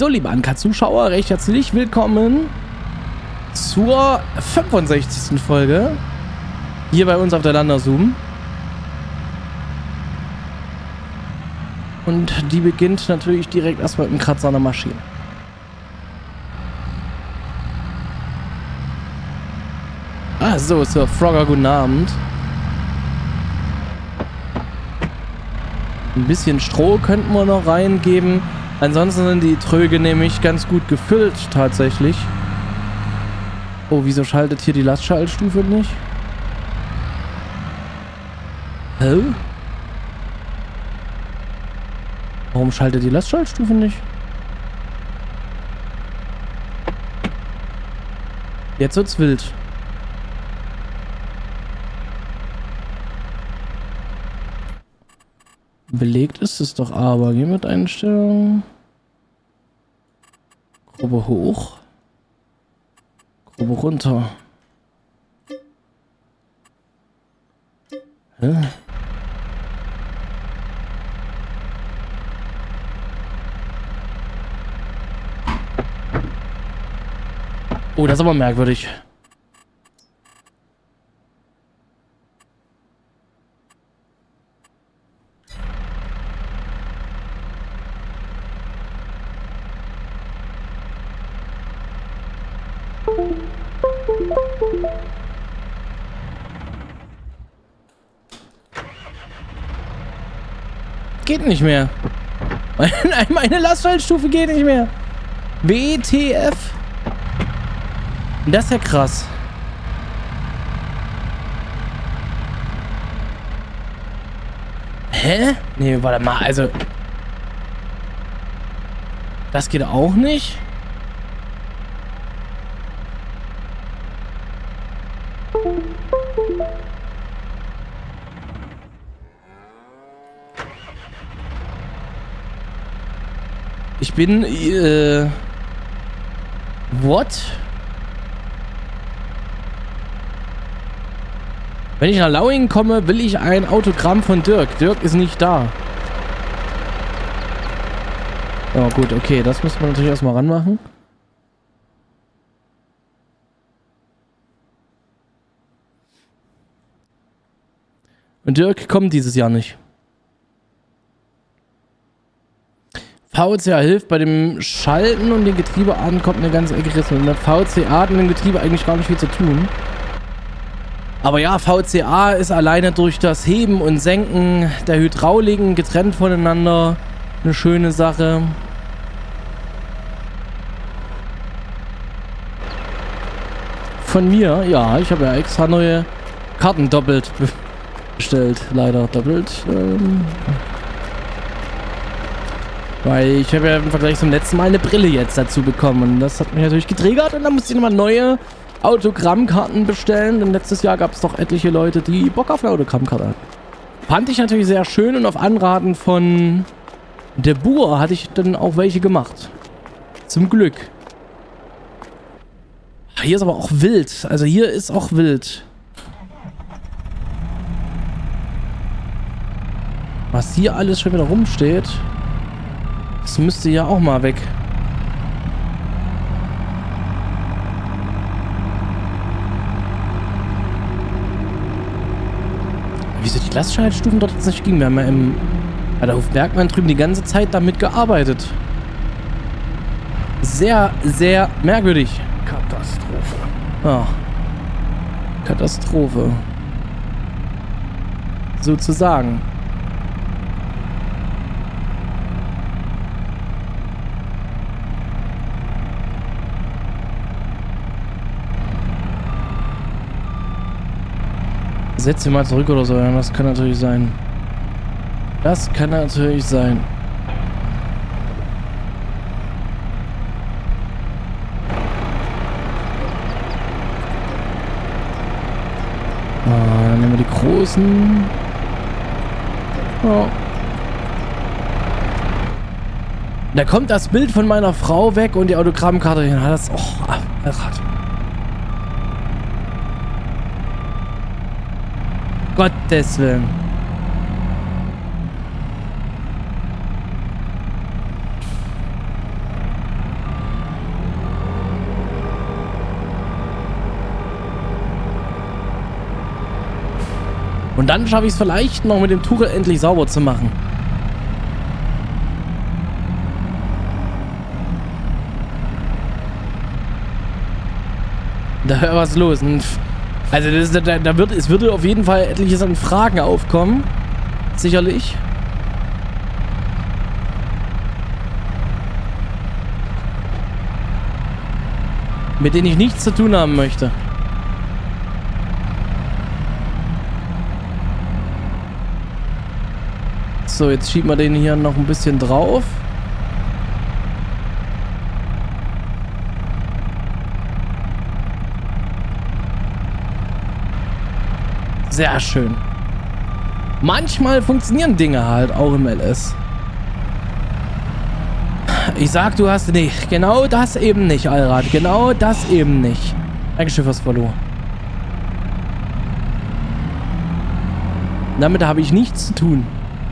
So, liebe Anka-Zuschauer, recht herzlich willkommen zur 65. Folge hier bei uns auf der Landerzoom. Und die beginnt natürlich direkt erstmal mit einem Kratzer an der Maschine. Ah, so, Sir Frogger, guten Abend. Ein bisschen Stroh könnten wir noch reingeben. Ansonsten sind die Tröge nämlich ganz gut gefüllt, tatsächlich. Oh, wieso schaltet hier die Lastschaltstufe nicht? Hä? Warum schaltet die Lastschaltstufe nicht? Jetzt wird's wild. Belegt ist es doch aber. Gehen wir mit Einstellungen. Gruppe hoch. Gruppe runter. Hä? Oh, das ist aber merkwürdig. Geht nicht mehr. Meine Lastschaltstufe geht nicht mehr. WTF. Das ist ja krass. Hä? Nee, warte mal, also... Das geht auch nicht? Ich bin, what? Wenn ich nach Lauingen komme, will ich ein Autogramm von Dirk. Dirk ist nicht da. Oh gut, okay, das muss man natürlich erstmal ranmachen. Und Dirk kommt dieses Jahr nicht. VCA hilft bei dem Schalten und den Getriebearten kommt eine ganze Ecke Riss. Und der VCA hat mit dem Getriebe eigentlich gar nicht viel zu tun. Aber ja, VCA ist alleine durch das Heben und Senken der Hydrauliken getrennt voneinander eine schöne Sache. Von mir, ja, ich habe ja extra neue Karten doppelt bestellt. Leider doppelt. Weil ich habe ja im Vergleich zum letzten Mal eine Brille jetzt dazu bekommen. Und das hat mich natürlich getriggert. Und dann musste ich nochmal neue Autogrammkarten bestellen. Denn letztes Jahr gab es doch etliche Leute, die Bock auf eine Autogrammkarte hatten. Fand ich natürlich sehr schön. Und auf Anraten von der Bur hatte ich dann auch welche gemacht. Zum Glück. Hier ist aber auch wild. Also hier ist auch wild. Was hier alles schon wieder rumsteht... Das müsste ja auch mal weg. Wieso die Lastschaltstufen dort jetzt nicht ging? Wir haben ja bei der Hofbergmann drüben die ganze Zeit damit gearbeitet. Sehr, sehr merkwürdig. Katastrophe. Ja. Katastrophe. Sozusagen. Setz sie mal zurück oder so. Das kann natürlich sein. Das kann natürlich sein. Dann nehmen wir die großen. Oh. Da kommt das Bild von meiner Frau weg und die Autogrammkarte hin. Das, oh, Rad. Gottes Willen. Und dann schaffe ich es vielleicht noch mit dem Tuchel endlich sauber zu machen. Da wäre was los. Also es würde auf jeden Fall etliches an Fragen aufkommen. Sicherlich. Mit denen ich nichts zu tun haben möchte. So, jetzt schieben wir den hier noch ein bisschen drauf. Sehr schön. Manchmal funktionieren Dinge halt auch im LS. Ich sag, du hast nicht. Genau das eben nicht, Allrad. Genau das eben nicht. Dankeschön fürs Follow. Damit habe ich nichts zu tun.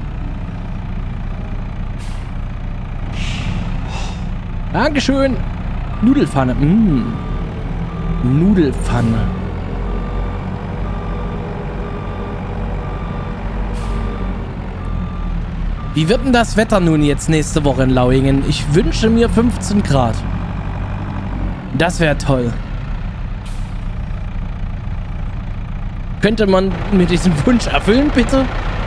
Dankeschön. Nudelpfanne. Nudelpfanne. Wie wird denn das Wetter nun jetzt nächste Woche in Lauingen? Ich wünsche mir 15 Grad. Das wäre toll. Könnte man mir diesen Wunsch erfüllen, bitte?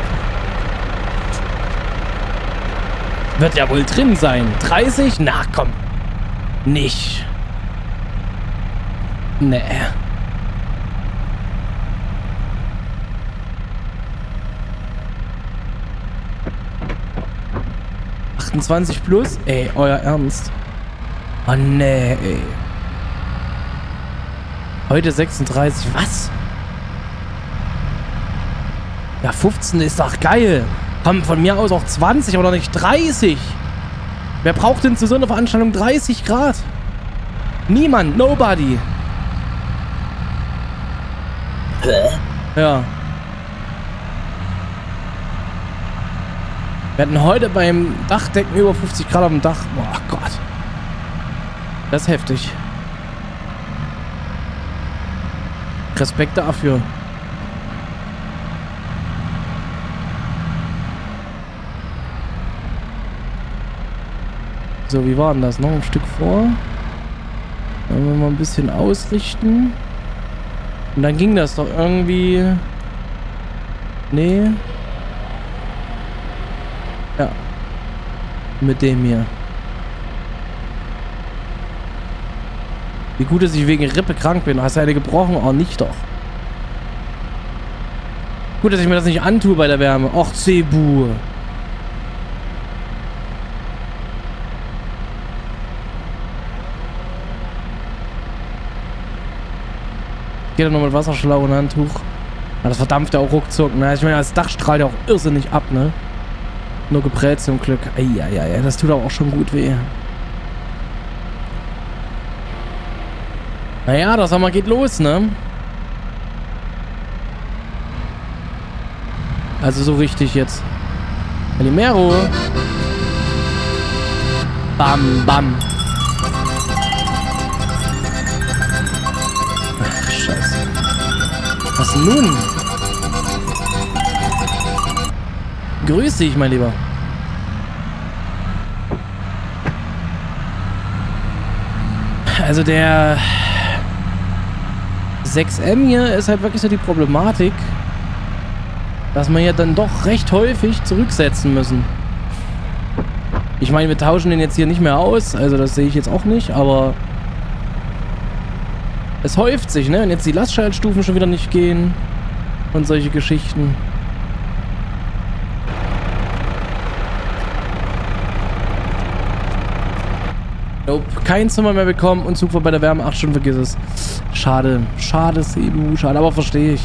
Wird ja wohl drin sein. 30? Na komm. Nicht. Nee. +? Ey, euer Ernst? Oh nee, ey. Heute 36. Was? Ja, 15 ist doch geil. Komm, von mir aus auch 20 oder nicht 30. Wer braucht denn zu so einer Veranstaltung 30 Grad? Niemand. Nobody. Ja. Wir hatten heute beim Dachdecken über 50 Grad auf dem Dach. Boah, Gott. Das ist heftig. Respekt dafür. So, wie war denn das? Noch ein Stück vor. Dann wir mal ein bisschen ausrichten. Und dann ging das doch irgendwie... Nee. Ja. Mit dem hier. Wie gut, dass ich wegen Rippe krank bin. Hast du eine gebrochen? Oh, nicht doch. Gut, dass ich mir das nicht antue bei der Wärme. Och, Cebu. Geht doch noch mit Wasserschlauch und Handtuch. Ja, das verdampft ja auch ruckzuck. Ne? Ich meine, das Dach strahlt ja auch irrsinnig ab, ne? Nur geprellt zum Glück. Eieiei, das tut aber auch schon gut weh. Naja, der Sommer geht los, ne? Also so richtig jetzt. Calimero. Bam, bam. Ach, scheiße. Was nun? Grüß dich, mein Lieber. Also der 6M hier ist halt wirklich so die Problematik, dass wir ja dann doch recht häufig zurücksetzen müssen. Ich meine, wir tauschen den jetzt hier nicht mehr aus, also das sehe ich jetzt auch nicht, aber es häuft sich, ne? Und jetzt die Lastschaltstufen schon wieder nicht gehen und solche Geschichten. Nope, kein Zimmer mehr bekommen und Zug war bei der Wärme. 8 Stunden, vergiss es. Schade. Schade, Cebu. Schade, aber verstehe ich.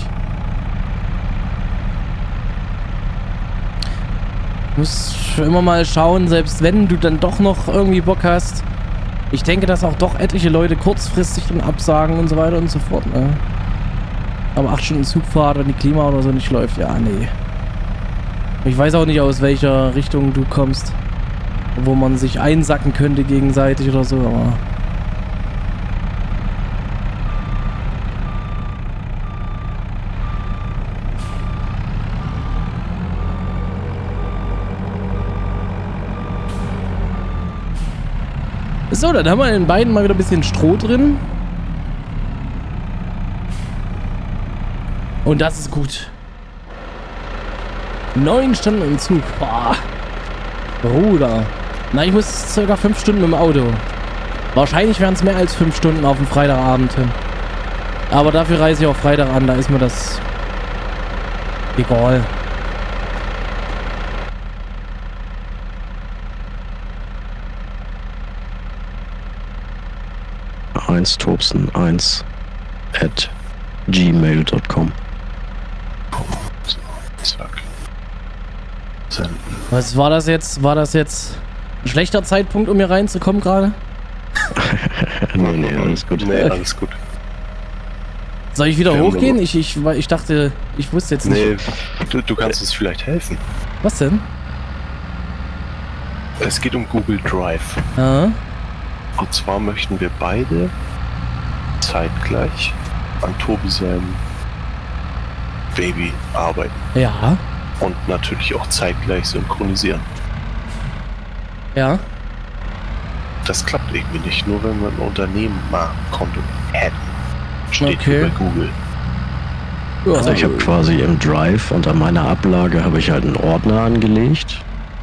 Muss immer mal schauen, selbst wenn du dann doch noch irgendwie Bock hast. Ich denke, dass auch doch etliche Leute kurzfristig dann absagen und so weiter und so fort, ne? Aber 8 Stunden Zugfahrt, wenn die Klima oder so nicht läuft, ja, nee. Ich weiß auch nicht, aus welcher Richtung du kommst. Wo man sich einsacken könnte gegenseitig oder so, aber... So, dann haben wir in beiden mal wieder ein bisschen Stroh drin. Und das ist gut. 9 Stunden im Zug. Boah. Bruder. Na, ich muss ca. 5 Stunden im Auto. Wahrscheinlich wären es mehr als 5 Stunden auf dem Freitagabend hin. Aber dafür reise ich auch Freitag an. Da ist mir das egal. Tobsen1@gmail.com. Zack. Senden. Was war das jetzt? War das jetzt ein schlechter Zeitpunkt, um hier reinzukommen gerade? Nee, alles gut. Nee, alles gut. Soll ich wieder hochgehen? Ich dachte, ich wusste jetzt nicht. Nee, du kannst uns vielleicht helfen. Was denn? Es geht um Google Drive. Ah, Und zwar möchten wir beide zeitgleich an Tobi seinem Baby arbeiten. ja. Und natürlich auch zeitgleich synchronisieren. Ja. Das klappt irgendwie nicht, nur wenn wir ein Unternehmerkonto hätten. Steht Okay. hier bei Google. Ja. Also ich habe quasi im Drive unter meiner Ablage habe ich halt einen Ordner angelegt.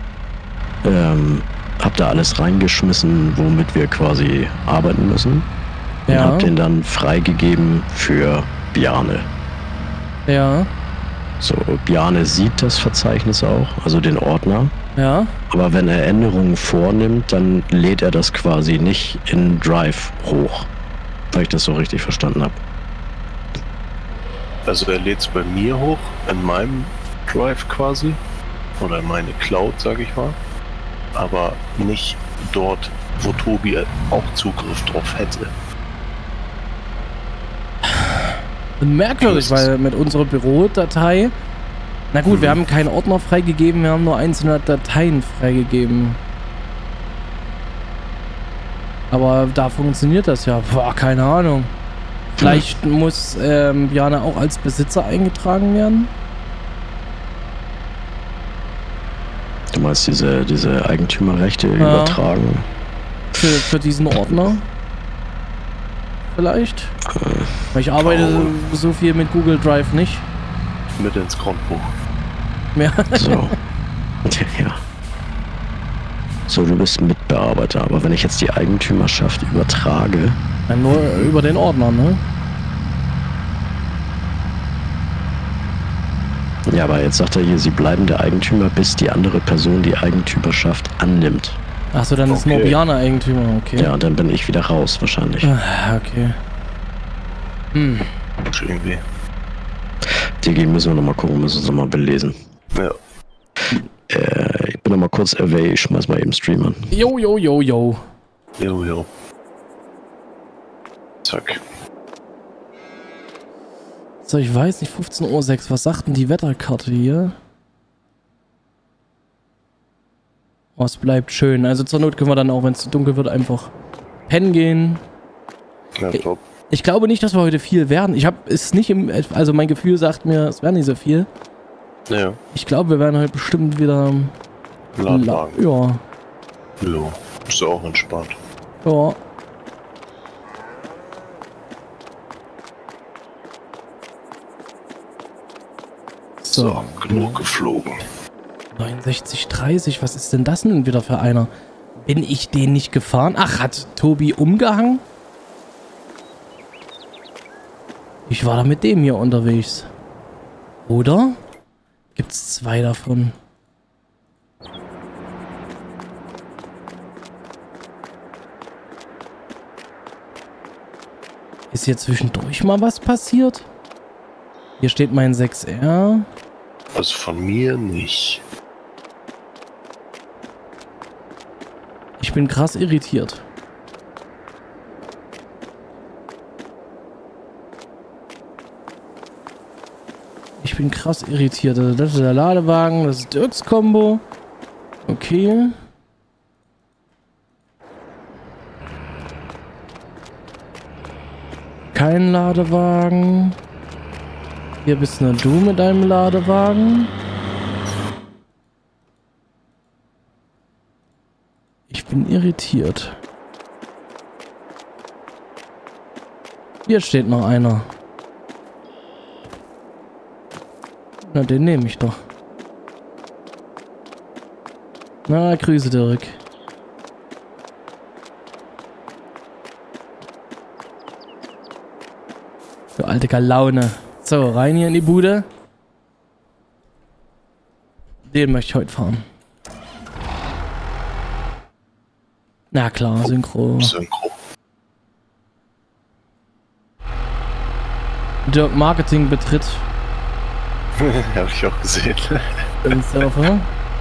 Hab da alles reingeschmissen, womit wir quasi arbeiten müssen. Und Ja. hab den dann freigegeben für Bjarne. Ja. So, Bjarne sieht das Verzeichnis auch, also den Ordner. Ja. Aber wenn er Änderungen vornimmt, dann lädt er das quasi nicht in Drive hoch. Weil ich das so richtig verstanden habe. Also er lädt es bei mir hoch, in meinem Drive quasi. Oder in meine Cloud, sage ich mal. Aber nicht dort, wo Tobi auch Zugriff drauf hätte. Merkwürdig, weil mit unserer Bürodatei... Na gut, wir haben keinen Ordner freigegeben, wir haben nur einzelne Dateien freigegeben. Aber da funktioniert das ja. Boah, keine Ahnung. Vielleicht muss Bjarne auch als Besitzer eingetragen werden. Du meinst diese Eigentümerrechte übertragen? Für diesen Ordner. Vielleicht. Weil ich arbeite so viel mit Google Drive nicht. Mit ins Grundbuch. Mehr. So. Ja. So, du bist Mitbearbeiter, aber wenn ich jetzt die Eigentümerschaft übertrage, Ja, nur über den Ordner, ne? ja, aber jetzt sagt er hier, sie bleiben der Eigentümer, bis die andere Person die Eigentümerschaft annimmt. Achso, dann ist Okay. nur Bjarne Eigentümer, okay. Ja, dann bin ich wieder raus wahrscheinlich. Ah, okay. Hm. Irgendwie. Digi, müssen wir nochmal gucken, müssen wir uns nochmal belesen. Ja. Ich bin nochmal kurz away, ich schmeiß mal eben Stream an. Jo, jo, jo, jo. Jo. Zack. So, ich weiß nicht, 15:06 Uhr, was sagt denn die Wetterkarte hier? Oh, es bleibt schön. Also zur Not können wir dann auch, wenn es zu dunkel wird, einfach pennen gehen. Ja, top. Ich glaube nicht, dass wir heute viel werden. Ich habe es nicht im... Also mein Gefühl sagt mir, es wäre nicht so viel. Ja. Ich glaube, wir werden heute bestimmt wieder... Ladwagen. Ja. Jo. Ist auch entspannt. Ja. So, genug geflogen. 69,30, was ist denn das denn wieder für einer? Bin ich den nicht gefahren? Ach, hat Tobi umgehangen? Ich war da mit dem hier unterwegs. Oder? Gibt's 2 davon? Ist hier zwischendurch mal was passiert? Hier steht mein 6R. Also von mir nicht. Ich bin krass irritiert. Ich bin krass irritiert. Also das ist der Ladewagen, das ist Dirks Combo. Okay. Kein Ladewagen. Hier bist nur du mit deinem Ladewagen. Ich bin irritiert. Hier steht noch einer. Na, den nehme ich doch. Na, Grüße Dirk. Du alte Laune. So, rein hier in die Bude. Den möchte ich heute fahren. Na klar, Synchro. Synchro. Dirk Marketing betritt. Habe ich auch gesehen. Den Surfer.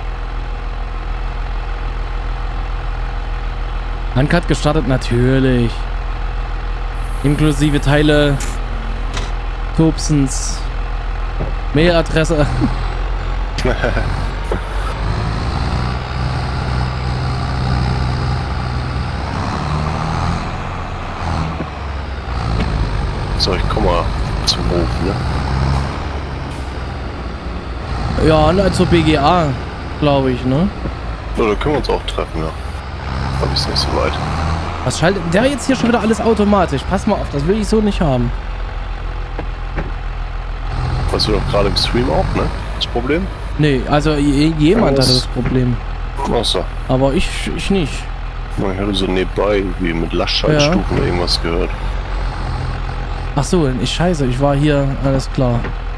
Uncut gestartet, natürlich. Inklusive Teile Tobsens Mailadresse. So, ich komme mal zum Hof, ne? Ja, na, zur BGA, glaube ich, ne? Ja, da können wir uns auch treffen, ja. Aber ist nicht so weit. Was schaltet der jetzt hier schon wieder alles automatisch? Pass mal auf, das will ich so nicht haben. Warst du doch gerade im Stream auch, ne? Das Problem? Nee, also jemand hatte das Problem. Achso. Aber ich nicht. Ich hatte so nebenbei irgendwie mit Lastschaltstufen irgendwas gehört. Ach so, ich war hier, alles klar.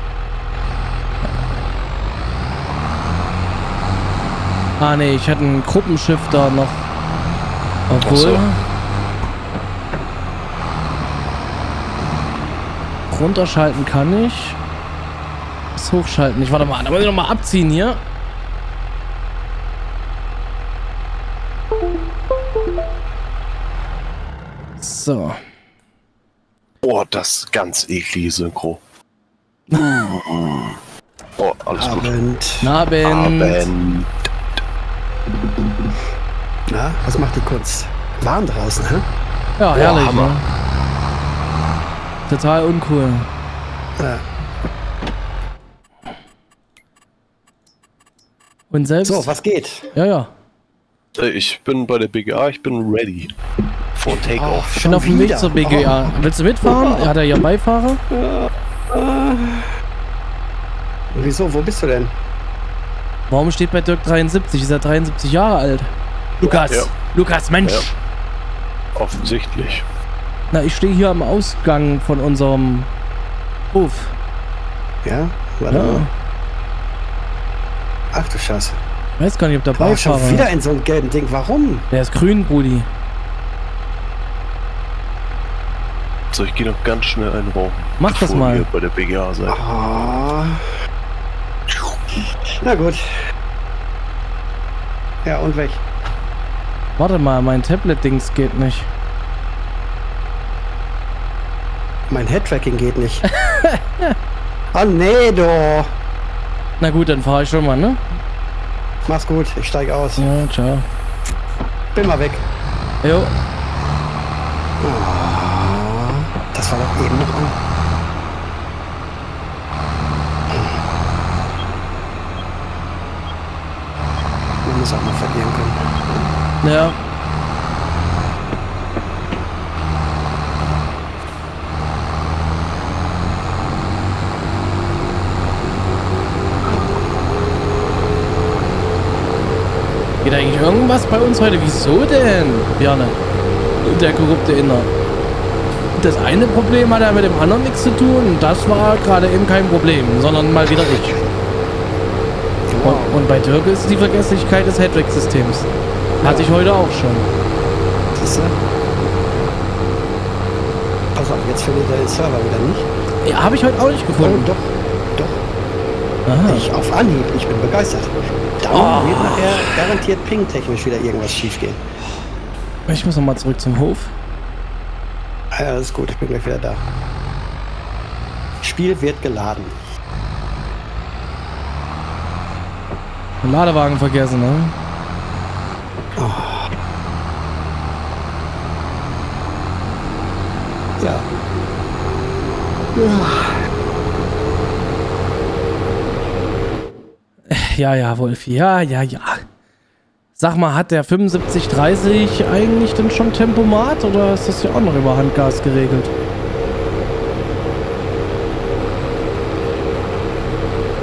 Ah nee, ich hatte einen Gruppenshifter noch. Obwohl. So. Runterschalten kann ich. Das Hochschalten nicht. Warte mal, da muss ich noch mal abziehen hier. So. Oh, das ist ganz eklige Synchro. Oh, alles gut. Abend. Na, was macht die Kunst? Warm draußen, hä? Ja, herrlich, Hammer. ne? Total uncool. Ja. Und selbst... So, was geht? Ja. Ich bin bei der BGA, ich bin ready. For Takeoff. Ich bin auf dem Weg zur BGA. Willst du mitfahren? Er hat ja hier Beifahrer. Wieso? Wo bist du denn? Warum steht bei Dirk 73? Ist er 73 Jahre alt? Lukas! Ja. Lukas, Mensch! Ja. Offensichtlich. Na, ich stehe hier am Ausgang von unserem Hof. Ja? Warte mal. Ach du Scheiße. Weiß gar nicht, ob der Boah, Beifahrer schon wieder in so einem gelben Ding. Warum? Der ist grün, Brudi. So, ich gehe noch ganz schnell einen rauchen. Mach das bevor mal. ihr bei der BGA seid. Oh. Na gut. Ja, und weg. Warte mal, mein Tablet-Dings geht nicht. Mein Headtracking geht nicht. Oh nee, du. Na gut, dann fahre ich schon mal, ne? Mach's gut, ich steig aus. Ja, ciao. Bin mal weg. Jo. Das war doch eben noch an. Man muss auch mal verlieren können. Ja. Geht eigentlich irgendwas bei uns heute? Wieso denn, Bjarne? Der korrupte Inner. Das eine Problem hat ja mit dem anderen nichts zu tun. Das war gerade eben kein Problem, sondern mal wieder ich. Und bei Dirk ist die Vergesslichkeit des Hedrick-Systems. Hatte ich heute auch schon. Siehst du? Pass auf, jetzt findet er den Server wieder nicht. Ja, habe ich heute auch nicht Oh, gefunden. doch. Aha. Ich auf Anhieb, ich bin begeistert. Da Oh. wird nachher garantiert ping-technisch wieder irgendwas schief gehen. Ich muss nochmal zurück zum Hof. Ja, das ist gut, ich bin gleich wieder da. Spiel wird geladen. Den Ladewagen vergessen, ne? Ja. Ja, Wolfi. Ja. Sag mal, hat der 7530 eigentlich denn schon Tempomat oder ist das ja auch noch über Handgas geregelt?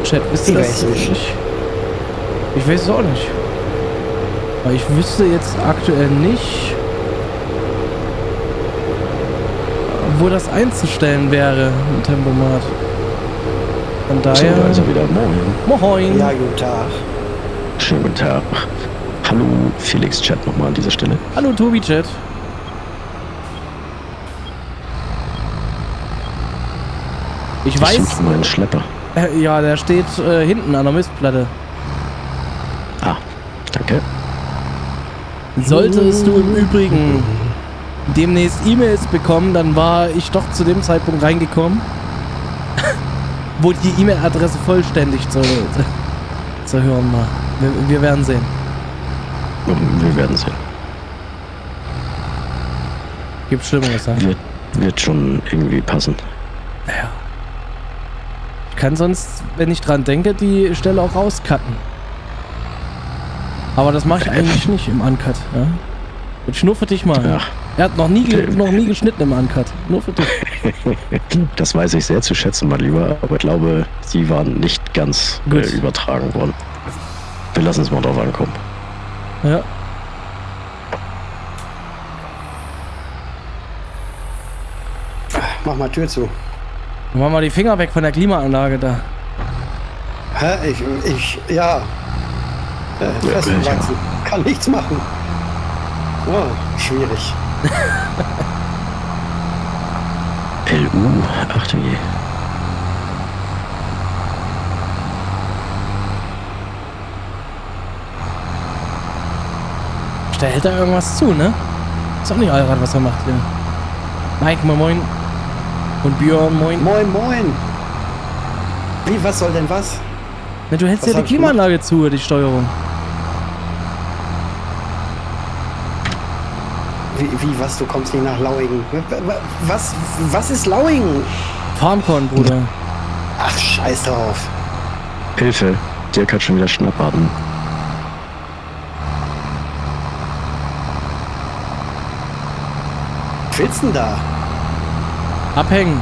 Chat, wisst ihr Ich das? weiß nicht. Ich weiß es auch nicht. Aber ich wüsste jetzt aktuell nicht, wo das einzustellen wäre im Tempomat. Von So, daher... da ist er wieder. Moin. Moin! Ja, guten Tag. Schönen guten Tag. Hallo, Felix Chat nochmal an dieser Stelle. Hallo Tobi Chat. Ich weiß... suche meinen Schlepper. Ja, der steht hinten an der Mistplatte. Ah, danke. Solltest du im Übrigen demnächst E-Mails bekommen, dann war ich doch zu dem Zeitpunkt reingekommen, wo die E-Mail-Adresse vollständig zu hören war. Wir werden sehen. Wir werden sehen. Gibt Schlimmeres, ja? Wird schon irgendwie passen. Ja. Ich kann sonst, wenn ich dran denke, die Stelle auch rauscutten. Aber das mache ich eigentlich nicht im Uncut. Ja? Und ich nur für dich mal. Ja. Er hat noch nie geschnitten im Uncut. Nur für dich. Das weiß ich sehr zu schätzen, mein Lieber, aber ich glaube, sie waren nicht ganz Gut. übertragen worden. Wir lassen es mal drauf ankommen. Ja. Mach mal Tür zu. Mach mal die Finger weg von der Klimaanlage da. Hä? Ja. Fressen ja. wachsen. Kann nichts machen. Oh, schwierig. LU, ach du je. Da hält da irgendwas zu, ne? Ist auch nicht Allrad, was er macht hier. Mike, moin. Und Björn, moin. Moin, moin. Wie, was soll denn was? Na, du hältst Was ja die hab ich Klimaanlage zu, die Steuerung. Wie, was, du kommst nicht nach Lauingen? Was ist Lauingen? Farmkorn, Bruder. Ach, scheiß drauf. Hilfe, Dirk hat schon wieder Schnappatmen. Was willst du denn da? Abhängen.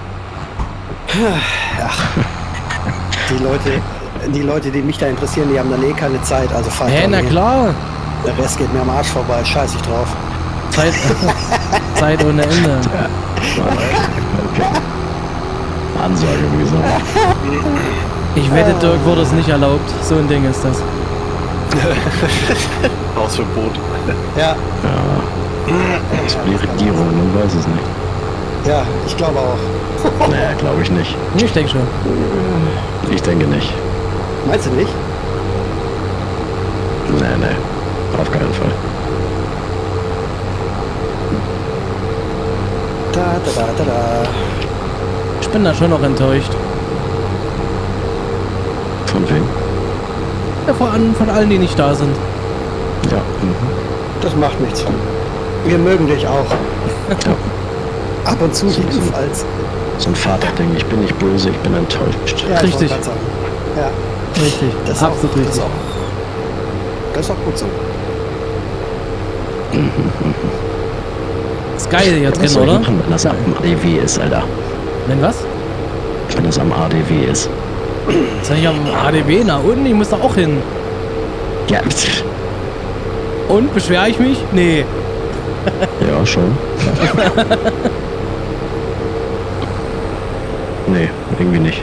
Die Leute, die mich da interessieren, die haben dann eh keine Zeit, also fahr ich Hä, doch na nicht. klar. Der Rest geht mir am Arsch vorbei, scheiß ich drauf. Zeit ohne Ende. Okay. Ansage, wie gesagt. Ich wette, Dirk wurde es nicht erlaubt. So ein Ding ist das. Hausverbot. Ja, Das ist die Regierung, man weiß es nicht. ja, ich glaube auch. Naja, glaube ich nicht. Ich denke schon. Ich denke nicht. Meinst du nicht? Nee, auf keinen Fall. Da. Ich bin da schon noch enttäuscht. Von wem? Ja, von allen, die nicht da sind. Ja. Das macht nichts. Wir mögen dich auch. Ja. Ab und zu jedenfalls. So ein Vaterding. Ich bin nicht böse, ich bin enttäuscht. Ja, ich Richtig. wollte grad sagen. Ja, Richtig. das ist Absolut auch, richtig. Das ist auch gut so. Ist geil hier Was drin, soll ich oder? machen, wenn das am ADW ist, Alter? Wenn was? Wenn das am ADW ist. Ist ja nicht am ADW nach unten? Ich muss da auch hin. Ja, Und? Beschwere ich mich? Nee. ja, schon. Nee, irgendwie nicht.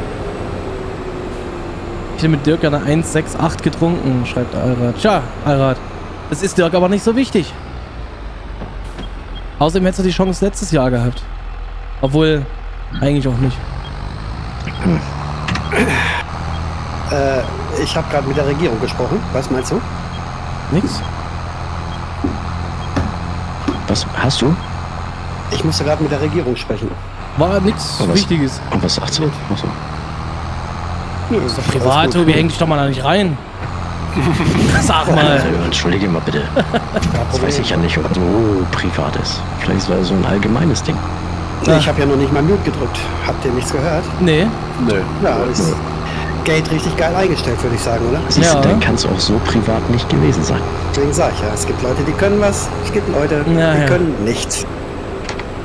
Ich habe mit Dirk eine 1,68 getrunken, schreibt Allrad. Tja, Allrad. Das ist Dirk aber nicht so wichtig. Außerdem hättest du die Chance letztes Jahr gehabt. Obwohl, eigentlich auch nicht. Ich habe gerade mit der Regierung gesprochen. Was meinst du? Nix? Was hast du? Ich musste gerade mit der Regierung sprechen. War nix Oh, was? Wichtiges. Und was sagt sie? Achso. Nö, ist doch Privat, Tobi, häng dich doch mal da nicht rein. Sag mal. Entschuldige mal bitte. Das weiß ich ja nicht, ob so privat ist. Vielleicht ist das so ein allgemeines Ding. Ich habe ja noch nicht mal Mute gedrückt. Habt ihr nichts gehört? Nee. Nö. Ja, ist Gate richtig geil eingestellt, würde ich sagen, oder? Siehst Ja. du, dann kann es auch so privat nicht gewesen sein. Deswegen sage ich ja, es gibt Leute, die können was, es gibt Leute, Ja, die ja. können nichts.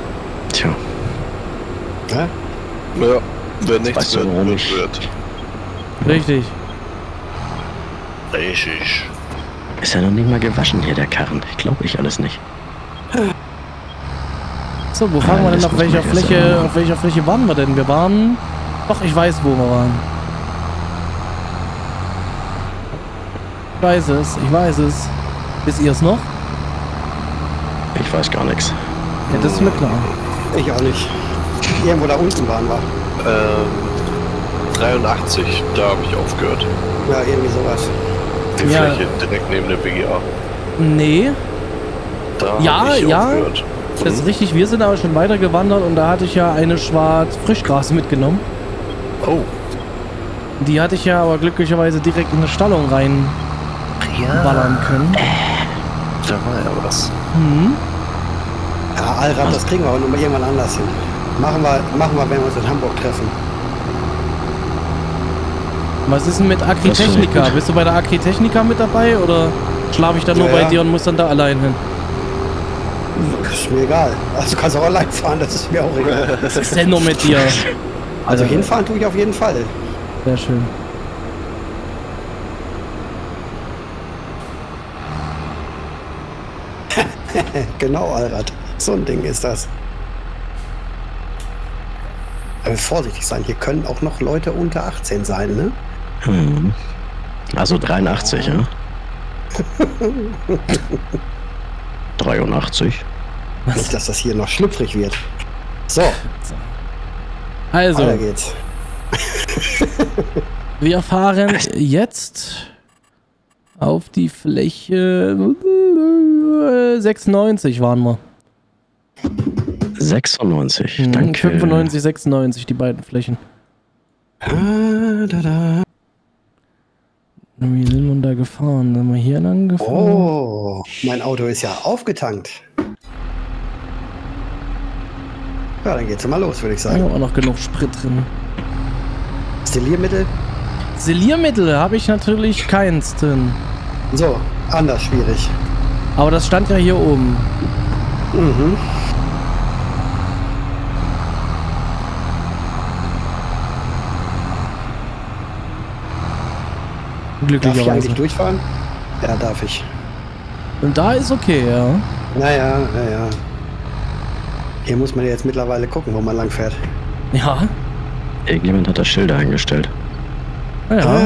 Tja, Ja? Ja, wer nichts weißt du, wird, warum wird, ich- wird. Richtig. Richtig. Ist ja noch nicht mal gewaschen hier, der Karren. Ich glaube ich alles nicht. So, wo fahren wir denn? das muss man jetzt Auf welcher Fläche waren wir denn? Wir waren... Doch, ich weiß, wo wir waren. Ich weiß es. Wisst ihr es noch? Ich weiß gar nichts. Ja, das ist mir klar. Ich auch nicht. Irgendwo da unten waren wir. 83, da habe ich aufgehört. Ja, irgendwie sowas. Die Ja. Fläche direkt neben der BGA. Nee, Da Ja, habe ich ja. aufgehört. das ist richtig. Wir sind aber schon weiter gewandert und da hatte ich ja eine Schwarz Frischgras mitgenommen. Oh, Die hatte ich ja aber glücklicherweise direkt in eine Stallung rein ballern können. da war ja was. Mhm. Ja, Allrad, das kriegen wir aber nur mal irgendwann anders hin. Machen wir, wenn wir uns in Hamburg treffen. Was ist denn mit Das finde ich Agritechnica? gut. Bist du bei der Agritechnica mit dabei oder schlafe ich dann nur Ja, bei ja. dir und muss dann da allein hin? Ist mir egal. Also du kannst auch allein fahren, das ist mir auch egal. Was ist denn nur mit dir? Also hinfahren tue ich auf jeden Fall. Sehr schön. Genau, Allrad. So ein Ding ist das. Aber vorsichtig sein, hier können auch noch Leute unter 18 sein, ne? Hm. Also 83, ja? 83. Nicht, dass das hier noch schlüpfrig wird. So, Also, weiter geht's. wir fahren jetzt auf die Fläche 96 waren wir. 96, Mhm, danke. 95, 96 die beiden Flächen. Wie sind wir da gefahren? Sind wir hier lang gefahren? Oh, mein Auto ist ja aufgetankt. Ja, dann geht's mal los, würde ich Ja, sagen. auch noch genug Sprit drin. Stiliermittel? Siliermittel habe ich natürlich keins drin. So, anders schwierig. Aber das stand ja hier oben. Mhm. Darf ich Glücklicherweise. eigentlich durchfahren? Ja, darf ich. Und da ist okay, ja. Naja. Hier muss man ja jetzt mittlerweile gucken, wo man lang fährt. Ja. Irgendjemand hat da Schilder eingestellt. Ja.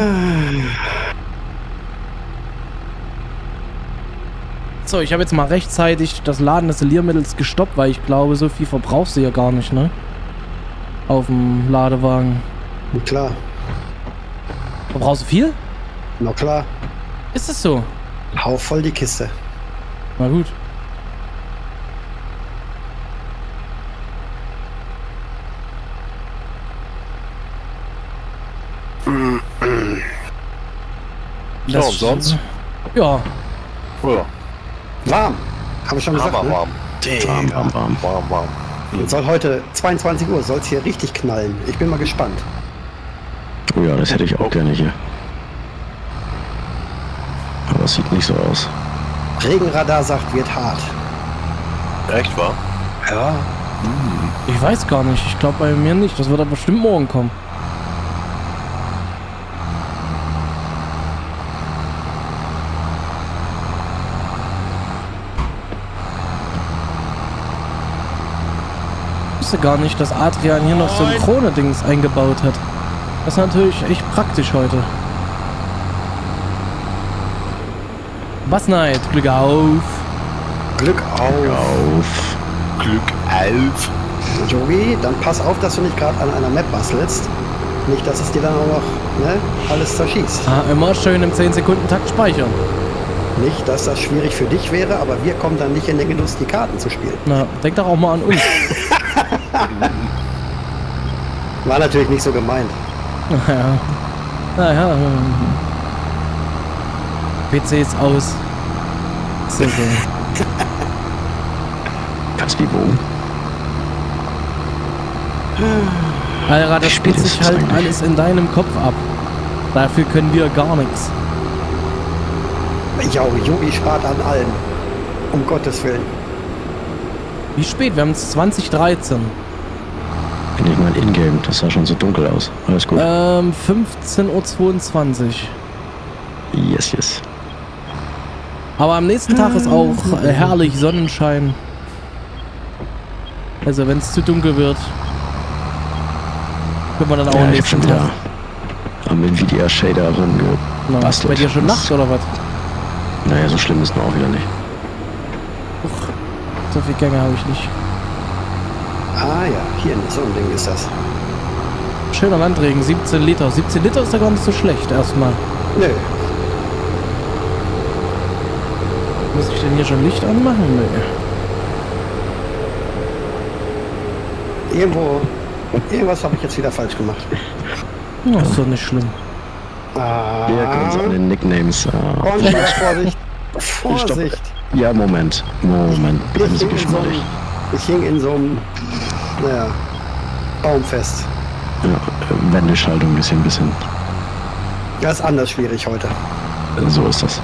So, ich habe jetzt mal rechtzeitig das Laden des Siliermittels gestoppt, weil ich glaube, so viel verbrauchst du ja gar nicht, ne? Auf dem Ladewagen. Klar, Verbrauchst du viel? na klar. Ist es so? Hau voll die Kiste. Na gut. So, und sonst? Ja. Ja, Warm. Habe ich schon gesagt, ne? hammerwarm. Warm. Soll heute 22 Uhr, soll es hier richtig knallen. Ich bin mal gespannt. Oh ja, das hätte ich auch gerne hier. Aber es sieht nicht so aus. Regenradar sagt, wird hart. Echt wahr? Ja. Ich weiß gar nicht. Ich glaube bei mir nicht. Das wird aber bestimmt morgen kommen. Ich wusste gar nicht, dass Adrian hier noch Synchrone-Dings eingebaut hat. Das ist natürlich echt praktisch heute. Was Neid? Glück auf. Glück auf. Glück auf. Jogi, dann pass auf, dass du nicht gerade an einer Map bastelst. Nicht, dass es dir dann auch noch alles zerschießt. Ah, immer schön im 10-Sekunden-Takt speichern. Nicht, dass das schwierig für dich wäre, aber wir kommen dann nicht in den Genuss, die Karten zu spielen. Na, denk doch auch mal an uns. War natürlich nicht so gemeint. Naja. Naja. PC ist aus. So, so. Was wie wo? Alter, das spielt Spiel sich ist halt eigentlich- alles in deinem Kopf ab. Dafür können wir gar nichts. Ja, Jogi spart an allem. Um Gottes Willen. Wie spät? Wir haben es 2013. Ich meine in-game, das sah schon so dunkel aus. Alles gut. 15:22 Uhr. Yes. Aber am nächsten Tag ist auch herrlich Sonnenschein. Also wenn es zu dunkel wird, können wir dann auch am Ich hab nächsten schon Tag. wieder am Nvidia Shader Na, ist rumgebastelt. bei dir schon Nacht oder was? Naja, so schlimm ist es auch wieder nicht. So viel Gänge habe ich nicht. Ah ja, hier, so ein Ding ist das. Schöner Landregen, 17 Liter. 17 Liter ist ja gar nicht so schlecht erstmal. Nö, Muss ich denn hier schon Licht anmachen? Nee. irgendwas habe ich jetzt wieder falsch gemacht. Oh, ist doch nicht schlimm. Wir können uns an den Nicknames. Und wieder Vorsicht. Vorsicht. Ja, Moment. Bleiben Sie geschmeidig. Ich hing in so einem, naja, Baum fest. Ja, Wendeschaltung ist hier ein bisschen. Das ist anders schwierig heute. So ist das.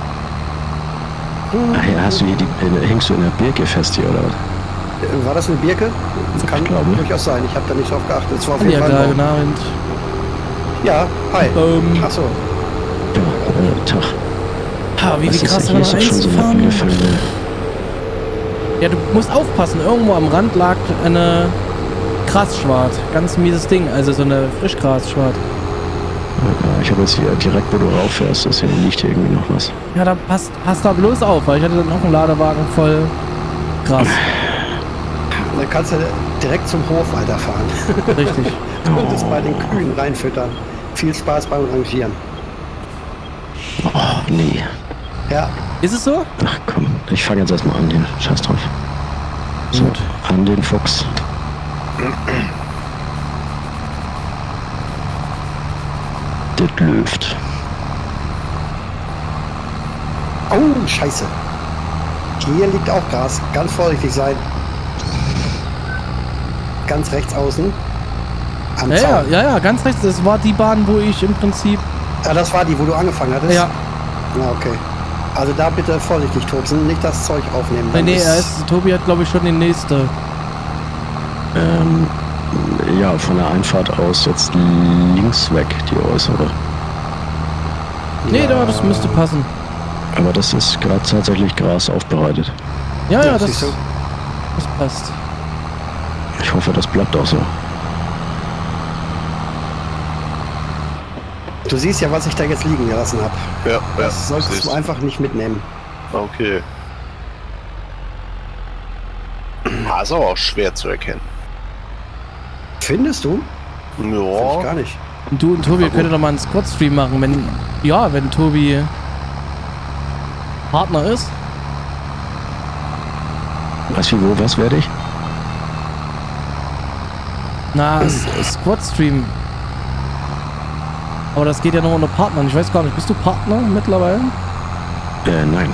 Ach ja, hängst du in der Birke fest hier, oder was? War das eine Birke? Kann glaube. durchaus sein. Ich habe da nicht drauf geachtet. Es war auf Ja, jeden Fall ein klar, Baum. genau. Ja, hi. Achso. Ja, Tag. Wie Was ist krass, hier wenn ist man doch schon so eine einzufahren. angefallene. Ja, du musst aufpassen. Irgendwo am Rand lag eine Grasschwart. Ganz mieses Ding. Also so eine Frischgrasschwart. Ja, ich habe jetzt hier direkt, wo du rauffährst, das hier liegt hier irgendwie noch was. Ja, da passt da bloß auf, weil ich hatte dann noch einen Ladewagen voll Gras. Dann kannst du direkt zum Hof weiterfahren. Richtig. Und es bei den Kühen reinfüttern. Viel Spaß beim Rangieren. Oh, nee. Ja, Ist es so? Ach komm, ich fange jetzt erstmal an hier. Scheiß drauf. So, Gut. an den Fuchs. Das läuft. oh, scheiße. Hier liegt auch Gras. Ganz vorsichtig sein. Ganz rechts außen. Am Zaun. Ja, ganz rechts. Das war die Bahn, wo ich im Prinzip... Ja, das war die, wo du angefangen hattest? Ja. Ja, okay. Also da bitte vorsichtig tobsen, nicht das Zeug aufnehmen. Dann Nee, ist- Tobi hat glaube ich schon die nächste. Ja, von der Einfahrt aus jetzt links weg, die äußere. Nee, Ja. das müsste passen. Aber das ist gerade tatsächlich Gras aufbereitet. Ja, Ja, das siehst du. passt. Ich hoffe, das bleibt auch so. Du siehst ja, was ich da jetzt liegen gelassen habe. Ja, Das solltest siehst du du. einfach nicht mitnehmen. Okay. Ist aber auch schwer zu erkennen. Findest du? Find ich Ja, gar nicht. Und du und Tobi könnt doch mal einen Squad-Stream machen, wenn Tobi Partner ist. Was werde ich? Na, Squad-Stream. Aber das geht ja nur unter Partnern. Ich weiß gar nicht, bist du Partner mittlerweile? Nein.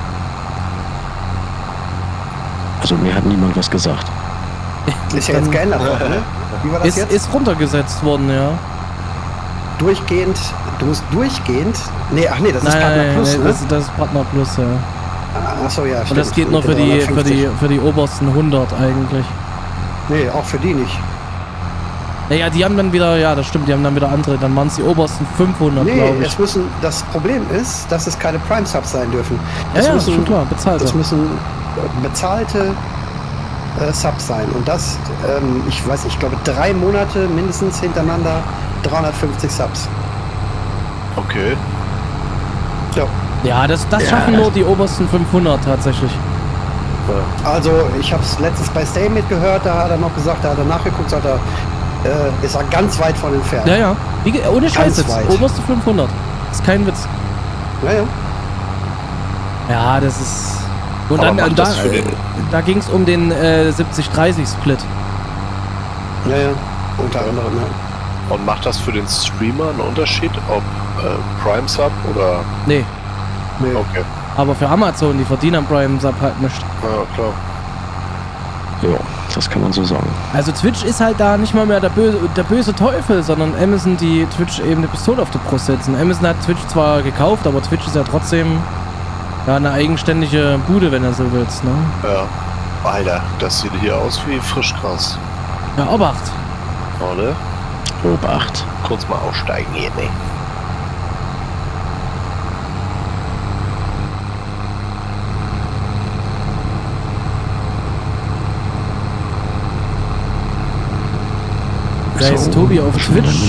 Also mir hat niemand was gesagt. Ist ja jetzt geändert worden, ne? Wie war das jetzt? Ist runtergesetzt worden, ja. Durchgehend, du musst durchgehend. Nee, ach nee, das ist Partner Plus, ne? das ist Partner Plus, ja. Achso, ja, Und das geht nur für die obersten 100 eigentlich. Nee, auch für die nicht. Naja, die haben dann wieder, ja, das stimmt, die haben dann wieder andere. Dann waren es die obersten 500, Nee, glaube ich. das Problem ist, dass es keine Prime-Subs sein dürfen. Ja, Es ja, müssen, schon klar, bezahlt. Das müssen bezahlte Subs sein. Und das, ich glaube 3 Monate mindestens hintereinander 350 Subs. okay. So. Ja, das schaffen nur die obersten 500 tatsächlich. Also ich habe es letztens bei Stay mitgehört, da hat er noch gesagt, da hat er nachgeguckt, sagt er, ist er ganz weit von entfernt. Ja, ja. Ohne Scheiß jetzt. weit. Oberste 500. Ist kein Witz. Ja, ja. Ja, das ist... Und Aber dann, macht das für den- da ging es um den 70-30-Split. Ja, ja. Unter anderem, ja. Und macht das für den Streamer einen Unterschied, ob Prime Sub oder... Nee, Nee. Okay, aber für Amazon, die verdienen am Prime Sub halt nicht. ja klar. Ja, das kann man so sagen. Also Twitch ist halt da nicht mal mehr der böse Teufel, sondern Amazon, die Twitch eben eine Pistole auf die Brust setzen. Amazon hat Twitch zwar gekauft, aber Twitch ist ja trotzdem eine eigenständige Bude, wenn du so willst, ne? Ja. Alter, das sieht hier aus wie Frischgras. Ja, Obacht. Oder? Obacht. Kurz mal aussteigen hier, ne? Da ist Tobi auf Twitch.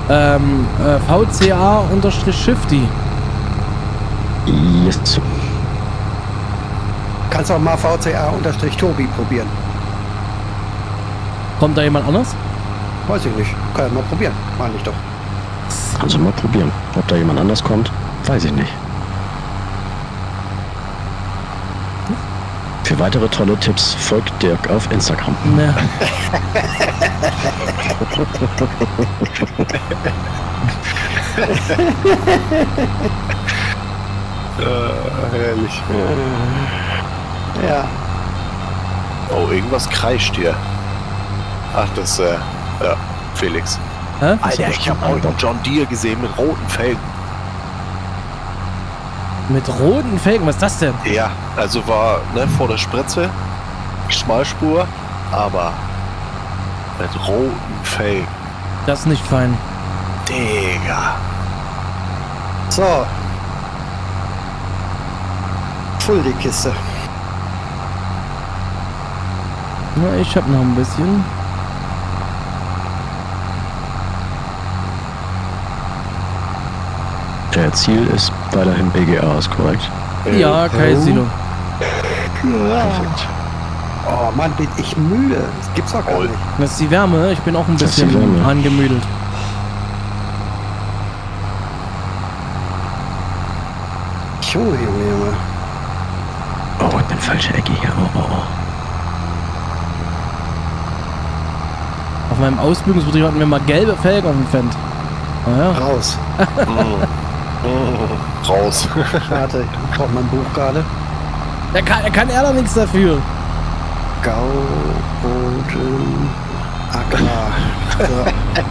VCA_Shifty. Yes. Kannst auch mal VCA_Tobi probieren. Kommt da jemand anders? Weiß ich nicht. Kann ja mal probieren. Meine ich doch. Also mal probieren. Ob da jemand anders kommt, weiß ich nicht. Für weitere tolle Tipps folgt Dirk auf Instagram. Ja. Herrlich. Ja. Oh, irgendwas kreischt hier. Ach, das, ja, Felix. Hä? Alter, ich habe heute einen John Deere gesehen mit roten Felgen. Mit roten Felgen, was ist das denn? Ja, also war, ne, vor der Spritze, Schmalspur, aber mit roten Felgen. Das ist nicht fein. Digga. So. Voll die Kiste. Na, ich hab noch ein bisschen. Der Ziel ist weiterhin BGA, ist korrekt. Ja, kein Silo. Perfekt. Oh Mann, bin ich müde. Das gibt's doch gar Oh. nicht. Das ist die Wärme. Ich bin auch ein Das ist die bisschen Wärme. angemüdelt. Junge, Junge, Junge. Oh, ich bin falsche Ecke hier. Oh, oh, oh. Auf meinem Ausbildungsbetrieb hatten wir mal gelbe Felgen auf dem Fendt. Naja. Raus. Raus. Warte, ich brauch mein Buch gerade. Da kann er doch nichts dafür. Gauboden Agrar. So.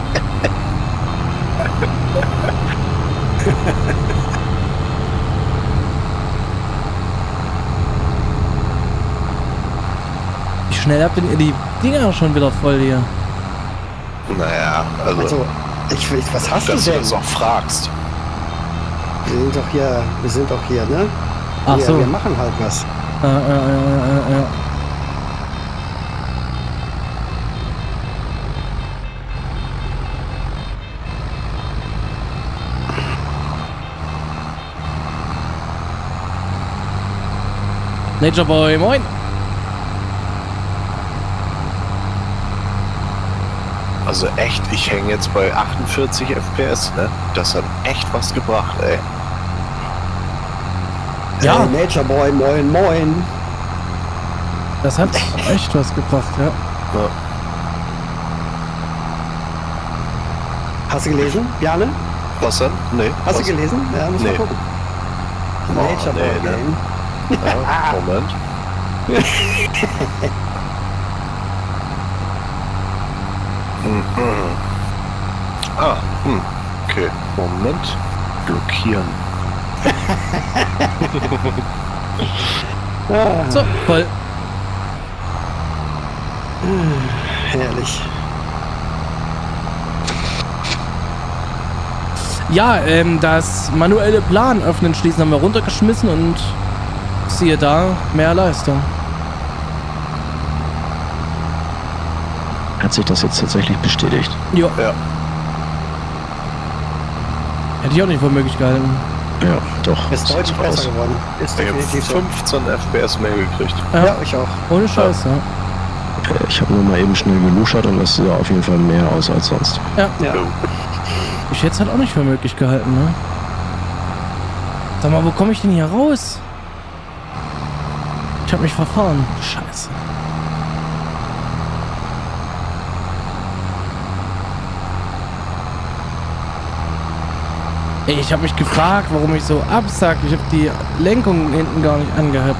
Wie schnell habt denn ihr die Dinger schon wieder voll hier? Naja, also, Also, was hast du dass du denn? das auch fragst. Wir sind doch hier, ne? Ach wir, so. wir machen halt was. Ja. Nature Boy, moin. Also echt, ich hänge jetzt bei 48 FPS, ne? Das hat echt was gebracht, ey. Ja. Hey, Nature Boy, moin, moin. Das hat echt was gebracht, ja. Ja. Hast du gelesen, Bjarne? Was denn? Nee. Hast was? du gelesen? Ja, muss Nee. mal gucken. Oh, Nature Boy nee, ne? Game. Ja, Moment. Okay, Moment. Blockieren. So, voll. Herrlich. Ja, das manuelle Plan öffnen, schließen haben wir runtergeschmissen und siehe da, mehr Leistung. Hat sich das jetzt tatsächlich bestätigt? Ja, Ja. hätte ich auch nicht für möglich gehalten. Ja, doch. Ist sieht deutlich so besser aus. geworden. Ist Ich habe definitiv so. 15 FPS mehr gekriegt. Ja, ich auch. Ohne Scheiß, ja. Ich habe nur mal eben schnell geluschert und das sah auf jeden Fall mehr aus als sonst. Ja. Oh. Ich hätte es halt auch nicht für möglich gehalten, ne? Sag mal, wo komme ich denn hier raus? Ich habe mich verfahren. Scheiße. Ey, ich habe mich gefragt, warum ich so absack. Ich habe die Lenkung hinten gar nicht angehabt.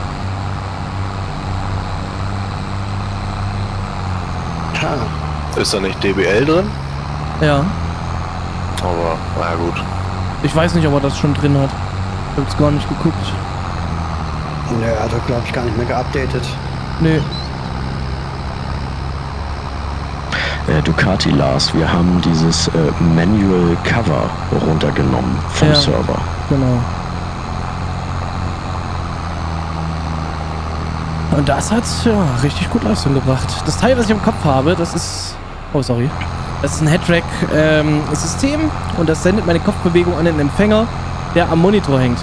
Ha. Ist da nicht DBL drin? Ja. Aber, na gut. Ich weiß nicht, ob er das schon drin hat. Ich habe jetzt gar nicht geguckt. Nö, hat er, glaube ich, gar nicht mehr geupdatet. Nee. Ducati Lars, wir haben dieses Manual Cover runtergenommen vom Ja. Server. Genau. Und das hat ja richtig gut Leistung gebracht. Das Teil, was ich im Kopf habe, das ist... Oh, sorry. Das ist ein Headtrack-System und das sendet meine Kopfbewegung an den Empfänger, der am Monitor hängt.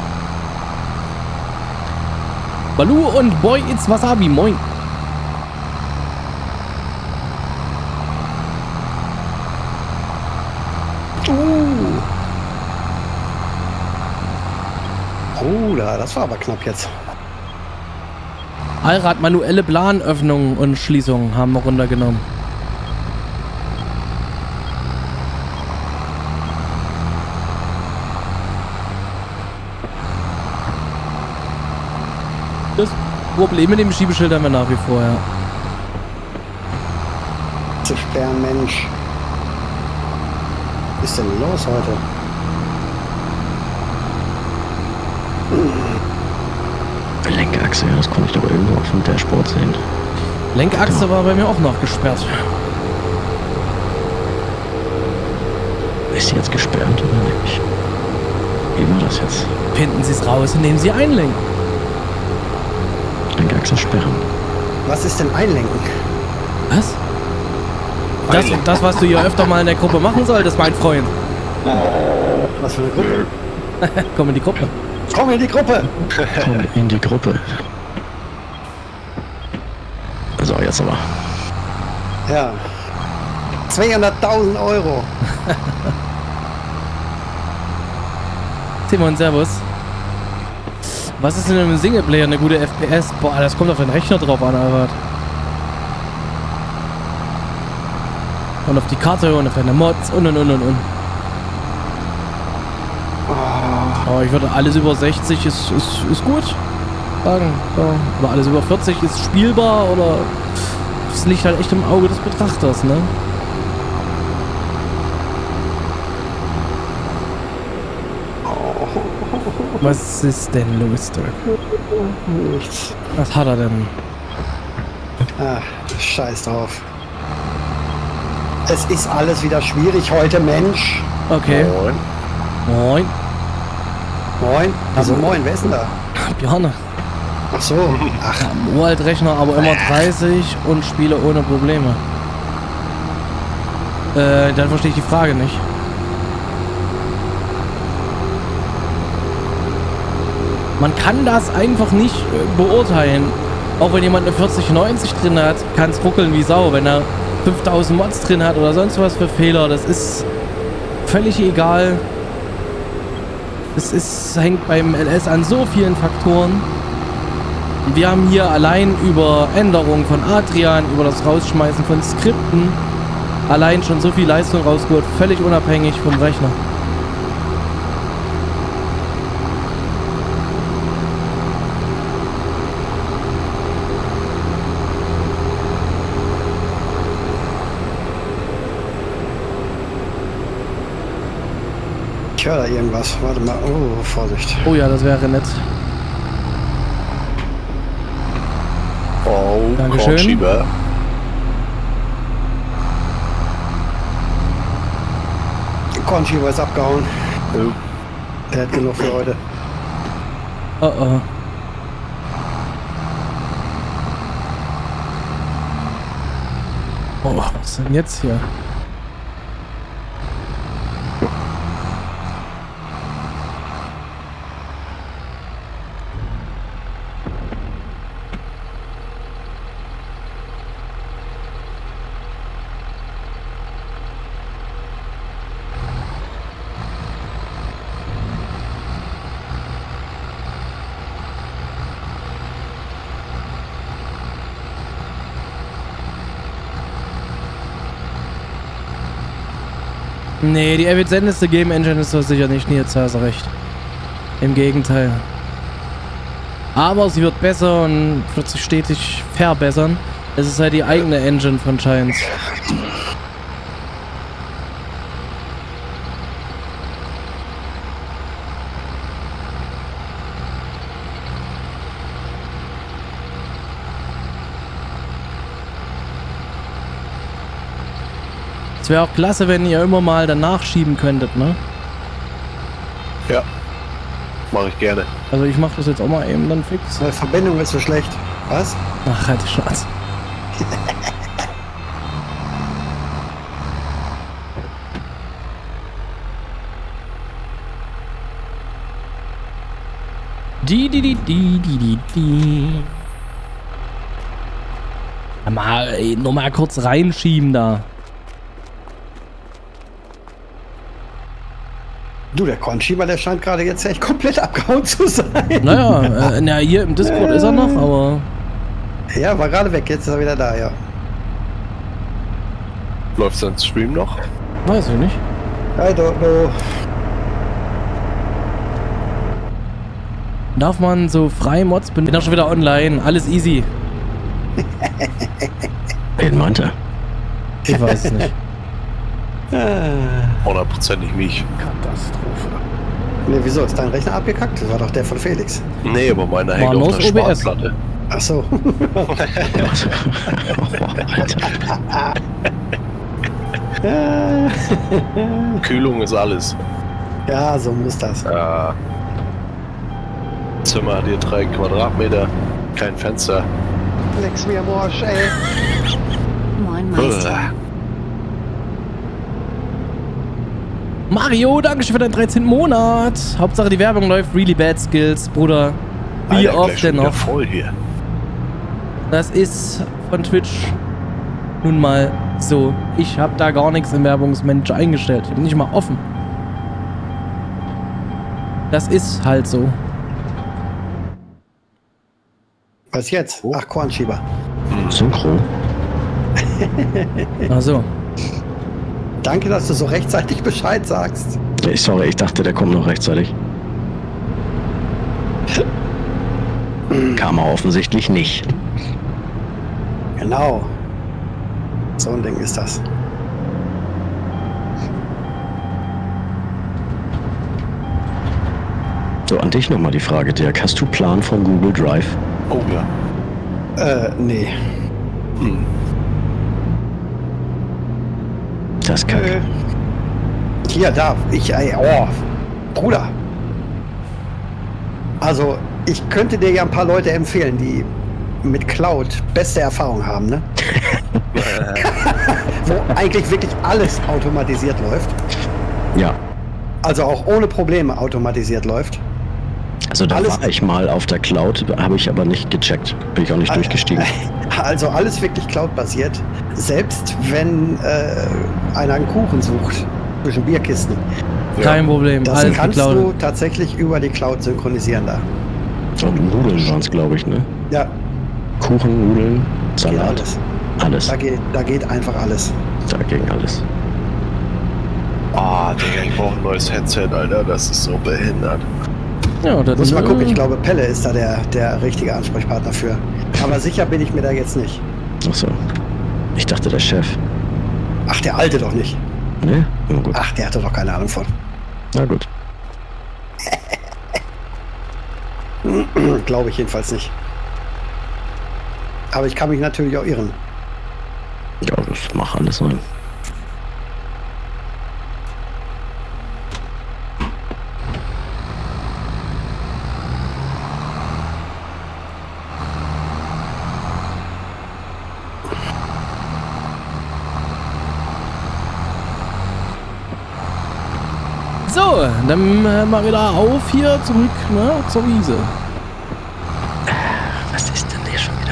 Balu und Boy It's Wasabi, moin. Bruder, das war aber knapp jetzt. Allrad manuelle Planöffnungen und Schließungen haben wir runtergenommen. Das Problem mit dem Schiebeschild haben wir nach wie vor, ja. Zu sperren, Mensch. Was ist denn los heute? Lenkachse, ja, das konnte ich doch irgendwo auf dem Dashboard sehen. Lenkachse war bei mir auch noch gesperrt. Ist die jetzt gesperrt oder nicht? Wie war das jetzt? Finden Sie es raus, indem Sie einlenken. Lenkachse sperren. Was ist denn Einlenken? Was? Das, was du hier öfter mal in der Gruppe machen solltest, mein Freund. Was für eine Gruppe? Komm in die Gruppe. Komm in die Gruppe! Komm in die Gruppe. So, jetzt aber. Ja. 200.000 Euro. Simon, servus. Was ist denn im Singleplayer eine gute FPS? Boah, das kommt auf den Rechner drauf an, Albert. Und auf die Karte und auf deine Mods und. Aber ich würde alles über 60 ist gut sagen. So. Oder alles über 40 ist spielbar oder es liegt halt echt im Auge des Betrachters, ne? Was ist denn los, Dirk? Nichts. Was hat er denn? Ach, scheiß drauf. Es ist alles wieder schwierig heute, Mensch. Okay. Moin. Moin. Moin. Also moin, wer ist denn da? Bjarne. Ach so. Ach, Uraltrechner, aber immer 30 und Spiele ohne Probleme. Dann verstehe ich die Frage nicht. Man kann das einfach nicht beurteilen. Auch wenn jemand eine 4090 drin hat, kann es ruckeln wie Sau. Wenn er 5000 Mods drin hat oder sonst was für Fehler, das ist völlig egal. Hängt beim LS an so vielen Faktoren. Und wir haben hier allein über Änderungen von Adrian, über das Rausschmeißen von Skripten, allein schon so viel Leistung rausgeholt, völlig unabhängig vom Rechner. ich höre da irgendwas. Warte mal. Oh, Vorsicht. Oh ja, das wäre nett. Oh, Dankeschön. Kornschieber. Kornschieber ist abgehauen. Oh, Der hat genug für heute. Oh oh. Oh, was ist denn jetzt hier? Nee, die effizienteste Game Engine ist das sicher nicht, Nils, hast du recht. Im Gegenteil. Aber sie wird besser und wird sich stetig verbessern. Es ist halt die eigene Engine von Giants. Es wäre auch klasse, wenn ihr immer mal danach schieben könntet, ne? Ja. Mache ich gerne. Also ich mache das jetzt auch mal eben dann fix. Die Verbindung ist so schlecht. Was? Ach, halt die Schnauze. Die. Mal, ey, nur mal kurz reinschieben da. Du, der Kornschieber, der scheint gerade jetzt echt komplett abgehauen zu sein. Naja, na, hier im Discord ist er noch, aber... Ja, war gerade weg, jetzt ist er wieder da, ja. Läuft sein Stream noch? Weiß ich nicht. I don't know. Darf man so frei Mods benutzen? Bin auch schon wieder online, alles easy. Wen meint er? Ich weiß es nicht. 100%ig mich. Katastrophe. Ne, wieso? Ist dein Rechner abgekackt? Das war doch der von Felix. Nee, aber meiner hängt War auf nur der OBS. Sparplatte. Ach so. Kühlung ist alles. Ja, so muss das. Zimmer hat hier 3 Quadratmeter, kein Fenster. Lex mir am Arsch, ey. Moin Meister. Mario, danke für deinen 13. Monat. Hauptsache die Werbung läuft. Really bad skills, Bruder. Wie Alter, gleich oft schon denn wieder noch? voll hier. Das ist von Twitch nun mal so. Ich habe da gar nichts im Werbungsmanager eingestellt. Ich bin nicht mal offen. Das ist halt so. Was jetzt? Ach, Kornschieber. Synchro. Ach so. Danke, dass du so rechtzeitig Bescheid sagst. Sorry, ich dachte, der kommt noch rechtzeitig. Kam er offensichtlich nicht. Genau. So ein Ding ist das. So, an dich nochmal die Frage, Dirk. Hast du Plan von Google Drive? Oh ja. Nee. Das kann. Hier, da. Bruder. Also, ich könnte dir ja ein paar Leute empfehlen, die mit Cloud beste Erfahrung haben, ne? Wo eigentlich wirklich alles automatisiert läuft. Ja. Also auch ohne Probleme automatisiert läuft. Also da Alles- war ich mal auf der Cloud, habe ich aber nicht gecheckt. Bin ich auch nicht durchgestiegen. Also alles wirklich Cloud-basiert. Selbst wenn einer einen Kuchen sucht zwischen Bierkisten. Kein Problem. Das Alles kannst geklaut. du tatsächlich über die Cloud synchronisieren da. Und Nudeln waren es, glaube ich, ne? Ja, Kuchen, Nudeln, geht Salat, alles. alles. Da geht einfach alles. Da ging alles. Ah, Digga, ich brauche ein neues Headset, Alter. Das ist so behindert. Ja, das Muss mal gucken, ich äh, glaube Pelle ist da der richtige Ansprechpartner für. Aber sicher bin ich mir da jetzt nicht. Achso. Ich dachte, der Chef. Ach, der Alte doch nicht. Ne? Na gut. Ach, der hatte doch keine Ahnung von. Na gut. Glaube ich jedenfalls nicht. Aber ich kann mich natürlich auch irren. Ja, das mach alles rein. So, dann mal wieder auf hier zurück, ne, zur Wiese. Was ist denn hier schon wieder?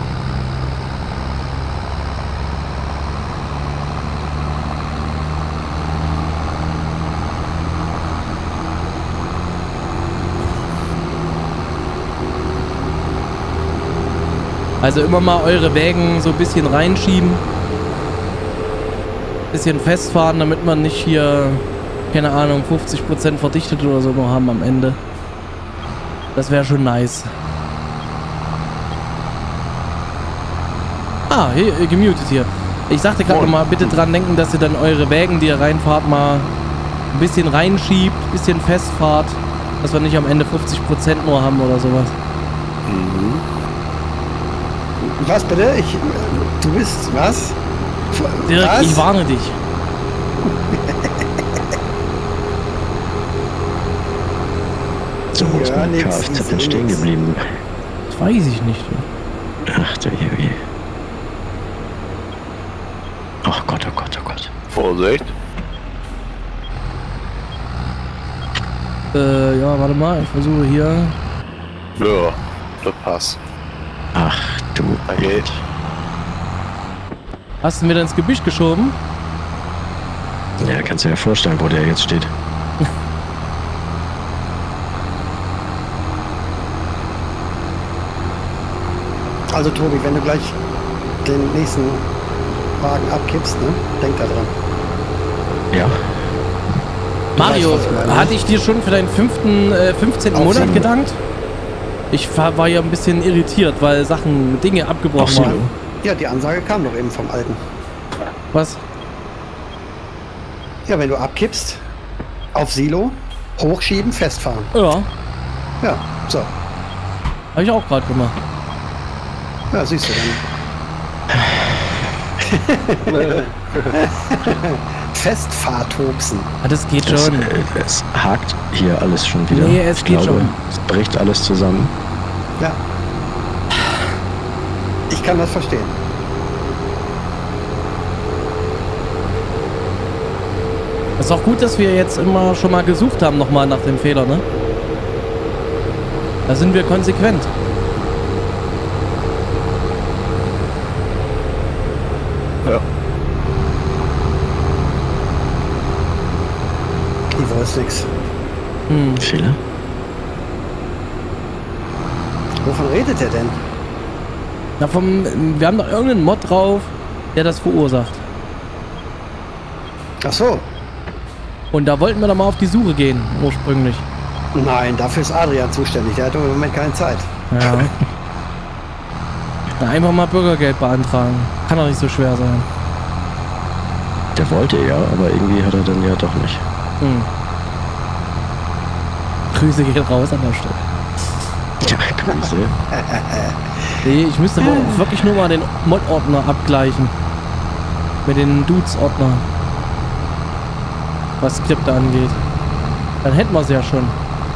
Also immer mal eure Wägen so ein bisschen reinschieben. Bisschen festfahren, damit man nicht hier, keine Ahnung, 50% verdichtet oder so noch haben am Ende. Das wäre schon nice. Ah, hier, gemutet hier. Ich sagte gerade noch mal, bitte dran denken, dass ihr dann eure Wägen, die ihr reinfahrt, mal ein bisschen reinschiebt, ein bisschen festfahrt, dass wir nicht am Ende 50% nur haben oder sowas. Was bitte? Du bist was? Dirk, Was? ich warne dich. So, wo ist mein Kfz denn stehen geblieben? Das weiß ich nicht. Ach du je. Ach Gott, oh Gott, oh Gott. Vorsicht. Ja, warte mal, ich versuche hier. Ja, das passt. Ach du. Okay. Hast du ihn wieder ins Gebüsch geschoben? Ja, kannst du dir ja vorstellen, wo der jetzt steht. Also Tobi, wenn du gleich den nächsten Wagen abkippst, ne? Denk da dran. Ja. Mario, weißt, was ich meine. hatte ich dir schon für deinen 15. Monat Aufsieben. gedankt? Ich war ja ein bisschen irritiert, weil Dinge abgebrochen Aufsieben. waren. Ja, die Ansage kam doch eben vom Alten. Was? Ja, wenn du abkippst, auf Silo, hochschieben, festfahren. Ja, Ja, so. habe ich auch gerade gemacht. Ja, siehst du dann. Festfahrtobsen. Ah, das geht Es, schon. es hakt hier alles schon wieder. Nee, es ich geht glaube, schon. es bricht alles zusammen. Ja. Ich kann das verstehen. Ist auch gut, dass wir jetzt immer schon mal gesucht haben nochmal nach dem Fehler, ne? Da sind wir konsequent. Ja. Ich weiß nix. Fehler? Wovon redet er denn? Na, wir haben doch irgendeinen Mod drauf, der das verursacht. Ach so. Und da wollten wir doch mal auf die Suche gehen, ursprünglich. Nein, dafür ist Adrian zuständig. Der hat im Moment keine Zeit. Ja. Na, einfach mal Bürgergeld beantragen. Kann doch nicht so schwer sein. Der wollte ja, aber irgendwie hat er dann ja doch nicht. Grüße gehen raus an der Stelle. Ja, Grüße. Nee, ich müsste aber auch wirklich nur mal den Mod-Ordner abgleichen. Mit den Dudes-Ordner. Was Skripte angeht. Dann hätten wir es ja schon.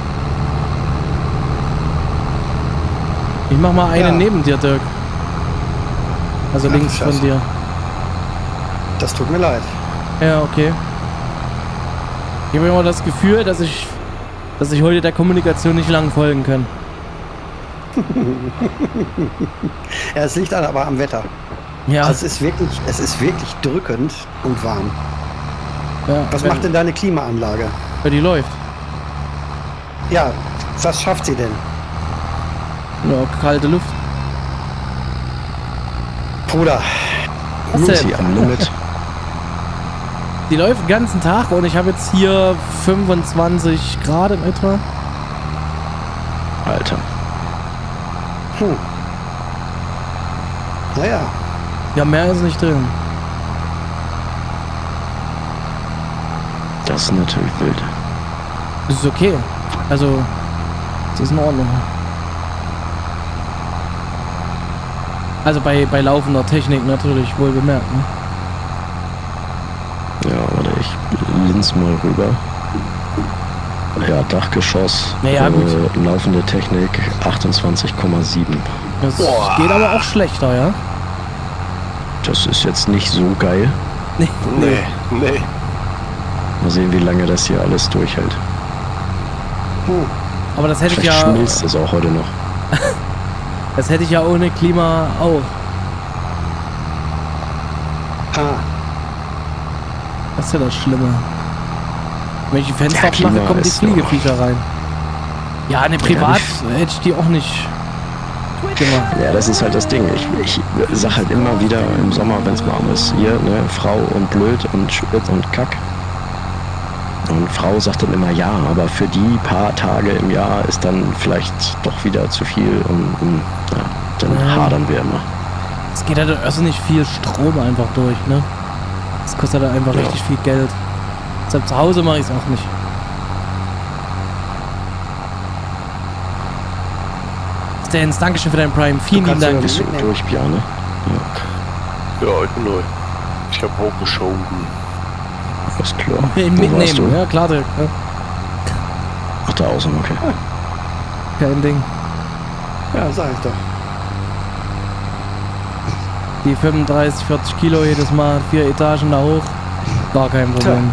Ich mach mal einen Ja. neben dir, Dirk. Also Ach, links von Scheiße. dir. Das tut mir leid. Ja, okay. Ich habe immer das Gefühl, dass ich heute der Kommunikation nicht lang folgen kann. Ja, es liegt aber am Wetter. Ja, Also es ist wirklich drückend und warm. ja Was macht denn deine Klimaanlage? die läuft? Ja, was schafft sie denn? Ja, kalte Luft. Bruder, Was Ist denn? sie am Limit? Die läuft den ganzen Tag und ich habe jetzt hier 25 Grad in etwa. Alter. naja, Ja, mehr ist nicht drin. Das ist natürlich wild. Das ist okay. Also, das ist in Ordnung. Also bei laufender Technik natürlich, wohl bemerkt. Ne? Ja, warte, ich linse mal rüber. Ja, Dachgeschoss. Naja, gut. Laufende Technik 28,7. Das Boah. geht aber auch schlechter, ja? Das ist jetzt nicht so geil. Nee. Mal sehen, wie lange das hier alles durchhält. Aber das hätte ich Vielleicht ja, schmilzt es auch heute noch. das hätte ich ja ohne Klima auch. Das ist ja das Schlimme. Wenn ich die Fenster Ja, aufmache, Klima kommen die ist Fliegeviecher rein. Ja, ne, privat hätte ich die auch nicht gemacht. Ja, das ist halt das Ding. Ich sag halt immer wieder im Sommer, wenn es warm ist, hier, ne, Frau und blöd und Schwitz und Kack. Und Frau sagt dann immer ja, aber für die paar Tage im Jahr ist dann vielleicht doch wieder zu viel und ja, dann Ja. hadern wir immer. Es geht halt also nicht viel Strom einfach durch, ne? Das kostet halt einfach Ja. richtig viel Geld. Deshalb zu Hause mache ich es auch nicht. Stans, Dankeschön für deinen Prime. Vielen lieben kannst Dank. ja Bist du mitnehmen. durch, Bjarne? Ja, ich bin durch. Ich habe hochgeschoben. ist klar. Wo warst Mitnehmen, du? ja klar. Ja. Ach, da außen, okay. Kein Ding. Ja, sag ich doch. Die 35, 40 Kilo jedes Mal, 4 Etagen da hoch. Gar kein Problem.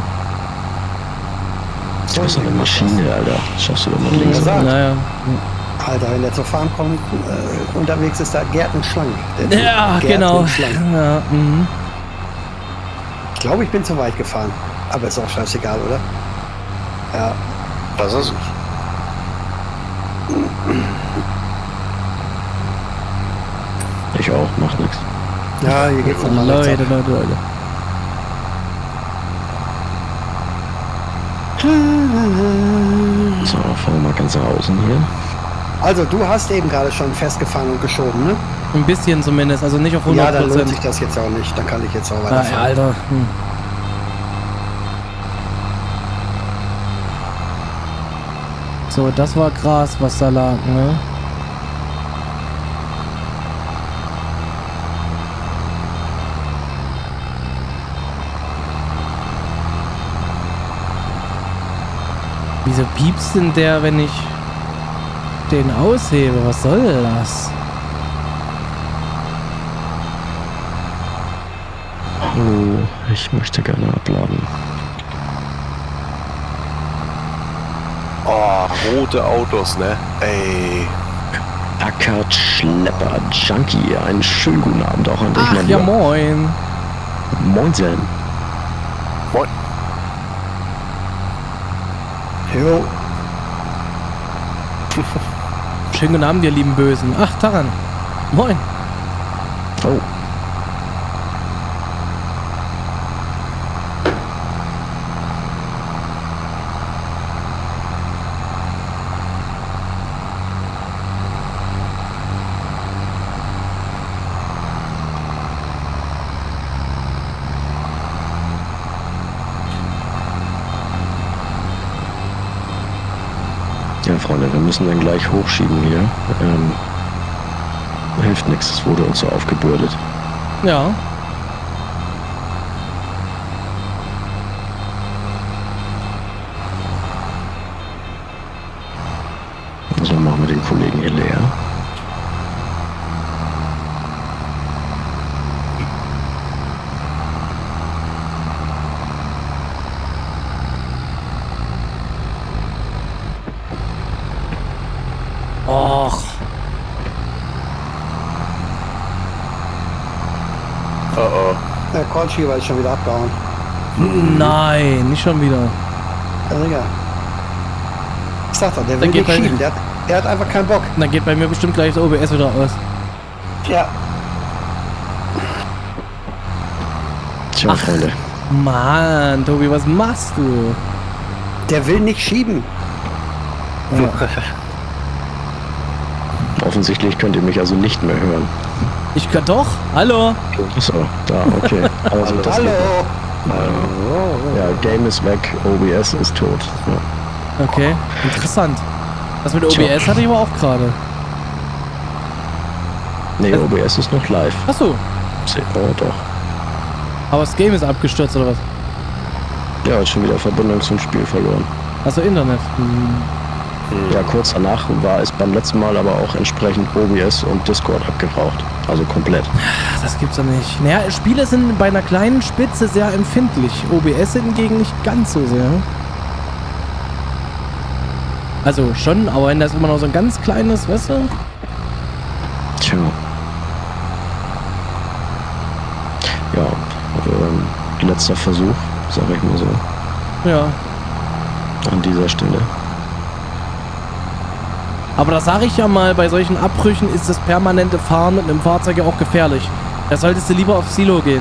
Du bist eine Maschine, Alter. Das schaffst du doch mal links. gesagt. Naja. Alter, wenn der zur Farm kommt, unterwegs ist da gärtenschlank. Der Ja, Typ, genau. gärtenschlank. Ja, mhm. Ich glaube, ich bin zu weit gefahren. Aber ist auch scheißegal, oder? Ja. Was ist? Ich auch, macht nichts. Ja, hier geht's nochmal Leute, rechts ab. Leute. So, fahren wir mal ganz nach außen hier. Also, du hast eben gerade schon festgefahren und geschoben, ne? Ein bisschen zumindest, also nicht auf 100%. Ja, dann lohnt sich das jetzt auch nicht. Dann kann ich jetzt auch Ah, weiterfahren. ja, Alter. So, das war Gras, was da lag, ne? Wieso piepst denn der, wenn ich den aushebe? Was soll das? Hallo, ich möchte gerne abladen. Oh, rote Autos, ne? Ey. Ackert Schlepper Junkie, einen schönen guten Abend auch an dich, Ach, mein ja Lieber. moin. Moinsen. Moin. Jo. Schönen guten Abend, ihr lieben Bösen. Ach, Taran. Moin. Oh. Ja, Freunde, wir müssen dann gleich hochschieben hier. Hilft nichts, es wurde uns so aufgebürdet. Ja. So machen wir den Kollegen hier leer. Och. Oh oh. Der Callschieber ist schon wieder abgehauen. Nein, nicht schon wieder. Ja, Digga. Ich sag doch, der will geht nicht bei- schieben. Der hat einfach keinen Bock. Dann geht bei mir bestimmt gleich das OBS wieder aus. Ja. Tja, Freunde. Mann, Tobi, was machst du? Der will nicht schieben. Offensichtlich könnt ihr mich also nicht mehr hören. Ich kann doch. Hallo. Achso, da, okay. Also das Hallo. Ja, Game ist weg, OBS ist tot. Ja. Okay, interessant. Das mit Tja. OBS hatte ich aber auch gerade. Nee, OBS ist noch live. Achso, Oh, doch. aber das Game ist abgestürzt oder was? Ja, hat schon wieder Verbindung zum Spiel verloren. Achso, Internet. Ja, kurz danach war es beim letzten Mal aber auch entsprechend OBS und Discord abgeraucht. Also komplett. Ach, das gibt's doch nicht. Naja, Spiele sind bei einer kleinen Spitze sehr empfindlich. OBS hingegen nicht ganz so sehr. Also schon, aber wenn das immer noch so ein ganz kleines, weißt du? Tja. Ja, letzter Versuch, sag ich mal so, Ja. an dieser Stelle. Aber da sage ich ja mal, bei solchen Abbrüchen ist das permanente Fahren mit einem Fahrzeug ja auch gefährlich. Da solltest du lieber auf Silo gehen.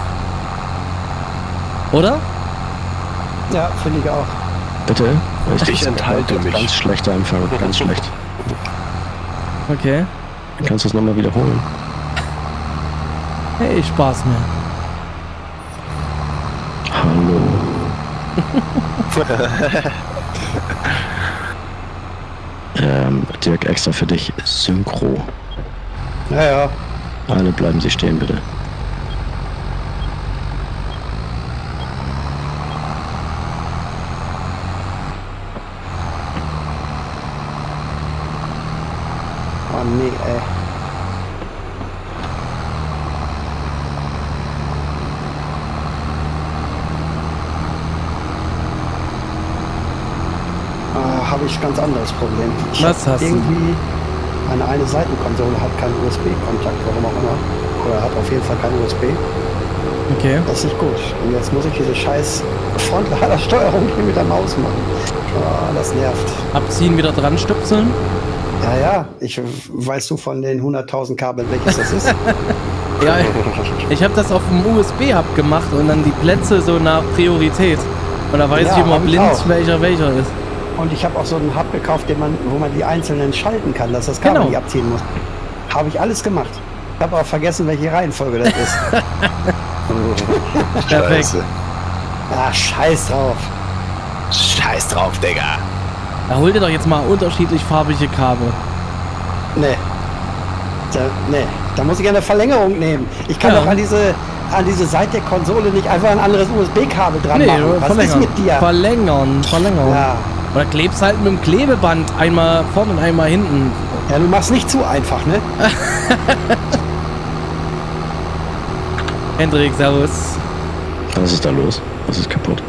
Oder? Ja, finde ich auch. Bitte? Ich enthalte mich. Ganz schlechter Empfang, ganz schlecht. Okay. Kannst du es nochmal wiederholen? Hey, Spaß mir. Hallo. Dirk, extra für dich Synchro. Ja, ja. Alle bleiben Sie stehen, bitte. Oh nee, ey. Habe ich ganz anderes Problem. Ich Was hab hast du? irgendwie eine Seitenkonsole hat keinen USB-Kontakt, warum auch immer. Oder hat auf jeden Fall keinen USB. Okay. Das ist nicht gut. Und jetzt muss ich diese scheiß Frontladersteuerung hier mit der Maus machen. Oh, das nervt. Abziehen, wieder dran stupseln. Ja, weißt du von den 100.000 Kabeln, welches das ist? Ja, ich habe das auf dem USB-Hub gemacht und dann die Plätze so nach Priorität. Und da weiß Ja, ich immer hab ich blind, auch. welcher ist. Und ich habe auch so einen Hub gekauft, wo man die einzelnen schalten kann, dass das Kabel Genau. nicht abziehen muss. Habe ich alles gemacht. Ich habe auch vergessen, welche Reihenfolge das ist. Perfekt. Scheiße. Ah, scheiß drauf. Scheiß drauf, Digga. Da hol dir doch jetzt mal unterschiedlich farbige Kabel. Nee. Da muss ich eine Verlängerung nehmen. Ich kann Ja. doch an diese Seite der Konsole nicht einfach ein anderes USB-Kabel dran machen. Was verlängern. ist mit dir? Verlängern. Ja. Oder klebst halt mit dem Klebeband einmal vorne und einmal hinten. Ja, du machst nicht zu einfach, ne? Hendrik, servus. Was ist da los? Was ist kaputt?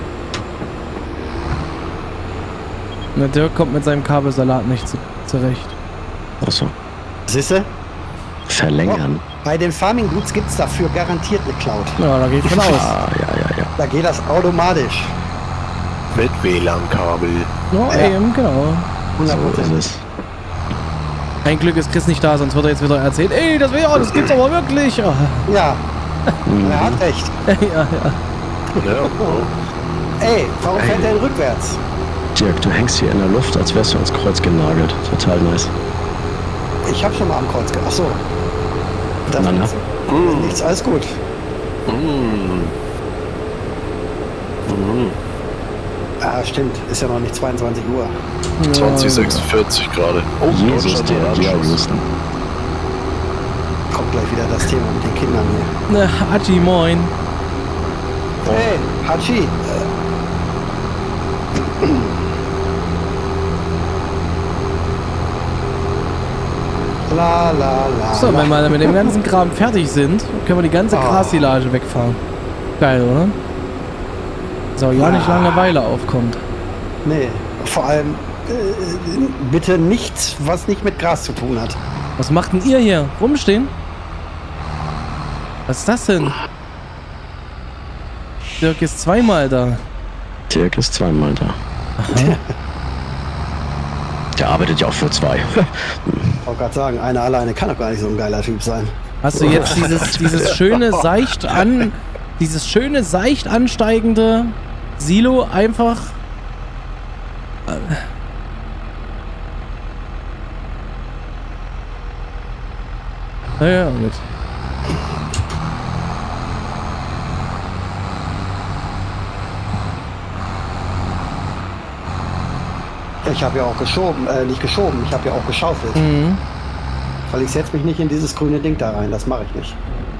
Der Dirk kommt mit seinem Kabelsalat nicht zurecht. Achso. Siehste? Verlängern. Bei den Farming Boots gibt es dafür garantiert eine Cloud. Ja, da geht von aus. Ah, ja. Da geht das automatisch. Mit WLAN-Kabel. Ja, Ja. eben, genau. 100%. So ist es. Ein Glück ist Chris nicht da, sonst wird er jetzt wieder erzählt, ey, das gibt's aber wirklich. Ja, Ja, er hat recht. ja. Ja, oh. Ey, warum fährt der denn rückwärts? Dirk, du hängst hier in der Luft, als wärst du ans Kreuz genagelt. Total nice. Ich hab schon mal am Kreuz ge... Achso. Na, na. Nichts, alles gut. Ah, stimmt. Ist ja noch nicht 22 Uhr. 2046 gerade. Oh, Jesus, Deutschland Dirk, hat ja, Anschluss. Houston. Kommt gleich wieder das Thema mit den Kindern hier. Na, Achi, moin. Hey, Hachi. La la la. So, wenn wir mit dem ganzen Kram fertig sind, können wir die ganze Oh. Grassilage wegfahren. Geil, oder? So, ja nicht Langeweile aufkommt. Nee, vor allem bitte nichts, was nicht mit Gras zu tun hat. Was macht denn ihr hier? Rumstehen? Was ist das denn? Dirk ist zweimal da. Dirk ist zweimal da. Der arbeitet ja auch für zwei. Ich wollte gerade sagen, einer alleine kann doch gar nicht so ein geiler Typ sein. Hast du jetzt dieses schöne seicht ansteigende Silo einfach ja, gut. Ich habe ja auch nicht geschoben, ich habe ja auch geschaufelt. Mhm. Weil ich setze mich nicht in dieses grüne Ding da rein, das mache ich nicht.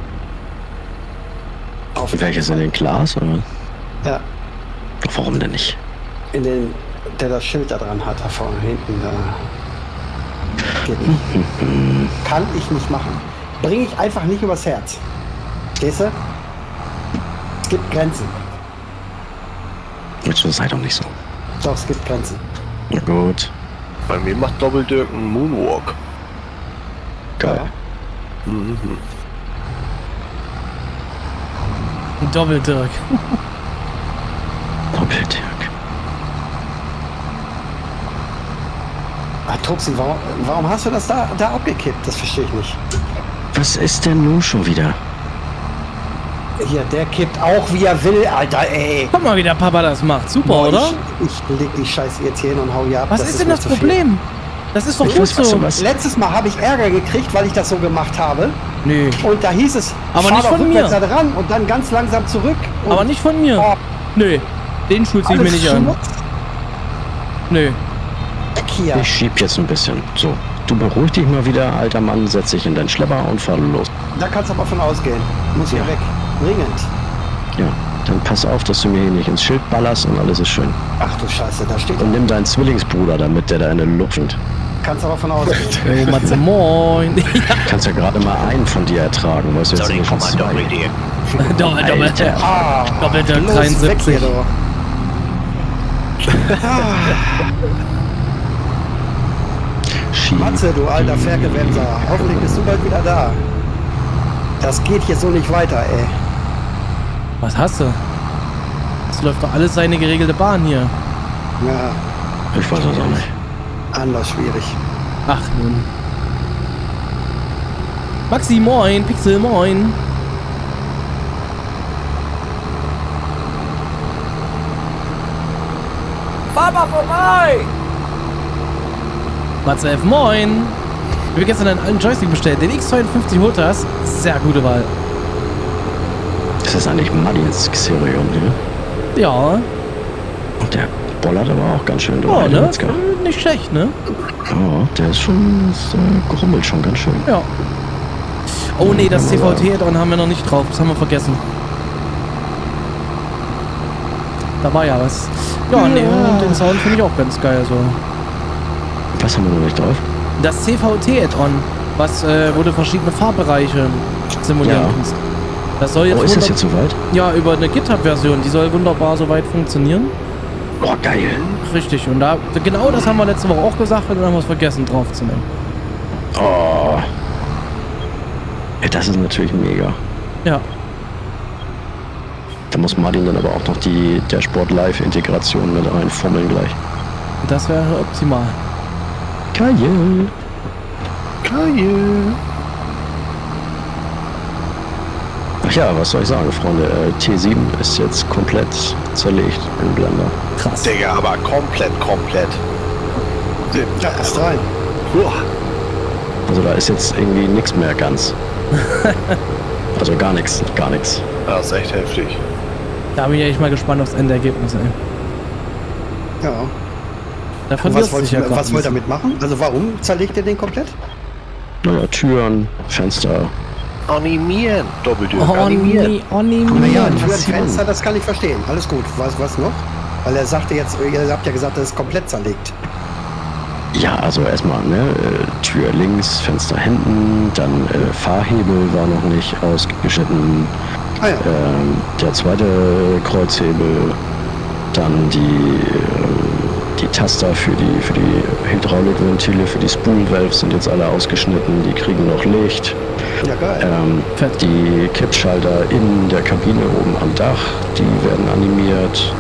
Auf Welches in den Glas, oder? Ja, Warum denn nicht? in den, der das Schild da dran hat, da vorne hinten, da. Geht nicht. Kann ich nicht machen. Bringe ich einfach nicht übers Herz. Stehst du? Es gibt Grenzen. Jetzt sei doch nicht so. Doch, es gibt Grenzen. Na gut. Bei mir macht Doppeldirk einen Moonwalk. Geil. Doppeldirk. Doppeldirk. Ah, Tuxi, warum hast du das da abgekippt? Das verstehe ich nicht. Was ist denn nun schon wieder? Hier, der kippt auch wie er will, Alter, ey. Guck mal, wie der Papa das macht. Super, Boah, oder? Ich leg die Scheiße jetzt hier hin und hau hier ab. Was ist denn mir das zu viel. Problem? Das ist doch Ich gut weiß, weißt so. du was? Letztes Mal habe ich Ärger gekriegt, weil ich das so gemacht habe. Nö. Und da hieß es, Aber fahr nicht doch von rückwärts mir. da dran und dann ganz langsam zurück. Und Aber nicht von mir. Oh, Nö. Den Schuh zieh ich mir alles nicht an. Schmutz Nö. weg hier. Ich schieb jetzt ein bisschen. So, du beruhig dich mal wieder, alter Mann, setz dich in deinen Schlepper und fahr los. Da kannst du aber von ausgehen. Muss hier Ja. weg. Dringend. Ja, dann pass auf, dass du mir hier nicht ins Schild ballerst und alles ist schön. Ach du Scheiße, da steht Und nimm deinen Zwillingsbruder damit, der da in der Luft hängt. Kannst aber von ausgehen. Hey, Matze, moin. Du kannst ja gerade mal einen von dir ertragen, weißt du, jetzt sind wir schon zwei. Doppelte Los, weg 73. hier, du. Matze, du alter Ferkelwemser. Hoffentlich bist du bald wieder da. Das geht hier so nicht weiter, ey. Was hast du? Das läuft doch alles seine geregelte Bahn hier. Ja, Ich weiß es auch nicht. anders schwierig. Ach nun. Maxi, moin. Pixel, moin. Fahr mal vorbei! Matze F, moin. Ich habe gestern einen alten Joystick bestellt. Den X52 Hotas. Sehr gute Wahl. Das ist eigentlich Martins Xerion, ne? Ja. Und der bollert aber auch ganz schön Oh, durch. ne? Nicht schlecht, ne? Ja, der ist schon, gerummelt schon ganz schön. Ja. Oh ne, das CVT-Add-on haben wir noch nicht drauf. Das haben wir vergessen. Da war ja was. Ja, ne, den Sound finde ich auch ganz geil. So. Was haben wir noch nicht drauf? Das CVT-Add-on, wo du verschiedene Fahrbereiche simulieren Ja. kannst. Das soll jetzt Oh, ist das jetzt soweit? ja, über eine GitHub-Version. Die soll wunderbar soweit funktionieren. Oh, geil. Richtig. Und da genau das haben wir letzte Woche auch gesagt und dann haben wir es vergessen draufzunehmen. Oh. Ja, das ist natürlich mega. Ja. Da muss Martin dann aber auch noch die Dashboard Live-Integration mit reinfummeln gleich. Das wäre optimal. Geil. Geil. Ach ja, was soll ich sagen, Freunde? T7 ist jetzt komplett zerlegt im Blender. Krass. Digga, aber komplett. Ja, ist rein. Uah. Also da ist jetzt irgendwie nichts mehr ganz. Also gar nichts. Das ist echt heftig. Da bin ich echt mal gespannt aufs Endergebnis, ey. Ja. Da Und verlierst was du wollt dich ja ihr grad ein bisschen. damit machen? Also warum zerlegt ihr den komplett? Naja, Türen, Fenster. Animieren. Doppelte. Oh, Animieren. Naja, Hm, Türen, was Fenster, das kann ich verstehen. Alles gut. Was noch? Weil er sagte jetzt, ihr habt ja gesagt, das ist komplett zerlegt. Ja, also erstmal, ne, Tür links, Fenster hinten, dann Fahrhebel war noch nicht ausgeschnitten, Ah ja. der zweite Kreuzhebel, dann die Taster für die Hydraulikventile, für die Spool-Valves sind jetzt alle ausgeschnitten, die kriegen noch Licht. Ja, geil. Fett. Die Kippschalter in der Kabine oben am Dach, die werden animiert.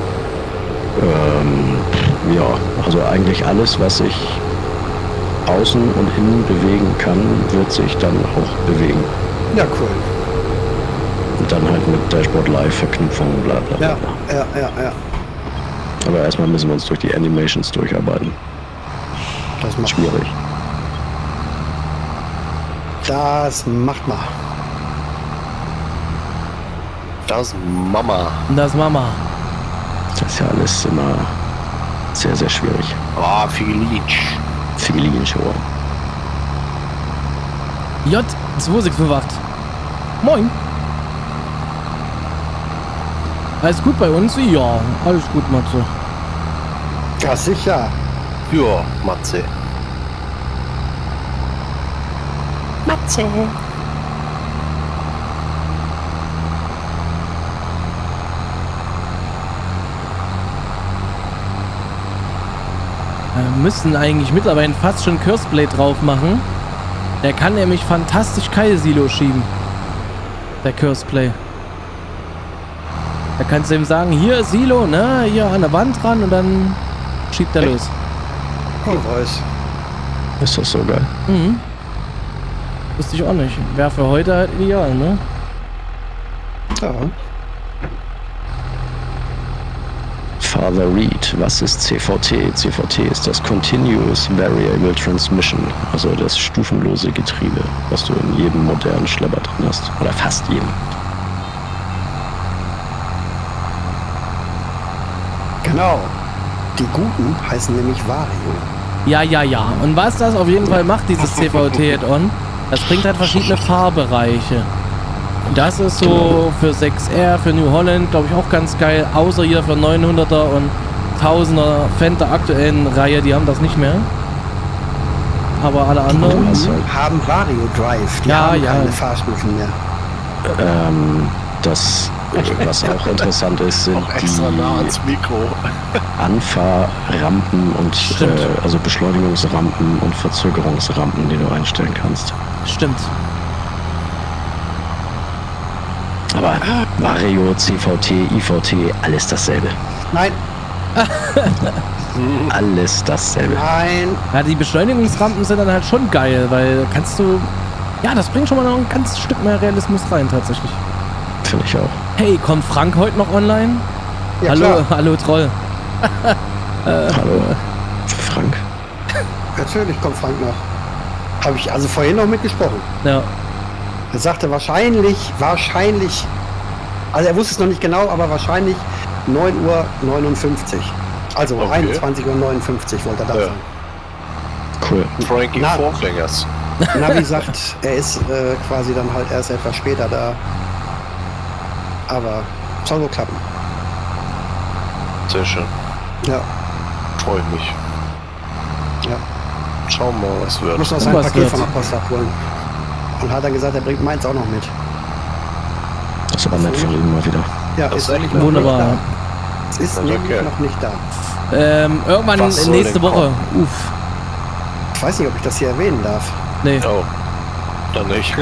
Ja, also eigentlich alles, was sich außen und innen bewegen kann, wird sich dann auch bewegen. Ja, cool. Und dann halt mit Dashboard Live Verknüpfung, bla bla bla. Ja, bla. ja. Aber erstmal müssen wir uns durch die Animations durcharbeiten. Das macht Schwierig. Das macht mal. Das Mama. Das Mama. Das ist ja alles immer sehr, sehr schwierig. Ah, Figelinch. Figelinch, oh. J2658. Moin. Alles gut bei uns? Ja, alles gut, Matze. Ja, sicher. Ja, Matze. Wir müssen eigentlich mittlerweile fast schon Curseblade drauf machen. Der kann nämlich fantastisch Keilsilo schieben. Der Curseplay. Da kannst du ihm sagen, hier Silo, ne, hier an der Wand ran und dann schiebt er los. Cool, Voice. Ist das so geil? Mhm. Wusste ich auch nicht. Wäre für heute halt ideal, ne? Ja. Father Reed, was ist CVT? CVT ist das Continuous Variable Transmission, also das stufenlose Getriebe, was du in jedem modernen Schlepper drin hast. Oder fast jedem. Genau. Die Guten heißen nämlich Vario. Ja. Und was das auf jeden Fall macht, dieses CVT-Add-on, das bringt halt verschiedene Fahrbereiche. Das ist so für 6R, für New Holland, glaube ich, auch ganz geil. Außer hier für 900er und 1000er Fendt der aktuellen Reihe, die haben das nicht mehr. aber alle anderen. Haben Vario Drive. Die Ja, haben ja. keine Fahrstufen mehr. Das, was auch interessant ist, sind Auch extra nah die ans Mikro. Anfahrrampen und Stimmt. also Beschleunigungsrampen und Verzögerungsrampen, die du einstellen kannst. Stimmt. Aber Vario, CVT, IVT, alles dasselbe. Nein, Alles dasselbe. nein. Ja, die Beschleunigungsrampen sind dann halt schon geil, weil kannst du... Ja, das bringt schon mal noch ein ganz Stück mehr Realismus rein, tatsächlich. Finde ich auch. Hey, kommt Frank heute noch online? Ja, hallo, klar. hallo Troll. Hallo, Frank. Natürlich kommt Frank noch. Habe ich also vorhin noch mitgesprochen. Ja, Er sagte wahrscheinlich, also er wusste es noch nicht genau, aber wahrscheinlich 9:59 Uhr. Also Okay. 21:59 Uhr wollte er da Ja. sein. Cool. Frankie Na. Vorgängers. Navi sagt, er ist quasi dann halt erst etwas später da. Aber soll wohl klappen. Sehr schön. Ja, Freue mich. ja. Schauen wir mal, was wird. Ich muss noch sein Was Paket wird? von der Post abholen. Und hat dann gesagt, er bringt meins auch noch mit. Das ist aber nett von ihm mal wieder. Ja, Das ist ist nämlich echt noch wunderbar. nicht da. Es ist Okay. nämlich noch nicht da. Irgendwann Was soll nächste denn Woche. kommen? Uff. Ich weiß nicht, ob ich das hier erwähnen darf. Nee, Oh, dann nicht.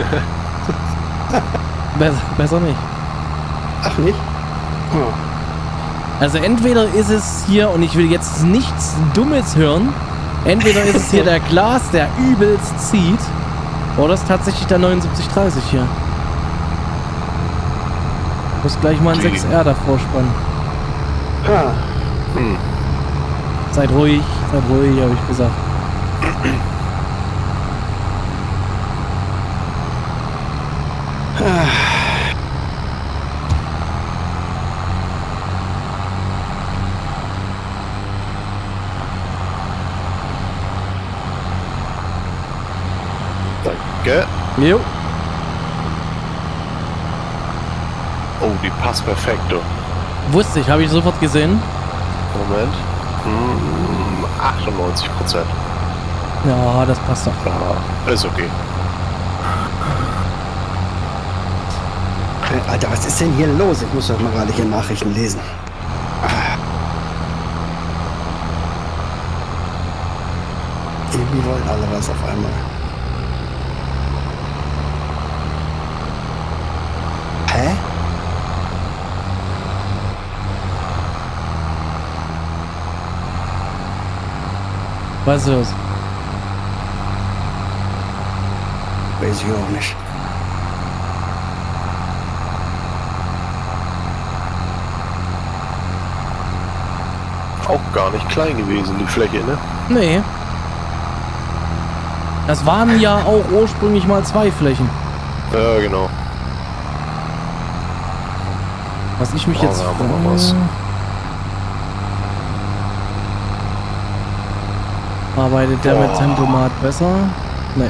besser nicht. Ach nicht? Hm. Also entweder ist es hier, und ich will jetzt nichts Dummes hören, entweder ist es hier der Glas, der übelst zieht, oder es ist tatsächlich der 7930 hier. Ich muss gleich mal ein Die- 6R davor spannen. Ah, Seid ruhig, habe ich gesagt. Danke. Jo. Oh, die passt perfekt, du. Wusste ich, habe ich sofort gesehen. Moment. 98%. Ja, das passt doch. Ja, ist okay. Alter, was ist denn hier los? Ich muss doch mal gerade hier Nachrichten lesen. Irgendwie wollen alle was auf einmal. Hä? Was ist los? Weiß ich auch nicht. Auch gar nicht klein gewesen, die Fläche, ne? Nee. Das waren ja auch ursprünglich mal 2 Flächen. Ja, genau. Was ich mich Oh, jetzt da haben wir noch was. Arbeitet der mit Tempomat besser? Nee.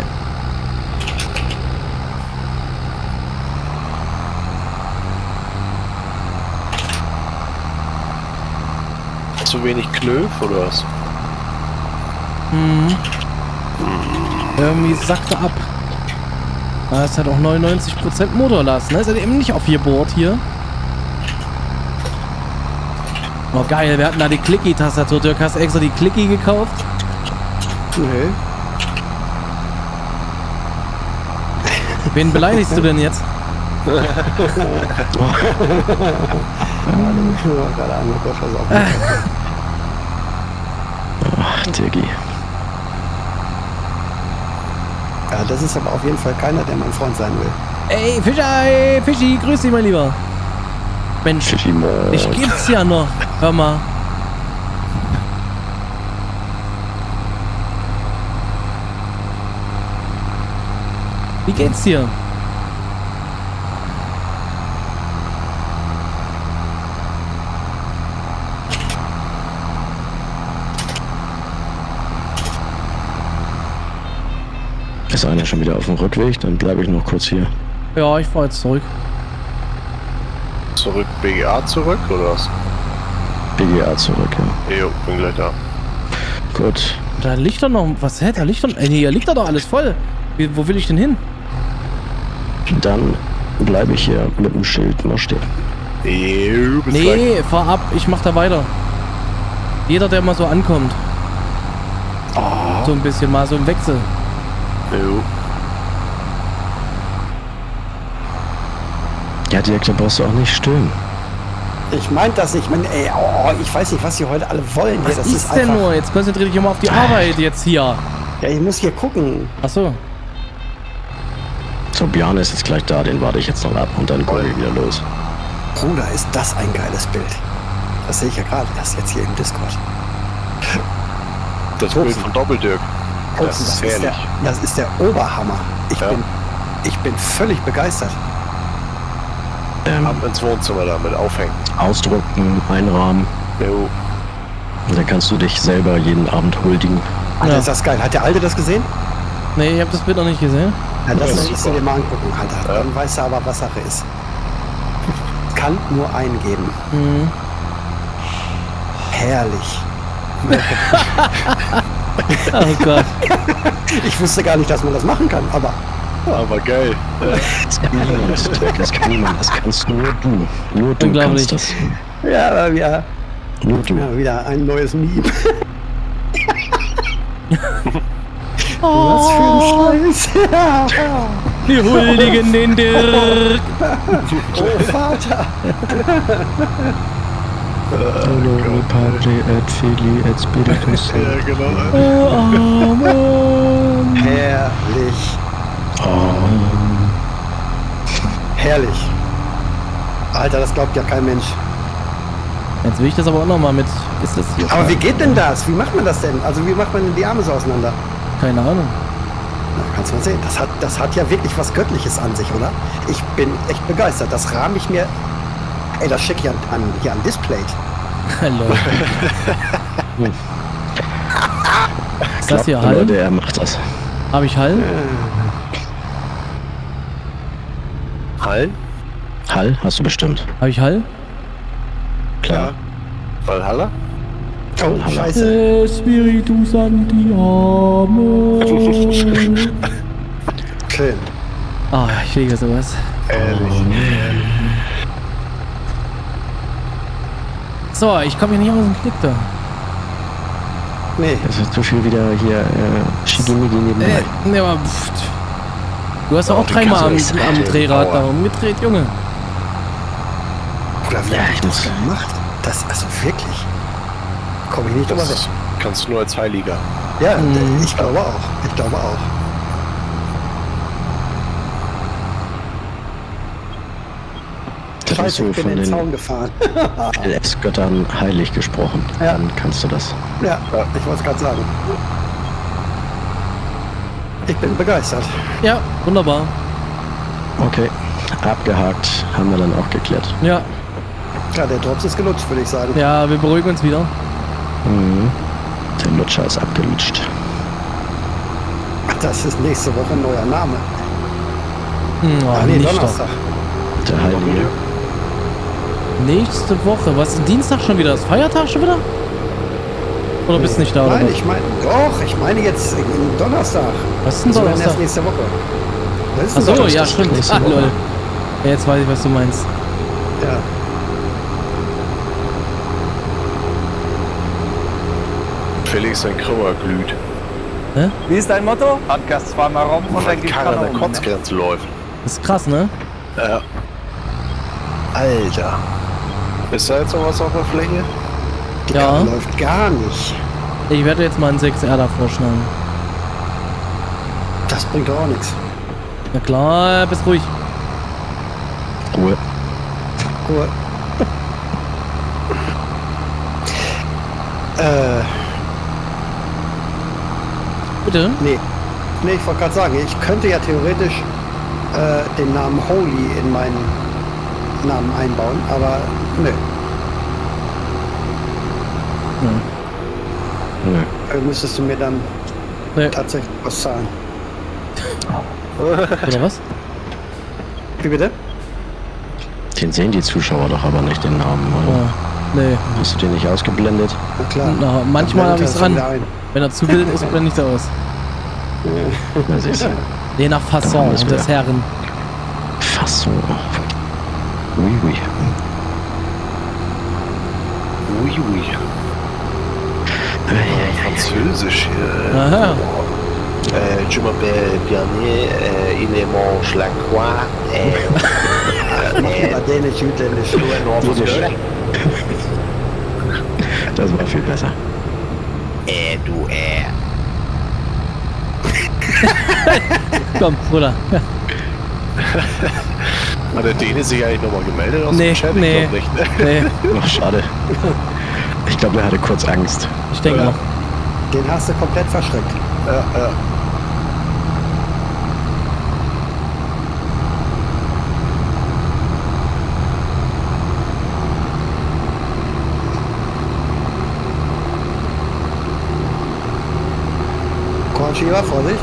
Zu wenig Knöpf oder was? Mhm. Irgendwie sackte ab. Da ist halt auch 99% Motorlast, ne? Ist halt eben nicht auf 4 Board hier. Oh geil, wir hatten da die Clicky-Tastatur. Dirk, hast du extra die Clicky gekauft? Nö. Wen beleidigst du denn jetzt? Ja, gerade angeguckt, also auch Ach, Diggi. ja, das ist aber auf jeden Fall keiner, der mein Freund sein will. Ey, Fischei, Fischi, grüß dich, mein Lieber. Mensch, Fischimo. dich gibt's ja noch. Hör mal. Wie geht's dir? Ist einer schon wieder auf dem Rückweg? Dann bleibe ich noch kurz hier. Ja, ich fahr jetzt zurück. Zurück, BGA zurück oder was? BGA zurück, ja. Jo, bin gleich da. Gut, Da liegt doch noch... Was, hä? Da liegt doch... nee, hier liegt doch alles voll. Wo will ich denn hin? Dann bleibe ich hier mit dem Schild mal stehen. Nee, fahr ab. Ich mach da weiter. Jeder, der mal so ankommt. So ein bisschen mal so im Wechsel. Jo. Ja, Dirk, da brauchst du auch nicht stören. Ich meinte das nicht. Ich weiß nicht, was sie heute alle wollen. Was das ist denn einfach, nur? Jetzt konzentriere dich immer auf die Arbeit jetzt hier. Ja, ich muss hier gucken. Achso. So, Björn ist jetzt gleich da, den warte ich jetzt noch ab und dann komme ich wieder los. Bruder, ist das ein geiles Bild. Das sehe ich ja gerade, das jetzt hier im Discord. Das Bild von Doppeldirk. Das ist herrlich. Das ist der Oberhammer. Ich bin völlig begeistert. Ab ins Wohnzimmer damit aufhängen. Ausdrucken, einrahmen. Jo. Und dann kannst du dich selber jeden Abend huldigen. Alter, ist das geil. Hat der Alte das gesehen? Nee, ich habe das Bild noch nicht gesehen. Ja, das Ja, musst du dir mal angucken, Alter. Dann weißt du aber, was Sache ist. Kann nur einen geben. Mhm. Herrlich. Oh Gott. Ich wusste gar nicht, dass man das machen kann, aber Aber geil. Das kann niemand, Dirk, das kann niemand. Das kannst nur du. Nur du Unglaublich. kannst das. ja, Nur du. wieder ein neues Meme. Oh, Was für ein Scheiß. wir huldigen den Dirk. Oh, Vater. Hallo, Padre et Filii et Spiritus Sancti. Ja, genau. Oh, Amen. Herrlich. Herrlich. Alter, das glaubt ja kein Mensch. Jetzt will ich das aber auch nochmal mit. Ist das hier? Aber wie geht denn das? Wie macht man das denn? Also wie macht man denn die Arme so auseinander? Keine Ahnung. Na, kannst du mal sehen. Das hat ja wirklich was Göttliches an sich, oder? Ich bin echt begeistert. Das rahme ich mir... Ey, das schicke ich hier an Display. Hallo. Ist das hier Hall? Leute, er macht das. Habe ich Hall? Hall? Hall hast du bestimmt. Habe ich Hall? Klar. Valhalla? Oh, scheiße. Spiritus Sancti Amen. Schön. Ah, ich liebe sowas. Ehrlich. So, ich komme hier nicht aus dem Knick da. Nee. Es ist zu viel wieder hier Schigimigi nebenbei. Nee, aber du hast doch auch du dreimal kannst am das Drehrad Power. da umgedreht, Junge. Oder wie hab ich das gemacht? Das, also wirklich. Komme ich nicht drüber weg. Das kannst du nur als Heiliger. Ja, ich glaube auch. Ich glaube auch. Das hast Scheiße, du ich bin von in den den Zaun gefahren. LS-Göttern heilig gesprochen. Ja. Dann kannst du das. Ja, ich wollte es gerade sagen. Ich bin begeistert. Ja, wunderbar. Okay, abgehakt. Haben wir dann auch geklärt. Ja, Ja, der Drops ist gelutscht, würde ich sagen. ja, wir beruhigen uns wieder. Mhm. Der Lutscher ist abgelutscht. Das ist nächste Woche ein neuer Name. Oh, Ach nee, nicht Donnerstag. Der Heilige. doch. Nächste Woche. Was ist denn Dienstag schon wieder? Ist Feiertag schon wieder? Oder bist du nicht da? Nein, oder ich meine jetzt Donnerstag. was ist denn Das wäre Donnerstag? erst nächste Woche. Das ist ein Achso, Donnerstag. ja, stimmt. nächste Ah, Woche. lol. Ja, jetzt weiß ich, was du meinst. Ja. Felix, sein Krümmer glüht. Wie ist dein Motto? Handgas zweimal rum und dann Weil geht Karre an der Kanne um. Kotzgrenze läuft. Das ist krass, ne? Ja. Alter. Ist da jetzt noch was auf der Fläche? Die Ja. Karre läuft gar nicht. Ich werde jetzt mal einen 6R da vorschlagen. Das bringt doch auch nichts. Na klar, bist ruhig. Ruhe. Ruhe. Bitte? Nee. Nee, ich wollte gerade sagen, ich könnte ja theoretisch den Namen Holy in meinen Namen einbauen, aber nö. Nö. Müsstest du mir dann Nee. tatsächlich was zahlen. Oder was? Wie bitte? Den sehen die Zuschauer doch aber nicht, den Namen. Oder? Oh. Nee. Hast du den nicht ausgeblendet? Na klar. Na, manchmal Dann habe ich es blendet ran. er schon Wenn er zu wild ist, blende ich es aus. Na, siehst du. Je nach Fasson Da ist des wieder. Herren. Fasson. Oui, oui. Ui, ui. Französisch. Aha. Je m'appelle Pierre, il mange la croix. wieder. Dänisch, Südländisch. Das war viel besser. Du, Komm, Bruder. Hat der Däne sich eigentlich nochmal gemeldet aus Nee, dem Chat? nee. Ich glaub nicht, ne? Nee, Ach, schade. Ich glaube, er hatte kurz Angst. ich denke auch. Den hast du komplett verschreckt. Ja. Kornschieber, Vorsicht.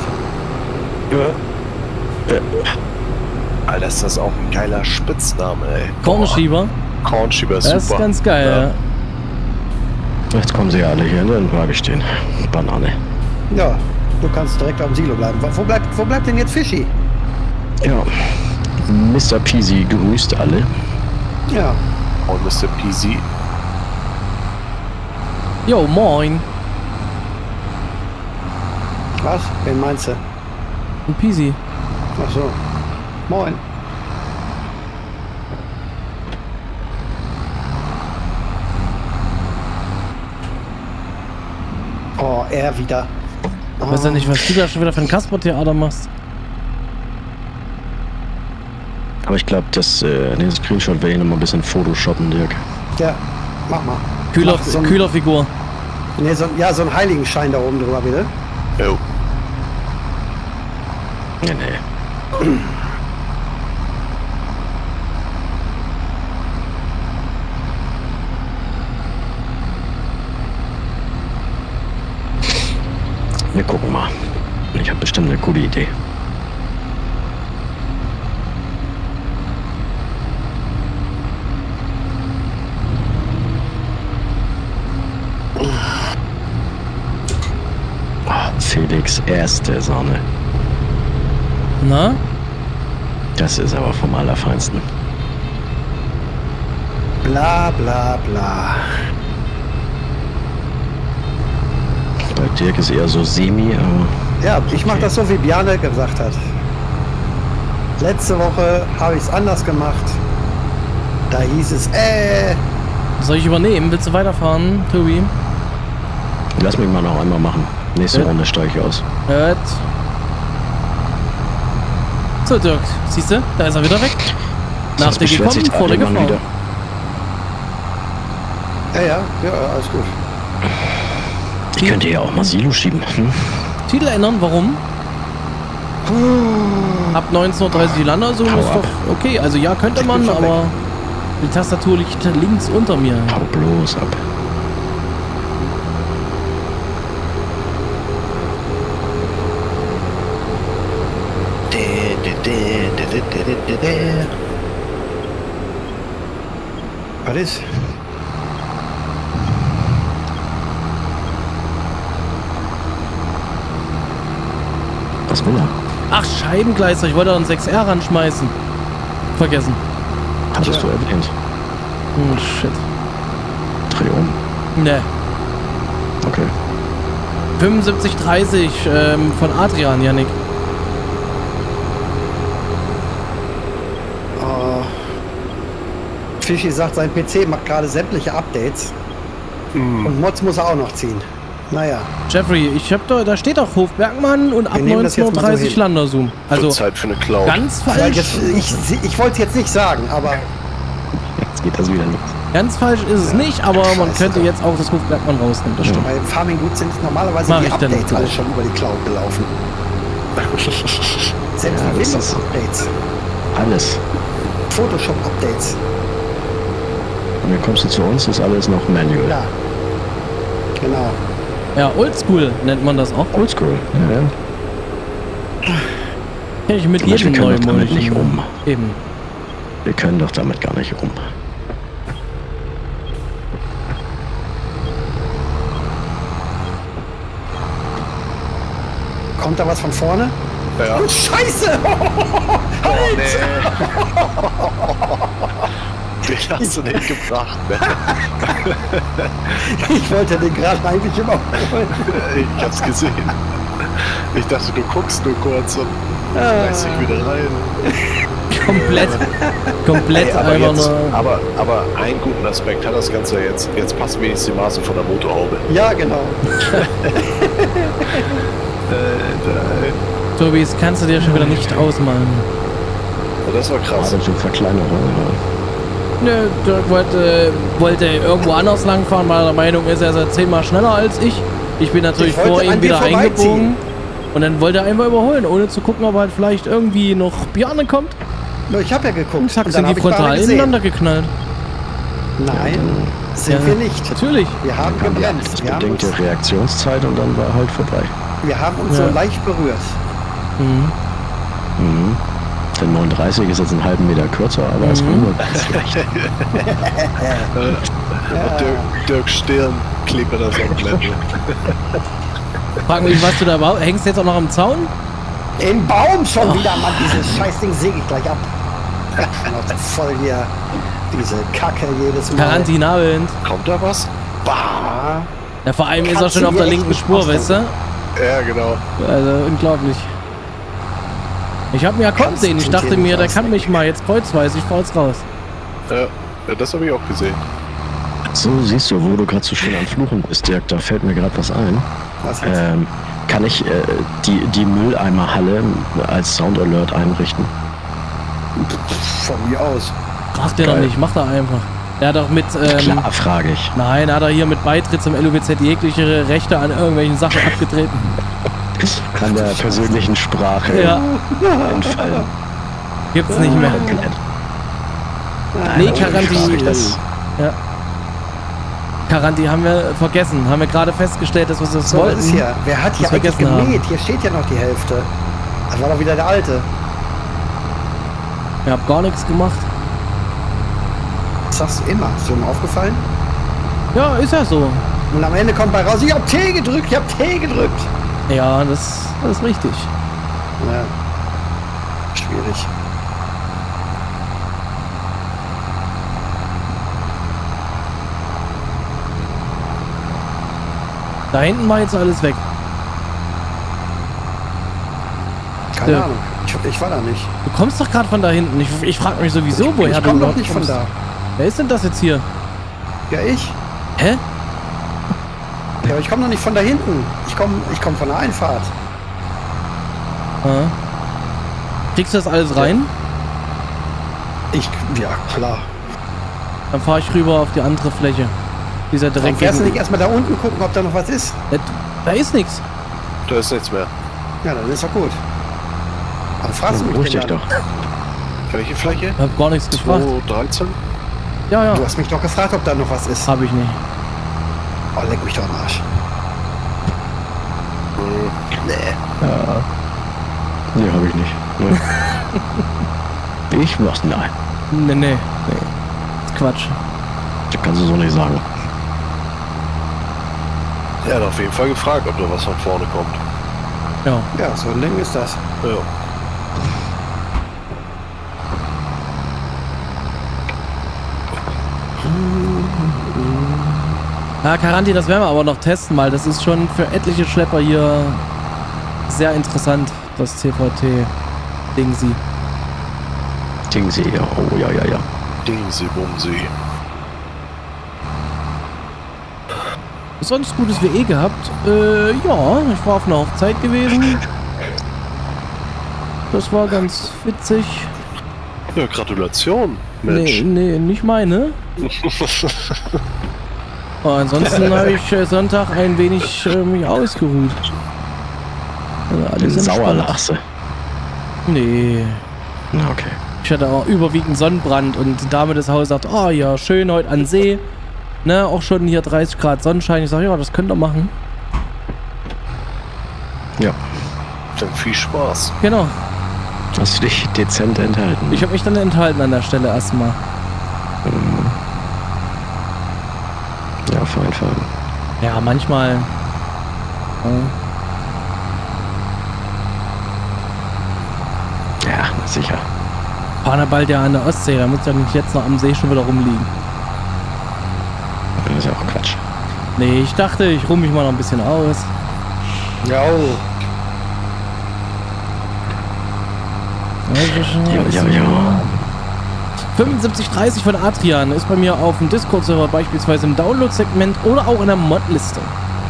Alter, ist das auch ein geiler Spitzname, ey. Kornschieber. Kornschieber ist Das ist super. ganz geil, ja. Jetzt kommen sie ja alle hier in den Waage stehen. Banane. Ja, du kannst direkt am Silo bleiben. Wo bleibt denn jetzt Fischi? Ja. Mr. Peasy grüßt alle. Ja, Und Mr. Peasy. Jo, moin. was? Wen meinst du? Ein Peasy. Ach so. Moin. Oh, er wieder. Ich weiß ja nicht, was du da schon wieder für ein Kasper-Theater machst. Aber ich glaube, den Screenshot werde ich noch mal ein bisschen photoshoppen, Dirk. Ja, mach mal. Kühler, Mach so ein- Kühlerfigur. Nee, so einen Heiligenschein da oben drüber, bitte. Jo. Nee. Wir gucken mal. Ich habe bestimmt eine coole Idee. Oh, Felix erste Sonne. Na? Das ist aber vom Allerfeinsten. Bla bla bla. Bei Dirk ist eher so semi, aber Ja, ich mach das so, wie Bjarne gesagt hat. Letzte Woche habe ich es anders gemacht. Da hieß es, Soll ich übernehmen? Willst du weiterfahren, Tobi? lass mich mal noch einmal machen. Nächste Ja. Runde steige ich aus. Hört. So, Dirk, siehst du? Da ist er wieder weg. Nach Sonst dir beschwert sich gekommen, der vor dir Mann gefahren. wieder. ja, alles gut. Ich könnte ja auch mal Silo schieben. Hm? Titel ändern, warum? Ab 19.30 die Landerzone Hau ist ab. doch okay. Also ja, könnte Ich man, bin schon aber die Tastatur liegt links unter mir. Hau bloß ab. Was ist? Was will er? Ach, Scheibengleister, ich wollte da einen 6R ranschmeißen. Vergessen. Hattest du erwähnt? Oh, shit. Dreh um. Ne. Okay. 7530 von Adrian, Yannick. Fischi sagt, sein PC macht gerade sämtliche Updates. Und Mods muss er auch noch ziehen. Naja, Jeffrey, ich hab da steht doch Hof Bergmann und ab Wir nehmen das jetzt mal so 19.30 hin. Landerzoom. Also Wird Zeit für eine Cloud. ganz weil falsch. jetzt, ich wollte es jetzt nicht sagen, aber Jetzt geht das wieder los. Ganz falsch ist es nicht, aber man Scheiße. könnte jetzt auch das Hof Bergmann rausnehmen. Das stimmt. bei Farming Good sind normalerweise Mach die ich dann Updates gleich. alle schon über die Cloud gelaufen. Selbst Ja, die das ist- Windows-Updates, Alles. Photoshop-Updates. Und dann kommst du zu uns, ist alles noch manual. Ja, genau. Ja, Oldschool nennt man das auch. Oldschool. Ja, ja. Kenn ich mit Aber wir jedem können neuen doch damit nicht um. Eben. Wir können doch damit gar nicht um. Kommt da was von vorne? Ja. Oh, Scheiße! Oh, nee. Den hast du nicht gebracht, ne? Ich wollte den gerade eigentlich überholen. Ich hab's gesehen. Ich dachte, du guckst nur kurz und reißt dich wieder rein. Komplett aber, einfach jetzt, nur. aber einen guten Aspekt hat das Ganze jetzt. Jetzt passen wenigstens die Maße von der Motorhaube. Ja, genau. Tobi, das kannst du dir schon wieder nicht ausmalen. Das war krass. Also Verkleinerung. Nö, der wollte irgendwo anders langfahren, weil er der Meinung ist, er ist 10-mal schneller als ich. Ich bin natürlich Ich wollte vor ihm an dir wieder vorbeiziehen. eingebogen. Und dann wollte er einfach überholen, ohne zu gucken, ob halt vielleicht irgendwie noch Bjarne kommt. Nur ich habe ja geguckt. Und zack, und sind dann die hab ich beide frontal gesehen. ineinander geknallt. Nein, sind Ja, wir nicht. Natürlich. Wir haben gebremst. Wir haben, uns, Bedingte Reaktionszeit und dann war halt vorbei. wir haben uns Ja. so leicht berührt. Mhm. Mhm. Der 39 ist jetzt einen halben Meter kürzer, aber es war nur ganz leicht. Dirk Stirn klebt er das Sonnenblende. Frag mich, was du da überhaupt. Hängst du jetzt auch noch am Zaun? Im Baum schon wieder, Mann. Dieses Scheißding säge ich gleich ab. Noch voll hier diese Kacke jedes Mal. Karantinabend. Kommt da was? Bah! Ja. Ja, vor allem ist er Kannst schon du auf mir der echt linken nicht Spur, ausdenken. weißt du? Ja, genau. Also unglaublich. Ich habe ihn ja kommen Kannst sehen. du Ich dir dachte nicht mir, der kann ausdenken. mich mal jetzt kreuzweise. Ich fahr jetzt raus. Ja, das habe ich auch gesehen. So, siehst du, wo du gerade so schön am Fluchen bist, Dirk, da fällt mir gerade was ein. Was jetzt? Kann ich die Mülleimerhalle als Sound Alert einrichten? Von mir aus. Frag dir doch Geil. nicht, mach da einfach. Er hat doch mit. Klar, frage ich. Nein, hat er hier mit Beitritt zum LUWZ jegliche Rechte an irgendwelchen Sachen abgetreten. An der persönlichen Sprache Ja, entfallen. gibt's nicht mehr. Komplett. Nee, Frage Karanti. ich das. Ja. Karanti haben wir vergessen. Haben wir gerade festgestellt, dass wir das So, was wollten. ist hier? Wer hat hier Das eigentlich vergessen gemäht? haben. Hier steht ja noch die Hälfte. Das war doch wieder der alte. Ich hab gar nichts gemacht. Das sagst du immer. Ist dir mal aufgefallen? Ja, ist ja so. Und am Ende kommt bei raus, ich hab T gedrückt, ich hab T gedrückt. Ja, das ist richtig. Ja. Schwierig. Da hinten war jetzt alles weg. Keine Ja. Ahnung. Ich war da nicht. Du kommst doch gerade von da hinten. Ich frage mich sowieso, woher Ich du komme doch überhaupt nicht von kommst. da. Wer ist denn das jetzt hier? Ja, ich. Hä? Ja, aber ich komme doch nicht von da hinten. Ich komm von der Einfahrt. Ah. Kriegst du das alles rein? Ja, klar. Dann fahre ich rüber auf die andere Fläche. Dieser Dann direkt fährst du nicht gegen... erstmal da unten gucken, ob da noch was ist. Da ist nichts. Da ist nichts mehr. Ja, dann ist doch gut. Aber fragst du Dann mich beruhig denn dich dann? doch. Welche Fläche? Ich hab gar nichts gefragt. 213? Ja, ja. Du hast mich doch gefragt, ob da noch was ist. Hab ich nicht. Oh, leck mich doch am Arsch. Nee, habe ich nicht. Nee. Ich mach's nein. Nee. Das ist Quatsch. Das kannst du so nicht sagen. Er hat auf jeden Fall gefragt, ob da was von vorne kommt. Ja. Ja, so ein Ding ist das. Ja. Ja, Karanti, das werden wir aber noch testen, weil das ist schon für etliche Schlepper hier sehr interessant, das CVT-Ding-Sie. Dingsy, ja. Oh, ja. Dingsi Bumsi. Sonst gutes WE gehabt? Ja, ich war auf einer Hochzeit gewesen. Das war ganz witzig. Ja, Gratulation, Mensch. Nee, nicht meine. Aber ansonsten habe ich Sonntag ein wenig mich ausgeruht. Also alles Den entspannt. Sauerlachse. Nee. Na, okay. Ich hatte auch überwiegend Sonnenbrand und die Dame des Hauses sagt, oh ja, schön heute an See. Ne, auch schon hier 30 Grad Sonnenschein. Ich sage, ja, das könnt ihr machen. Ja. Dann viel Spaß. Genau. Hast du dich dezent enthalten? Ich habe mich dann enthalten an der Stelle erstmal. Ja, fein. Ja, manchmal. sicher. Fahren wir bald ja an der Ostsee, da muss ja nicht jetzt noch am See schon wieder rumliegen. Das ist ja auch Quatsch. Nee, ich dachte, ich ruhe mich mal noch ein bisschen aus. Ja, Ja. 7530 von Adrian ist bei mir auf dem Discord-Server beispielsweise im Download-Segment oder auch in der Mod-Liste.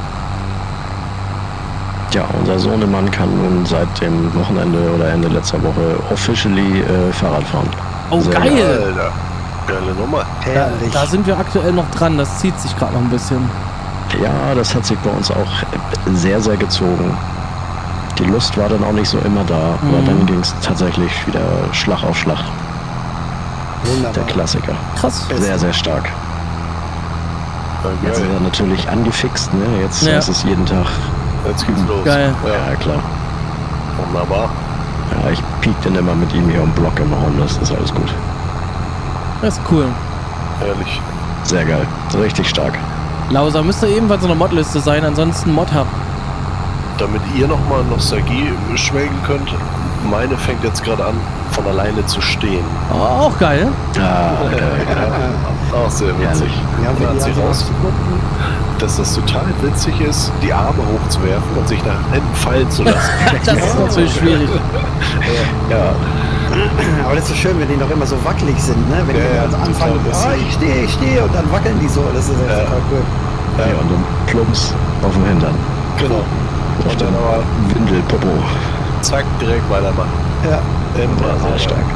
Ja, unser Sohnemann kann nun seit dem Wochenende oder Ende letzter Woche officially Fahrrad fahren. Oh, Sehr geil! Alter, geile Nummer. herrlich. Da sind wir aktuell noch dran, das zieht sich gerade noch ein bisschen. Ja, das hat sich bei uns auch sehr, sehr gezogen. Die Lust war dann auch nicht so immer da, aber dann ging es tatsächlich wieder Schlag auf Schlag. Der Wunderbar. Klassiker. Krass. Sehr, sehr stark. Jetzt ist er natürlich angefixt, ne? Jetzt Ja. ist es jeden Tag. Jetzt geht's los. Geil. Ja, klar. Wunderbar. Ja, ich piek dann immer mit ihm hier am Block im Raum, das ist alles gut. Das ist cool. Herrlich. Sehr geil. Richtig stark. Lauser müsste ebenfalls in der Modliste sein, ansonsten Mod-Hub. Damit ihr nochmal Nostalgie schwelgen könnt, meine fängt jetzt gerade an, von alleine zu stehen. Oh, auch geil. Ah, geil. Auch sehr witzig. Ja, Und wenn dann hat die sie also rausgefunden, dass das total witzig ist, die Arme hochzuwerfen und sich nach hinten fallen zu lassen. Das ist natürlich schwierig. Ja, Aber das ist so schön, wenn die noch immer so wackelig sind, ne? Wenn die Ja, also anfangen, total lustig. ich stehe und dann wackeln die so. Das ist echt total cool. ja, und dann plumps auf dem Hintern. Genau. Auf Und dann dem aber Windelpopo. zack, direkt weitermachen. Ja. Immer Ja, sehr stark.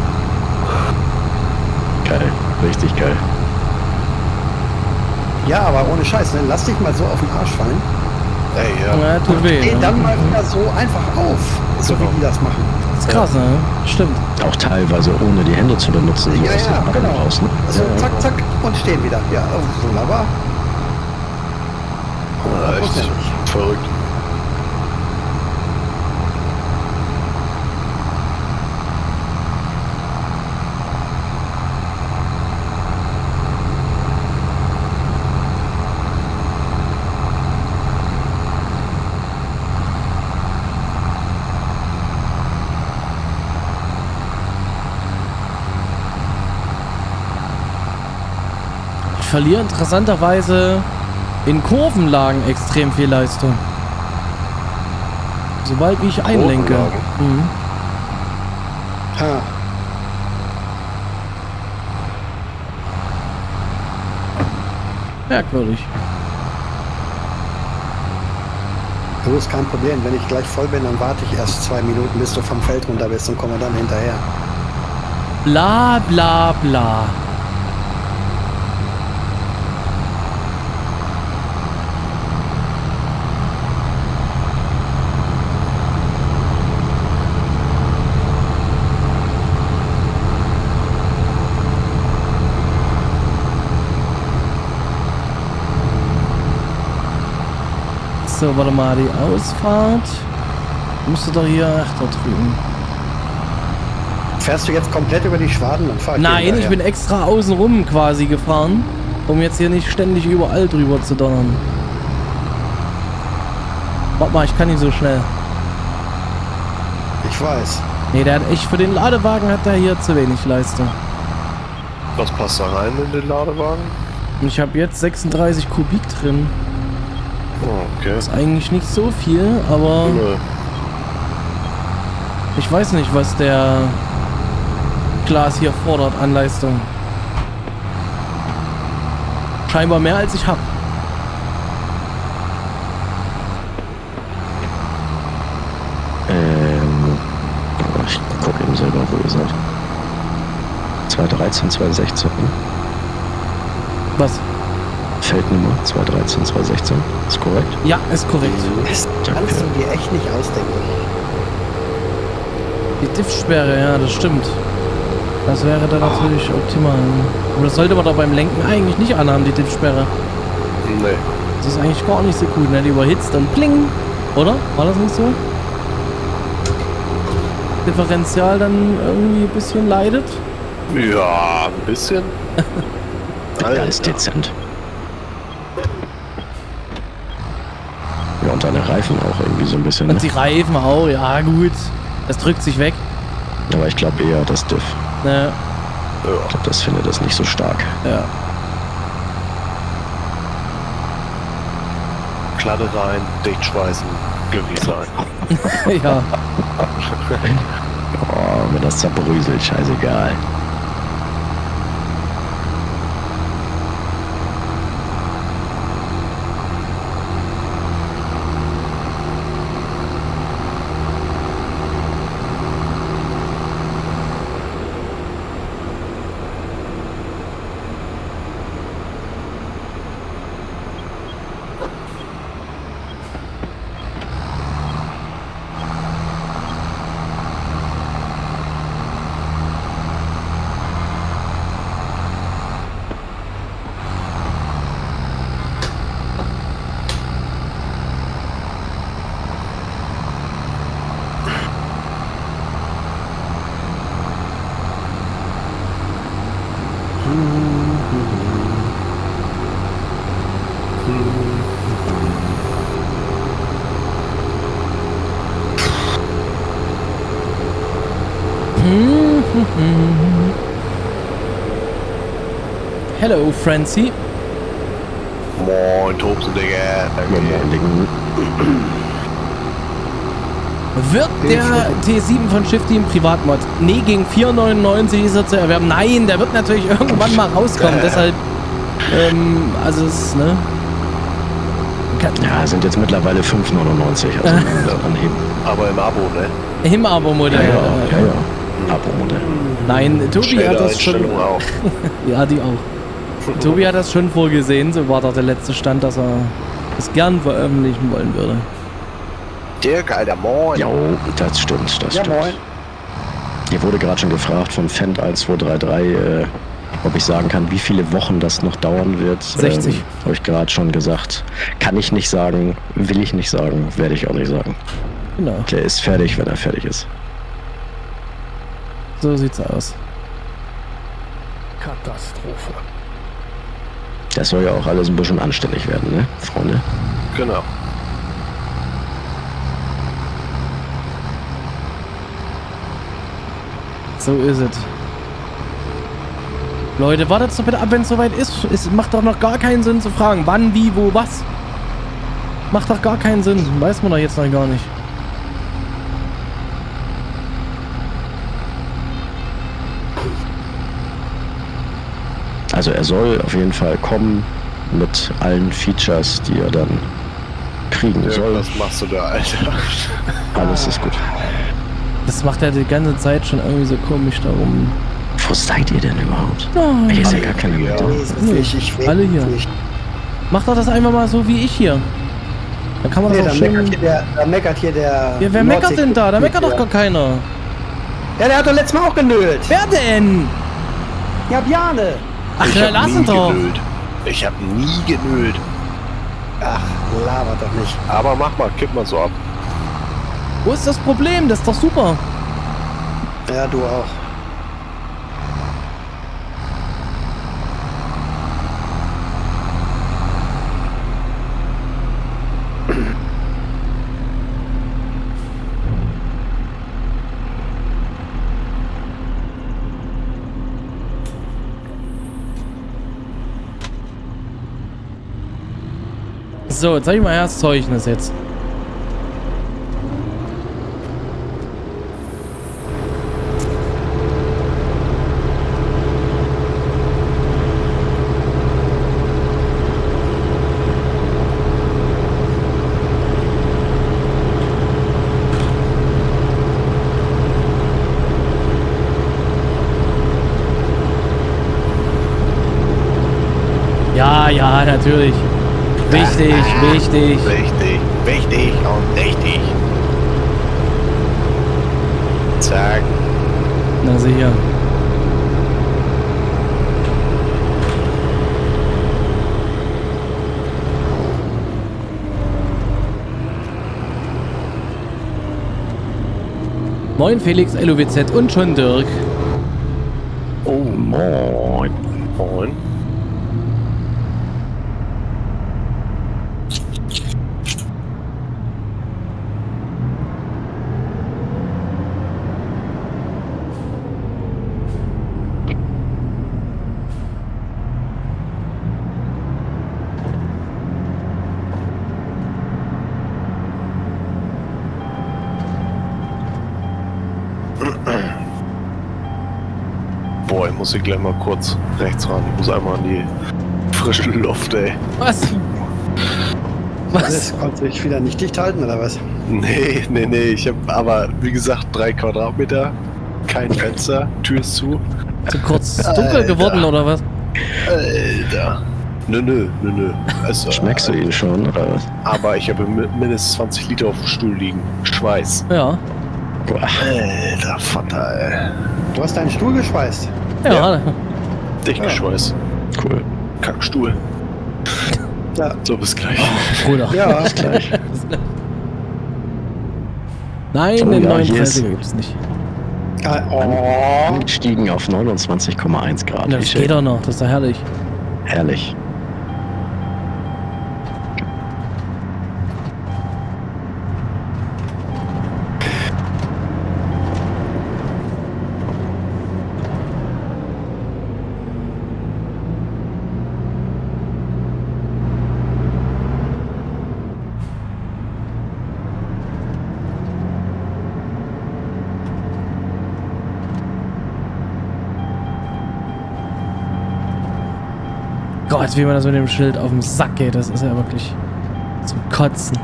Geil, richtig geil. Ja, aber ohne Scheiß, ne? Lass dich mal so auf den Arsch fallen. Ey, ja. Ja, tut weh. Steh Ne? dann mal wieder so einfach auf, so wie die das machen. Das ist krass, ne? Stimmt. Auch teilweise ohne die Hände zu benutzen. so Ja, aus ja, dem Arm genau. raus, ne? So, Ja, zack, zack und stehen wieder. Ja, wunderbar. Ja, echt verrückt. Ich verliere interessanterweise in Kurvenlagen extrem viel Leistung. Sobald wie ich einlenke. Kurvenlagen? Mhm. Ha. Merkwürdig. Du, ist kein Problem. Wenn ich gleich voll bin, dann warte ich erst 2 Minuten, bis du vom Feld runter bist und komme dann hinterher. Bla bla bla. So, warte mal, die Ausfahrt müsste doch hier, ach, da drüben. Fährst du jetzt komplett über die Schwaden und fahr Nein, ich bin extra außenrum quasi gefahren, um jetzt hier nicht ständig überall drüber zu donnern. Warte mal, ich kann nicht so schnell. Ich weiß. Nee, der hat echt, für den Ladewagen hat der hier zu wenig Leistung. Was passt da rein in den Ladewagen? Und ich habe jetzt 36 Kubik drin. Oh, okay. Ist eigentlich nicht so viel, aber Nö. ich weiß nicht, was der Glas hier fordert an Leistung. Scheinbar mehr als ich habe. Ich gucke eben selber, wo ihr seid. 213, 216. Was? Feldnummer 213, 216. Ist korrekt? Ja, ist korrekt. Das kannst du dir echt nicht ausdenken. Die Diffsperre, ja, das stimmt. Das wäre dann natürlich optimal. Aber das sollte man doch beim Lenken eigentlich nicht anhaben, die Diffsperre. Nee. Das ist eigentlich gar nicht so gut, ne? Die überhitzt dann pling. Oder? War das nicht so? Differential dann irgendwie ein bisschen leidet. Ja, ein bisschen. Ganz dezent. Ja, und deine Reifen auch irgendwie so ein bisschen. Und Ne? die Reifen auch, ja gut. Das drückt sich weg. Aber ich glaube eher das Diff. Ja. Ich glaube, das findet das nicht so stark. Ja. Kladde rein, dicht schweißen, glücklich sein. Ja. Oh, wenn das zerbröselt, scheißegal. Hello, Francie. Moin, Tobsen, Digga. Wird der T7 von Shifty im Privatmod gegen 4,99 ist er zu erwerben? Nein, der wird natürlich irgendwann mal rauskommen. Deshalb, also es ist, ne? Ja, sind jetzt mittlerweile 5,99, also anheben. Aber im Abo, ne? Im Abo-Modell. Ja. Abo-Modell. Nein, Tobi hat das schon. Auch. Ja, die auch. Tobi hat das schon vorgesehen, so war doch der letzte Stand, dass er es gern veröffentlichen wollen würde. Dirk, Alter, moin. Jo, das stimmt, das Ja, stimmt. moin. Hier wurde gerade schon gefragt von Fend1233, ob ich sagen kann, wie viele Wochen das noch dauern wird. 60. Habe ich gerade schon gesagt. Kann ich nicht sagen, will ich nicht sagen, werde ich auch nicht sagen. Genau, Der ist fertig, wenn er fertig ist. so sieht's aus. Katastrophe. Das soll ja auch alles ein bisschen anständig werden, ne, Freunde? Genau. So ist es. Leute, wartet doch bitte ab, wenn es soweit ist. Es macht doch noch gar keinen Sinn zu fragen, wann, wie, wo, was. Macht doch gar keinen Sinn. Weiß man doch jetzt noch gar nicht. Also er soll auf jeden Fall kommen mit allen Features, die er dann kriegen Dirk, soll. was machst du da, Alter? Alles ist gut. Das macht er die ganze Zeit schon irgendwie so komisch darum. Wo seid ihr denn überhaupt? Nein. Hier ist ja gar keine Leute. Alle hier. Macht doch das einfach mal so wie ich hier. Dann kann man Nee, das auch da schön... meckert hier der. Ja, wer meckert denn da? Da meckert doch gar keiner. Ja, der hat doch letztes Mal auch genölt. Wer denn? Ja, Bjarne. Ach, Ich na, hab lass nie ihn doch. genölt. Ich hab nie genölt. Ach, labert doch nicht. Aber mach mal, kipp mal so ab. Wo ist das Problem? Das ist doch super. Ja, du auch. So, jetzt zeig ich mal erst Zeugnis jetzt. Ja, ja, natürlich. Wichtig, wichtig. Wichtig, wichtig und richtig. Zack. Na sicher. Moin Felix, LOWZ und schon Dirk. Oh, moin. Moin. muss ich gleich mal kurz rechts ran. Ich muss einmal an die frische Luft, ey. Was? Das konnte ich wieder nicht dicht halten, oder was? Nee. Ich habe aber, wie gesagt, 3 Quadratmeter, kein Fenster, Tür ist zu. Zu kurz dunkel geworden, oder was? Alter. Nö. Also, Schmeckst du ihn schon, oder was? aber ich habe mindestens 20 Liter auf dem Stuhl liegen. Schweiß. Ja. Boah. Alter Vater, ey. Du hast deinen Stuhl geschweißt. Ja. Dicht geschweißt. Cool. Kackstuhl. Ja. So, bis gleich. Bruder. Ja. Bis gleich. Nein, So, den ja, neuen hier 30er gibt es nicht. Oh. Stiegen auf 29,1 Grad. Das Wie schön. geht doch noch, das ist doch herrlich. Herrlich. Gott, wie man das mit dem Schild auf den Sack geht, das ist ja wirklich zum Kotzen.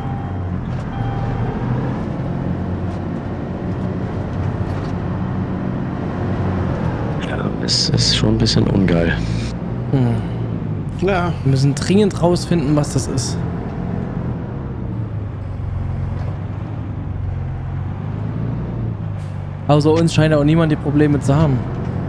Ja, es ist schon ein bisschen ungeil. Ja. Wir müssen dringend rausfinden, was das ist. Außer uns scheint auch niemand die Probleme zu haben.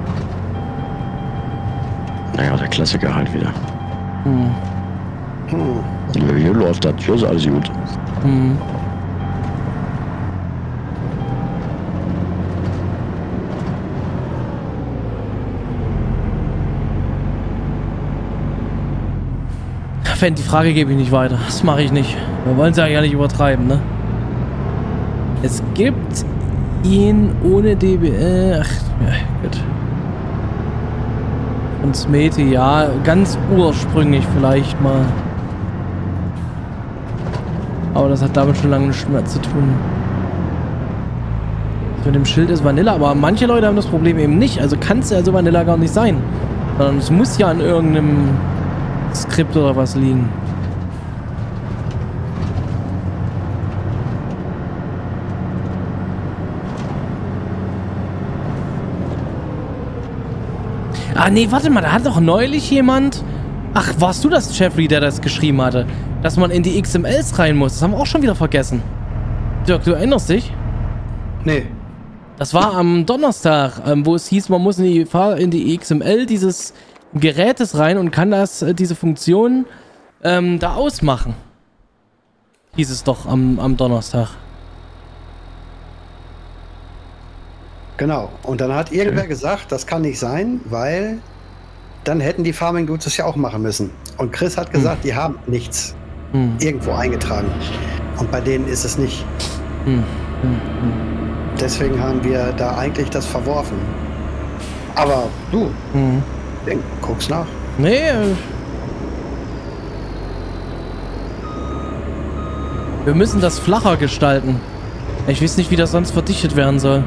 Naja, der Klassiker halt wieder. Hm. Hier läuft das, hier ist alles gut. Hm. Fan, die Frage gebe ich nicht weiter. Das mache ich nicht. Wir wollen es ja nicht übertreiben, ne? Es gibt ihn ohne DBL. Ach, ja, gut. Und Smeti, ja, ganz ursprünglich vielleicht mal. Aber das hat damit schon lange nichts mehr zu tun. Das mit dem Schild ist Vanilla, aber manche Leute haben das Problem eben nicht. Also kann es ja so Vanilla gar nicht sein. Sondern es muss ja an irgendeinem Skript oder was liegen. Ah nee, warte mal, da hat doch neulich jemand... Ach, warst du das, Jeffrey, der das geschrieben hatte? Dass man in die XMLs rein muss. Das haben wir auch schon wieder vergessen. Dirk, du erinnerst dich? Nee. Das war am Donnerstag, wo es hieß, man muss in die XML dieses Gerätes rein und kann diese Funktion da ausmachen. Hieß es doch am Donnerstag. Genau. Und dann hat irgendwer gesagt, das kann nicht sein, weil dann hätten die Farming Dudes das ja auch machen müssen. Und Chris hat gesagt, die haben nichts irgendwo eingetragen. Und bei denen ist es nicht. Deswegen haben wir da eigentlich das verworfen. Aber du, guck's nach. Nee, wir müssen das flacher gestalten. Ich weiß nicht, wie das sonst verdichtet werden soll.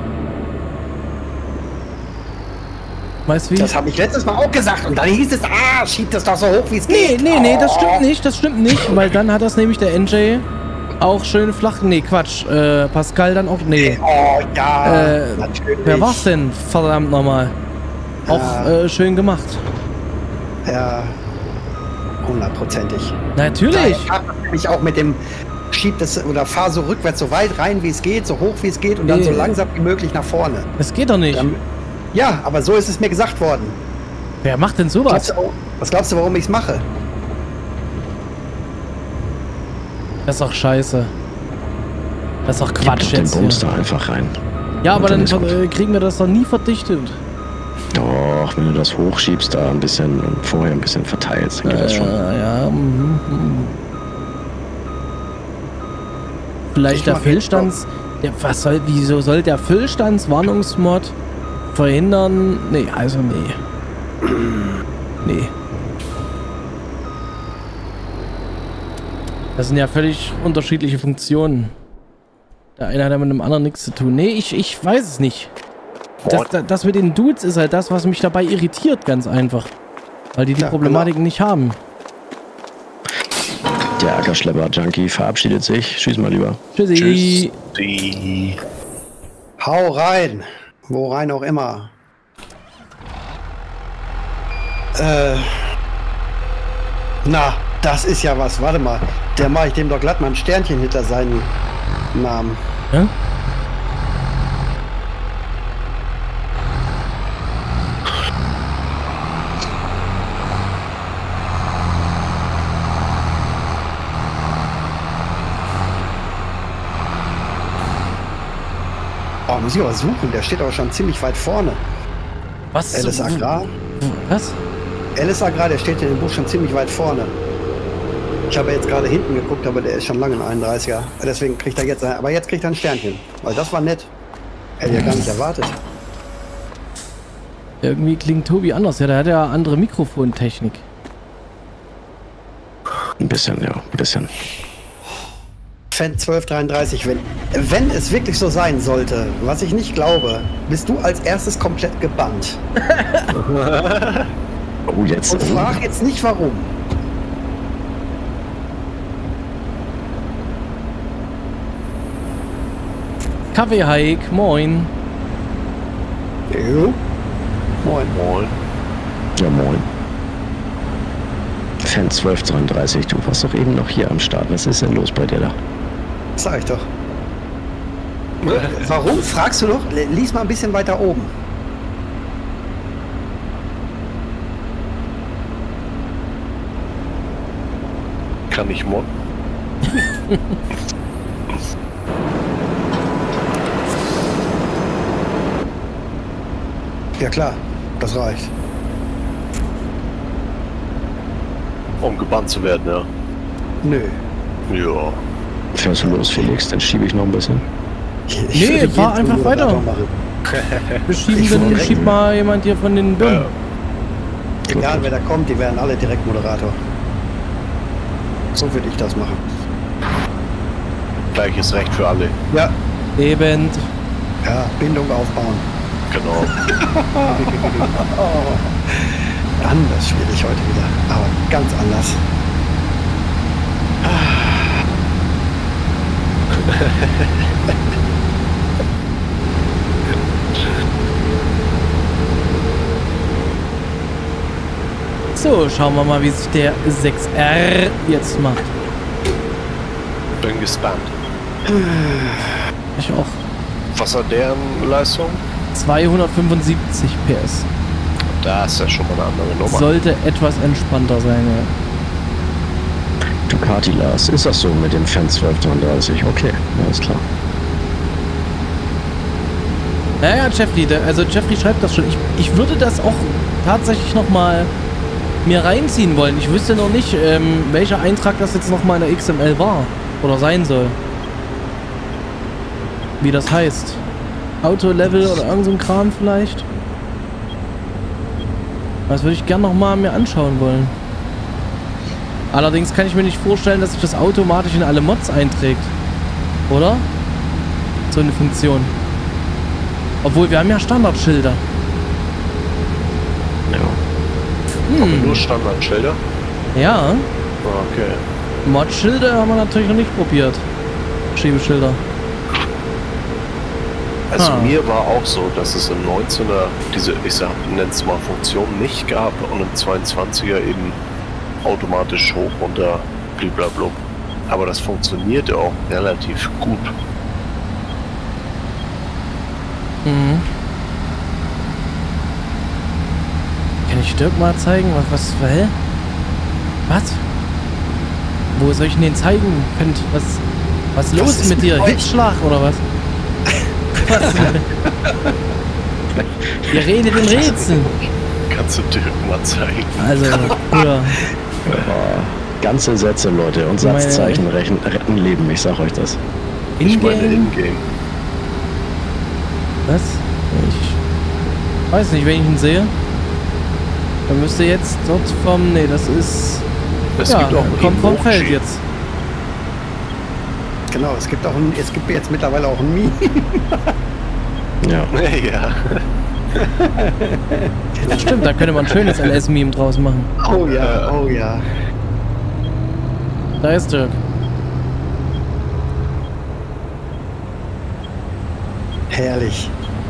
Weißt du wie? Das habe ich letztes Mal auch gesagt. Und dann hieß es, schiebt das doch so hoch, wie es geht. Nee, das stimmt nicht. Weil dann hat das nämlich der NJ auch schön flach... Nee, Quatsch. Pascal dann auch... Nee. Oh, ja, natürlich. Wer war's denn? Verdammt nochmal. Auch schön gemacht. Ja, 100%ig. Natürlich. Ich habe mich auch mit dem schieb das oder fahr so rückwärts so weit rein, wie es geht, so hoch, wie es geht und dann so langsam wie möglich nach vorne. Das geht doch nicht. Ja, aber so ist es mir gesagt worden. Wer macht denn sowas? Was glaubst du, warum ich es mache? Das ist doch scheiße. Das ist doch Quatsch den jetzt. Bums da einfach rein. Ja, aber dann ist gut. kriegen wir das doch nie verdichtet. Doch, wenn du das hochschiebst, da ein bisschen und vorher ein bisschen verteilst, dann geht das schon. Ja. Vielleicht der Füllstands... wieso soll der Füllstandswarnungsmod verhindern? Nee, also nee. Nee. Das sind ja völlig unterschiedliche Funktionen. Der eine hat ja mit dem anderen nichts zu tun. Nee, ich weiß es nicht. Das mit den Dudes ist halt das, was mich dabei irritiert, ganz einfach. Weil die Problematiken nicht haben. Der Ackerschlepper-Junkie verabschiedet sich. Tschüss mal lieber. Tschüssi. Tschüss. Hau rein. Wo rein auch immer. Na, das ist ja was. Warte mal. Der mache ich dem doch glatt mal ein Sternchen hinter seinen Namen. Ja? Oh, muss ich aber suchen. Der steht aber schon ziemlich weit vorne. Was? Alice Agrar. Was? Alice Agrar, der steht in dem Buch schon ziemlich weit vorne. Ich habe jetzt gerade hinten geguckt, aber der ist schon lange ein 31er. Deswegen kriegt er jetzt, aber jetzt kriegt er ein Sternchen. Weil das war nett. Hätte ich ja gar nicht erwartet. Irgendwie klingt Tobi anders. Ja, der hat ja andere Mikrofontechnik. Ein bisschen, ja, ein bisschen. Fan 1233, wenn es wirklich so sein sollte, was ich nicht glaube, bist du als erstes komplett gebannt. Oh, jetzt. Und frag jetzt nicht warum. Kaffee Hike, moin. Jo. Moin. Moin. Ja, moin. Fan 1233, du warst doch eben noch hier am Start. Was ist denn los bei dir da? Sag ich doch. Warum fragst du noch? Lies mal ein bisschen weiter oben. Kann ich modden? Ja klar, das reicht. Um gebannt zu werden, ja. Nö. Ja. Fährst du los, Felix? Dann schiebe ich noch ein bisschen. Ich würde fahr jeden einfach weiter. Moderator machen. Beschieben, dann schiebt mal jemand hier von den Birnen. Egal wer da kommt, die werden alle direkt Moderator. So würde ich das machen. Gleiches Recht für alle. Ja. Eben. Ja, Bindung aufbauen. Genau. Anders schwierig heute wieder, aber ganz anders. So, schauen wir mal, wie sich der 6R jetzt macht. Bin gespannt. Ich auch. Was hat der in Leistung? 275 PS. Das ist ja schon mal eine andere Nummer. Sollte etwas entspannter sein, ja. Ducati Lars, ist das so mit dem Fan 1233? Okay, ja, ist klar. Naja, Jeffrey schreibt das schon. Ich würde das auch tatsächlich nochmal mir reinziehen wollen. Ich wüsste noch nicht, welcher Eintrag das jetzt nochmal in der XML war. Oder sein soll. Wie das heißt. Auto-Level oder irgend so ein Kram vielleicht. Das würde ich gern nochmal mir anschauen wollen. Allerdings kann ich mir nicht vorstellen, dass sich das automatisch in alle Mods einträgt. Oder? So eine Funktion. Obwohl, wir haben ja Standardschilder. Ja. Haben wir nur Standardschilder? Ja. Okay. Mod-Schilder haben wir natürlich noch nicht probiert. Schiebeschilder. Also mir war auch so, dass es im 19er diese, ich nenn's mal Funktion nicht gab und im 22er eben automatisch hoch, runter, blablabla. Aber das funktionierte auch relativ gut. Mhm. Kann ich Dirk mal zeigen? Hä? Was? Wo soll ich denn den zeigen? Was los ist mit dir? euch? Hitzschlag oder was? Was? Wir reden in Rätseln. Kannst du Dirk mal zeigen? Also, Bruder. Ganze Sätze, Leute, und Satzzeichen retten Leben, ich sag euch das. Ich meine In-game? in-game. Was? Ich weiß nicht, wenn ich ihn sehe. Dann müsste jetzt dort vom... Nee, das ist... Es ja, gibt auch kommt vom Emoji. Feld jetzt. Genau, es gibt jetzt mittlerweile auch ein Meme. Ja. Ja. Das stimmt, da könnte man ein schönes LS-Meme draus machen. Oh ja, oh ja. Da ist Dirk. Herrlich.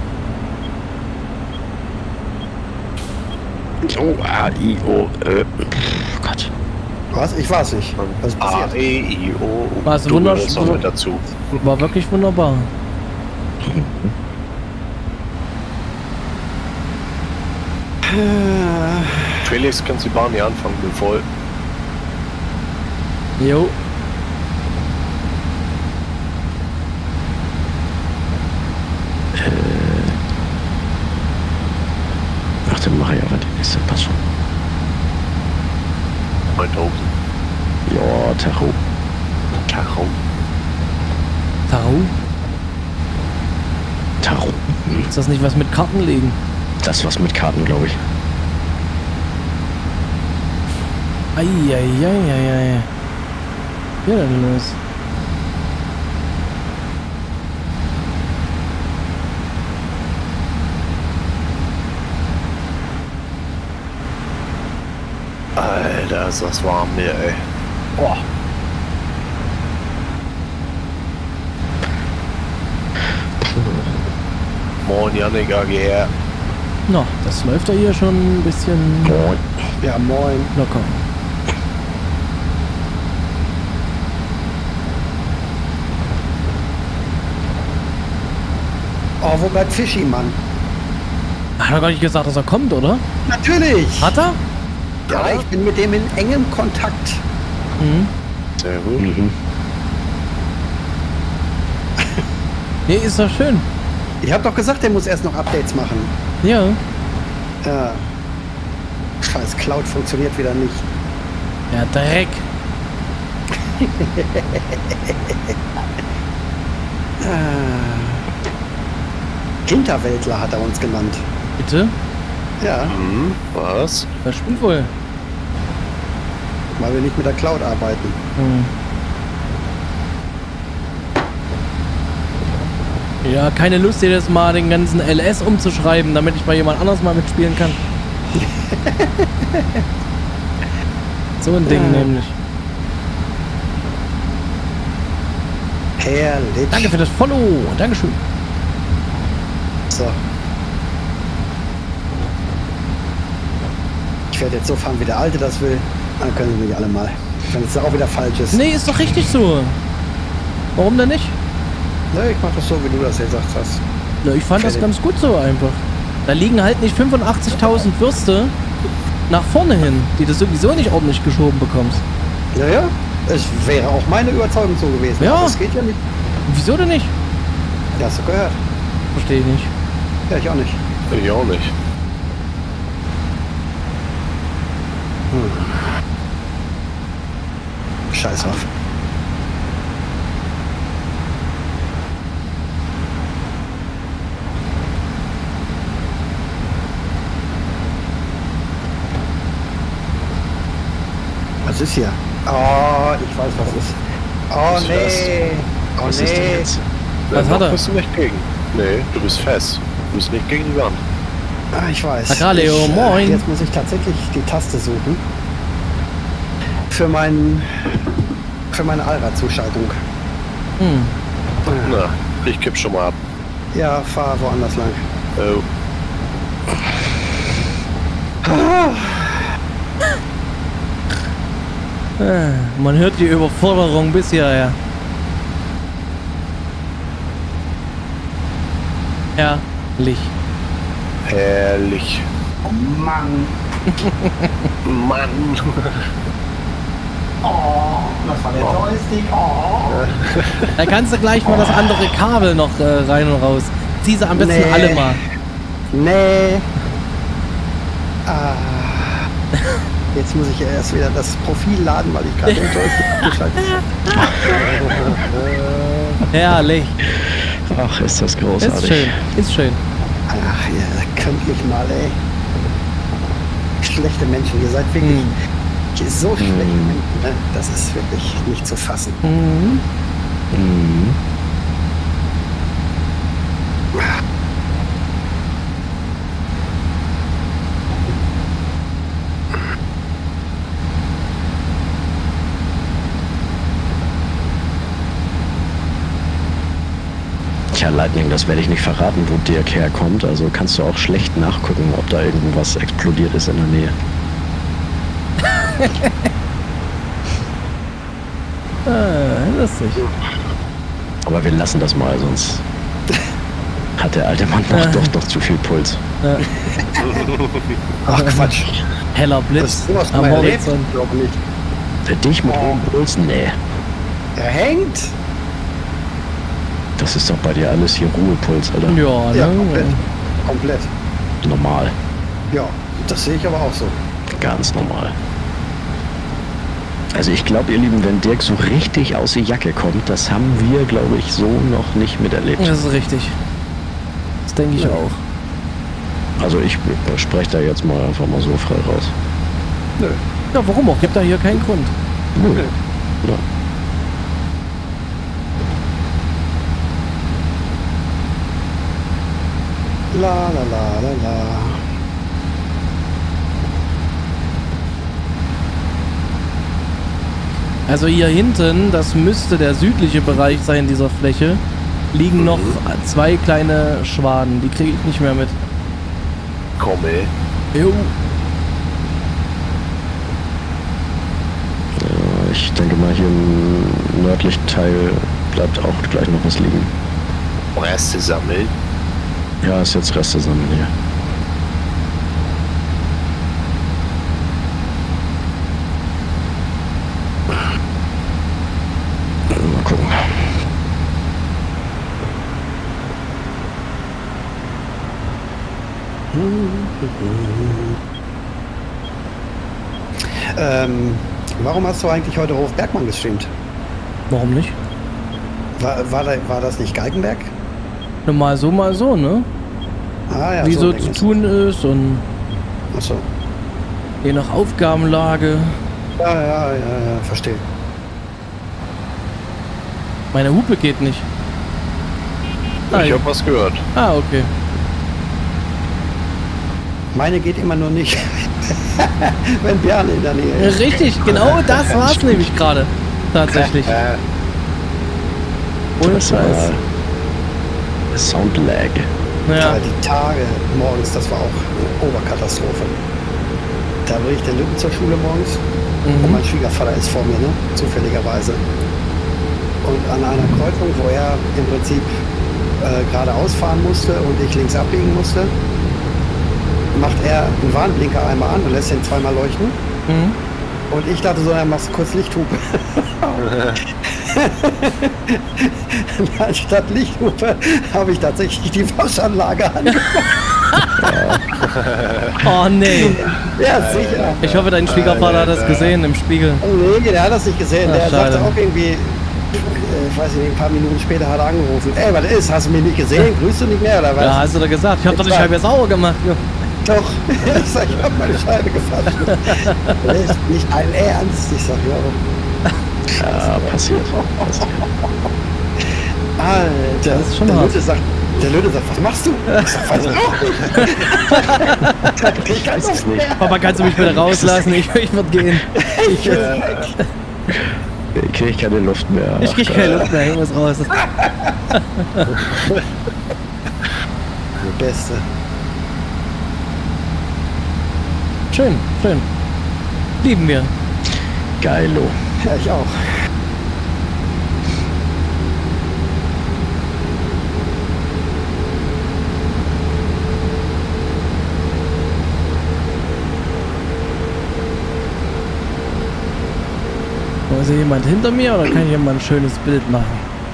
Oh, A, I, O, Gott. Was? Ich weiß nicht. Was ist A, passiert? E, I, O. War es Du gehörst wunderschön. noch mit dazu. War wirklich wunderbar. Felix, kannst die Bahn hier anfangen, bin voll. Jo. Ach, dann mache ich aber die nächste. Passt schon. 9000. Ja, Tacho. Tacho. Tarot? Tacho. Ist das nicht was mit Karten legen? Das was mit Karten, glaube ich. Eieieiei. Ja, dann los. Alter, ist das warm hier, ey. Boah. Moin, Yannick, AGR. Na, das läuft ja hier schon ein bisschen Moin. Ja, moin. locker. Oh, wo bleibt Fischi, Mann? Hat er gar nicht gesagt, dass er kommt, oder? Natürlich. Hat er? Ja, ich bin mit dem in engem Kontakt. Mhm. Sehr gut. Mhm. Nee, ist doch schön. Ich habe doch gesagt, der muss erst noch Updates machen. Ja. Ja. Scheiß Cloud funktioniert wieder nicht. Ja, Dreck. Hinterwäldler hat er uns genannt. Bitte? Ja, Hm, was? Das stimmt wohl. weil wir nicht mit der Cloud arbeiten. Hm. Ja, keine Lust, jedes Mal den ganzen LS umzuschreiben, damit ich bei jemand anders mal mitspielen kann. So ein Ding nämlich. Herrlich. Danke für das Follow. Dankeschön. So. Ich werde jetzt so fahren, wie der Alte das will. Dann können sie mich alle mal. Wenn es auch wieder falsch ist. Nee, ist doch richtig so. Warum denn nicht? Ne, ich mach das so, wie du das gesagt hast. Na, ich fand das ganz gut so einfach. Da liegen halt nicht 85.000 Würste nach vorne hin, die du sowieso nicht ordentlich geschoben bekommst. Ja, ja. Es wäre auch meine Überzeugung so gewesen. Ja. Aber es geht ja nicht. Wieso denn nicht? Ja, hast du gehört. Verstehe ich nicht. Ja, ich auch nicht. Ich auch nicht. Scheiß drauf. Was ist hier? Oh, ich weiß, was ist. Oh, Bist nee. fest. Oh, Was ist denn nee. jetzt? Was Noch hat er? bist du nicht gegen. Nee, du bist fest. Du bist nicht gegen die Wand. Ah, ich weiß. Agraleo, moin. Jetzt muss ich tatsächlich die Taste suchen. Für meine Allradzuschaltung. Hm. Na, ich kipp schon mal ab. Ja, fahr woanders lang. Oh, Man hört die Überforderung bis hierher. Herrlich. herrlich. Oh Mann. Mann. Oh, das war der Joystick. Oh. Da kannst du gleich mal das andere Kabel noch rein und raus. Zieh sie am besten Nee. alle mal. Nee. Ah. Jetzt muss ich erst wieder das Profil laden, weil ich gerade den Joystick abgeschaltet habe. Herrlich. Ach, ist das Ist großartig. schön. Ist schön. Ach, ihr könnt mich mal, ey. Schlechte Menschen, ihr seid wirklich so schlechte Menschen, ne? Das ist wirklich nicht zu fassen. Mhm. Tja, Lightning, das werde ich nicht verraten, wo Dirk herkommt. Also kannst du auch schlecht nachgucken, ob da irgendwas explodiert ist in der Nähe. Lustig. Aber wir lassen das mal, sonst hat der alte Mann doch zu viel Puls. Ja. Ach Quatsch. Heller Das Blitz ist sowas am mal erlebt, Horizont. glaube nicht. Für dich mit hohem Puls? Nee. Er hängt. Das ist doch bei dir alles hier Ruhepuls, Alter. Ja, Ja, ne? komplett. Komplett. Normal. Ja, das sehe ich aber auch so. Ganz normal. Also ich glaube, ihr Lieben, wenn Dirk so richtig aus der Jacke kommt, das haben wir, glaube ich, so noch nicht miterlebt. Das ist richtig. Das denke ich auch. Also ich spreche da jetzt mal einfach mal so frei raus. Nö. Ja, warum auch? Gibt da hier keinen Grund. Nö. Ja. La la la la la. Also hier hinten, das müsste der südliche Bereich sein dieser Fläche, liegen noch 2 kleine Schwaden. Die kriege ich nicht mehr mit. Komm, ey. Jo. Ich denke mal, hier im nördlichen Teil bleibt auch gleich noch was liegen. Reste sammeln. Ja, ist jetzt Reste sammeln hier. Mal gucken. Warum hast du eigentlich heute Hof Bergmann gestreamt? Warum nicht? War das nicht Galgenberg? Na, mal so, ne? Ah ja, Wie so Ding zu ist- tun ist und Achso. je nach Aufgabenlage. Ja, verstehe. Meine Hupe geht nicht. Ah, Ich hab was gehört. okay. Meine geht immer nur nicht, wenn Björn in der Nähe ist. Richtig, genau das war's nämlich gerade. Tatsächlich. Ohne Das war Scheiß. Soundlag. Ja. Die Tage morgens, das war auch eine Oberkatastrophe. Da bringe ich den Lütten zur Schule morgens und mein Schwiegervater ist vor mir, ne? Zufälligerweise. Und an einer Kreuzung, wo er im Prinzip geradeaus fahren musste und ich links abbiegen musste, macht er einen Warnblinker einmal an und lässt den zweimal leuchten. Mhm. Und ich dachte so, er macht kurz Lichthupe. Anstatt Lichthupe habe ich tatsächlich die Waschanlage an. Oh nee. Ja, sicher. Ich hoffe, dein Schwiegervater hat das gesehen im Spiegel. Nee, der hat das nicht gesehen. Ach, Der schade. sagte auch irgendwie, ich weiß nicht, ein paar Minuten später hat er angerufen. Ey, was ist? Hast du mich nicht gesehen? Grüßt du nicht mehr oder was? Ja, hast du doch gesagt. Ich hab doch die Scheibe sauber gemacht. Ja. Doch. Ich sag, ich hab meine Scheibe gefasst. Das ist nicht ein Ernst. Ich sag, ja. Ja, passiert. Alter, Das ist schon der hart. Löde sagt, was machst du? Ich sag, weiß ich auch nicht. Ich kann es nicht. Papa, kannst du mich bitte rauslassen? Ich würde gehen. Ich kriege keine Luft mehr. Ich krieg keine Luft mehr. Ich muss raus. Beste. Schön, schön. Lieben wir. Geilo. Ja, ich auch. Ist hier jemand hinter mir oder kann ich hier mal ein schönes Bild machen?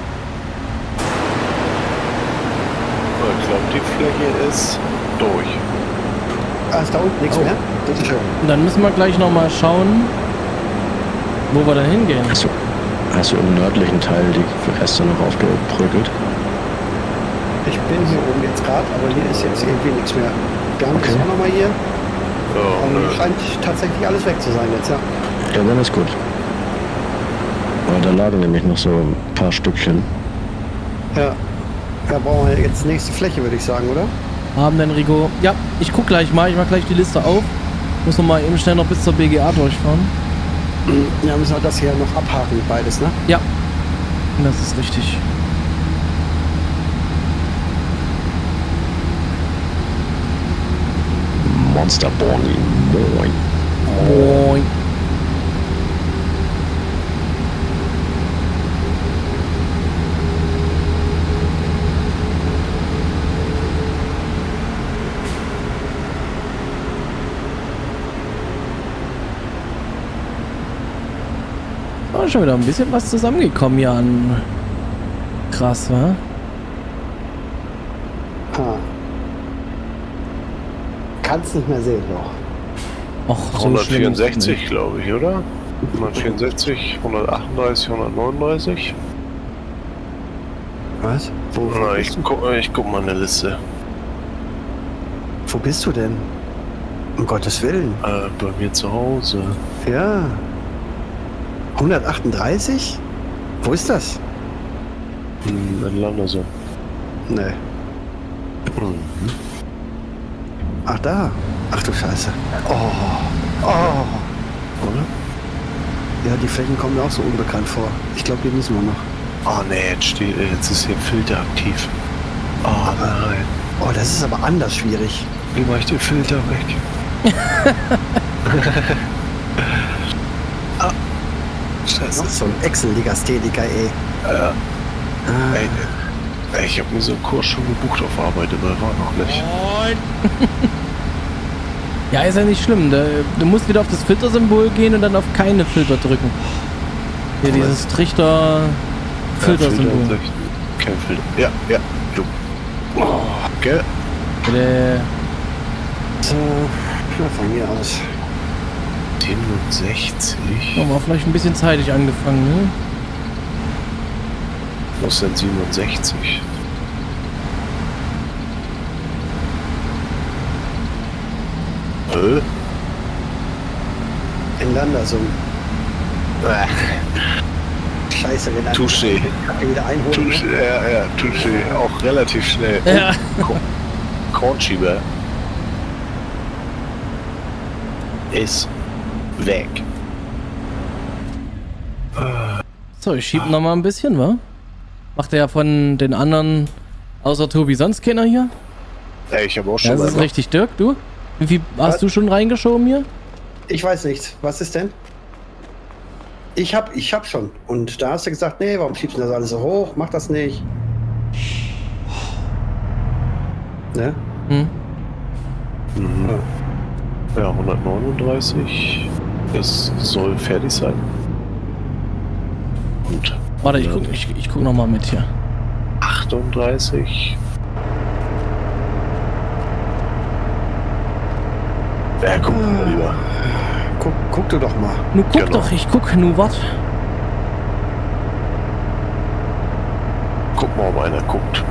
Ich glaube, die Fläche ist durch. Ah, ist da unten nichts mehr? Das ist schön. Und dann müssen wir gleich nochmal schauen, wo wir dann hingehen. Hast du im nördlichen Teil die Reste noch aufgebröckelt? Ich bin hier oben jetzt gerade, aber hier ist jetzt irgendwie nichts mehr. Björn ist auch nochmal hier. Ja, Und scheint tatsächlich alles weg zu sein jetzt, ja. Ja, dann ist gut. Weil da lagen nämlich noch so ein paar Stückchen. Ja. Da brauchen wir jetzt nächste Fläche, würde ich sagen, oder? Haben denn Rico? Ja, ich guck gleich mal. Ich mach gleich die Liste auf. Muss noch mal eben schnell noch bis zur BGA durchfahren. Ja, müssen wir das hier noch abhaken, beides, ne? Ja. Das ist richtig. Monster Bonnie. Moin. Moin. Oh, schon wieder ein bisschen was zusammengekommen hier an. Krass, wa? Kannst nicht mehr sehen noch. Och, so 164, glaube ich, oder? 164, 138, 139. Was? Na, ich guck mal in der Liste. Wo bist du denn? Um Gottes Willen. Bei mir zu Hause. Ja. 138? Wo ist das? In Landersum. Nee. Mhm. Ach, da. Ach du Scheiße. Oh. Oder? Ja, die Flächen kommen mir auch so unbekannt vor. Ich glaube, die müssen wir noch. Oh ne, jetzt ist hier Filter aktiv. Oh nein. Oh, das ist aber anders schwierig. Wie mache ich den Filter weg? Scheiße. Noch so ein Excel-Legastheniker, ey. Ey, ich habe mir so einen Kurs schon gebucht auf Arbeit, aber war noch nicht. Ja, ist ja nicht schlimm. Du musst wieder auf das Filtersymbol gehen und dann auf keine Filter drücken. Hier dieses Trichter-Filtersymbol. Kein Filter. Ja. Du. Okay. Bitte. So, von mir aus. 67. Haben wir vielleicht ein bisschen zeitig angefangen, ne? Was denn 67? In Landersum. Scheiße, wenn Touché. wieder einholen. Touché, ja, Touché. Auch relativ schnell. Ja. Kornschieber ist weg. So, ich schieb noch mal ein bisschen, wa? Macht er ja von den anderen, außer Tobi, sonst keiner hier? Ey, ich habe auch schon Ja, das ist richtig. Dirk, du? Wie viel hast du schon reingeschoben hier? Ich weiß nicht. Was ist denn? Ich hab schon. Und da hast du gesagt, nee, warum schiebst du das alles so hoch? Mach das nicht. Ne? Ja, 139. Es soll fertig sein. Und Warte, ich guck noch mal mit hier. 38. Ja, guck mal lieber. Guck du doch mal. Nu guck Genau. doch, ich guck, nu wat? Guck mal, ob einer guckt.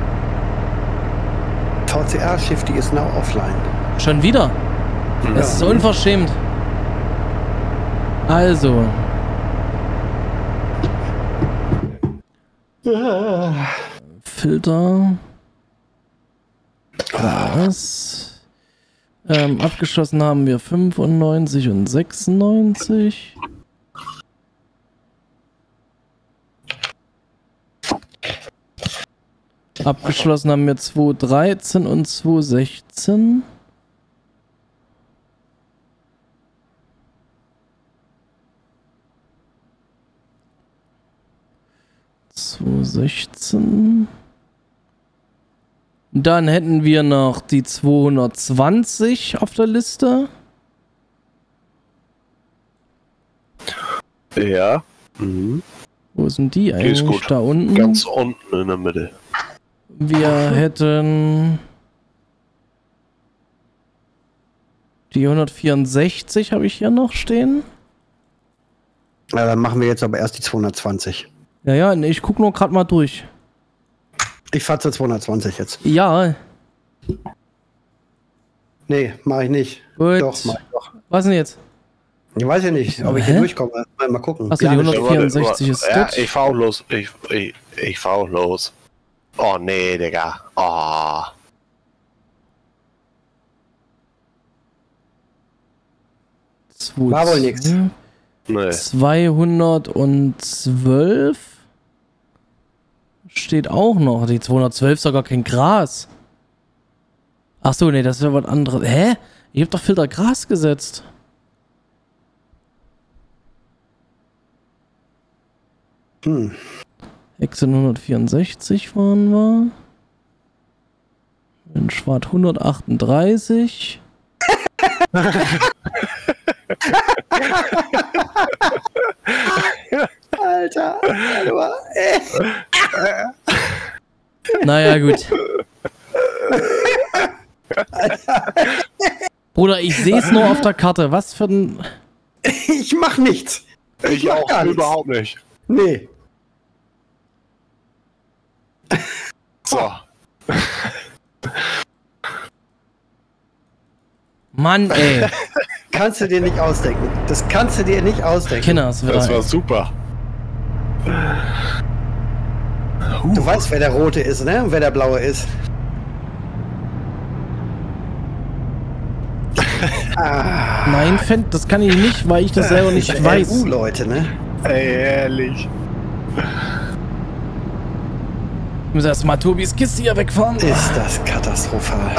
VCR Shifty is now offline. Schon wieder? Das ist unverschämt. Also. Filter. Das. Abgeschlossen haben wir 95 und 96. Abgeschlossen haben wir 213 und 216. Dann hätten wir noch die 220 auf der Liste. Ja. Wo sind die Die eigentlich? ist gut. Da unten. Ganz unten in der Mitte. Wir hätten die 164 habe ich hier noch stehen. Ja, dann machen wir jetzt aber erst die 220. Ja, nee, ich guck nur gerade mal durch. Ich fahr zur 220 jetzt. Ja, Nee, mach ich nicht. gut. Doch, mach ich doch. Was denn jetzt? Ich weiß ja nicht, ob ich hier durchkomme. Mal gucken. Achso, die Ja, 164 ist Ja, das. ich fahr auch los. Ich fahr auch los. Oh nee, Digga. Oh. War wohl nix. Nee. 212 steht auch noch. Die 212 ist doch gar kein Gras. Ach so, nee, das ist ja was anderes. Hä? Ich hab doch Filter Gras gesetzt. Hm. 164 waren wir. In Schwart 138. Alter. Naja, gut. Bruder, ich sehe es nur auf der Karte. Was für ein... Ich mach nichts. Ich mach auch gar nichts. überhaupt nicht. Nee. So. Mann, ey. Kannst du dir nicht ausdenken. Das kannst du dir nicht ausdenken. Kinders Das wieder. war super. Du weißt, wer der Rote ist, ne? Und wer der Blaue ist. Nein, Fan, das kann ich nicht, weil ich das selber nicht weiß. Leute, ne? Ey, ehrlich. Ich muss erst mal Tobis Kiste hier wegfahren. Ist das katastrophal.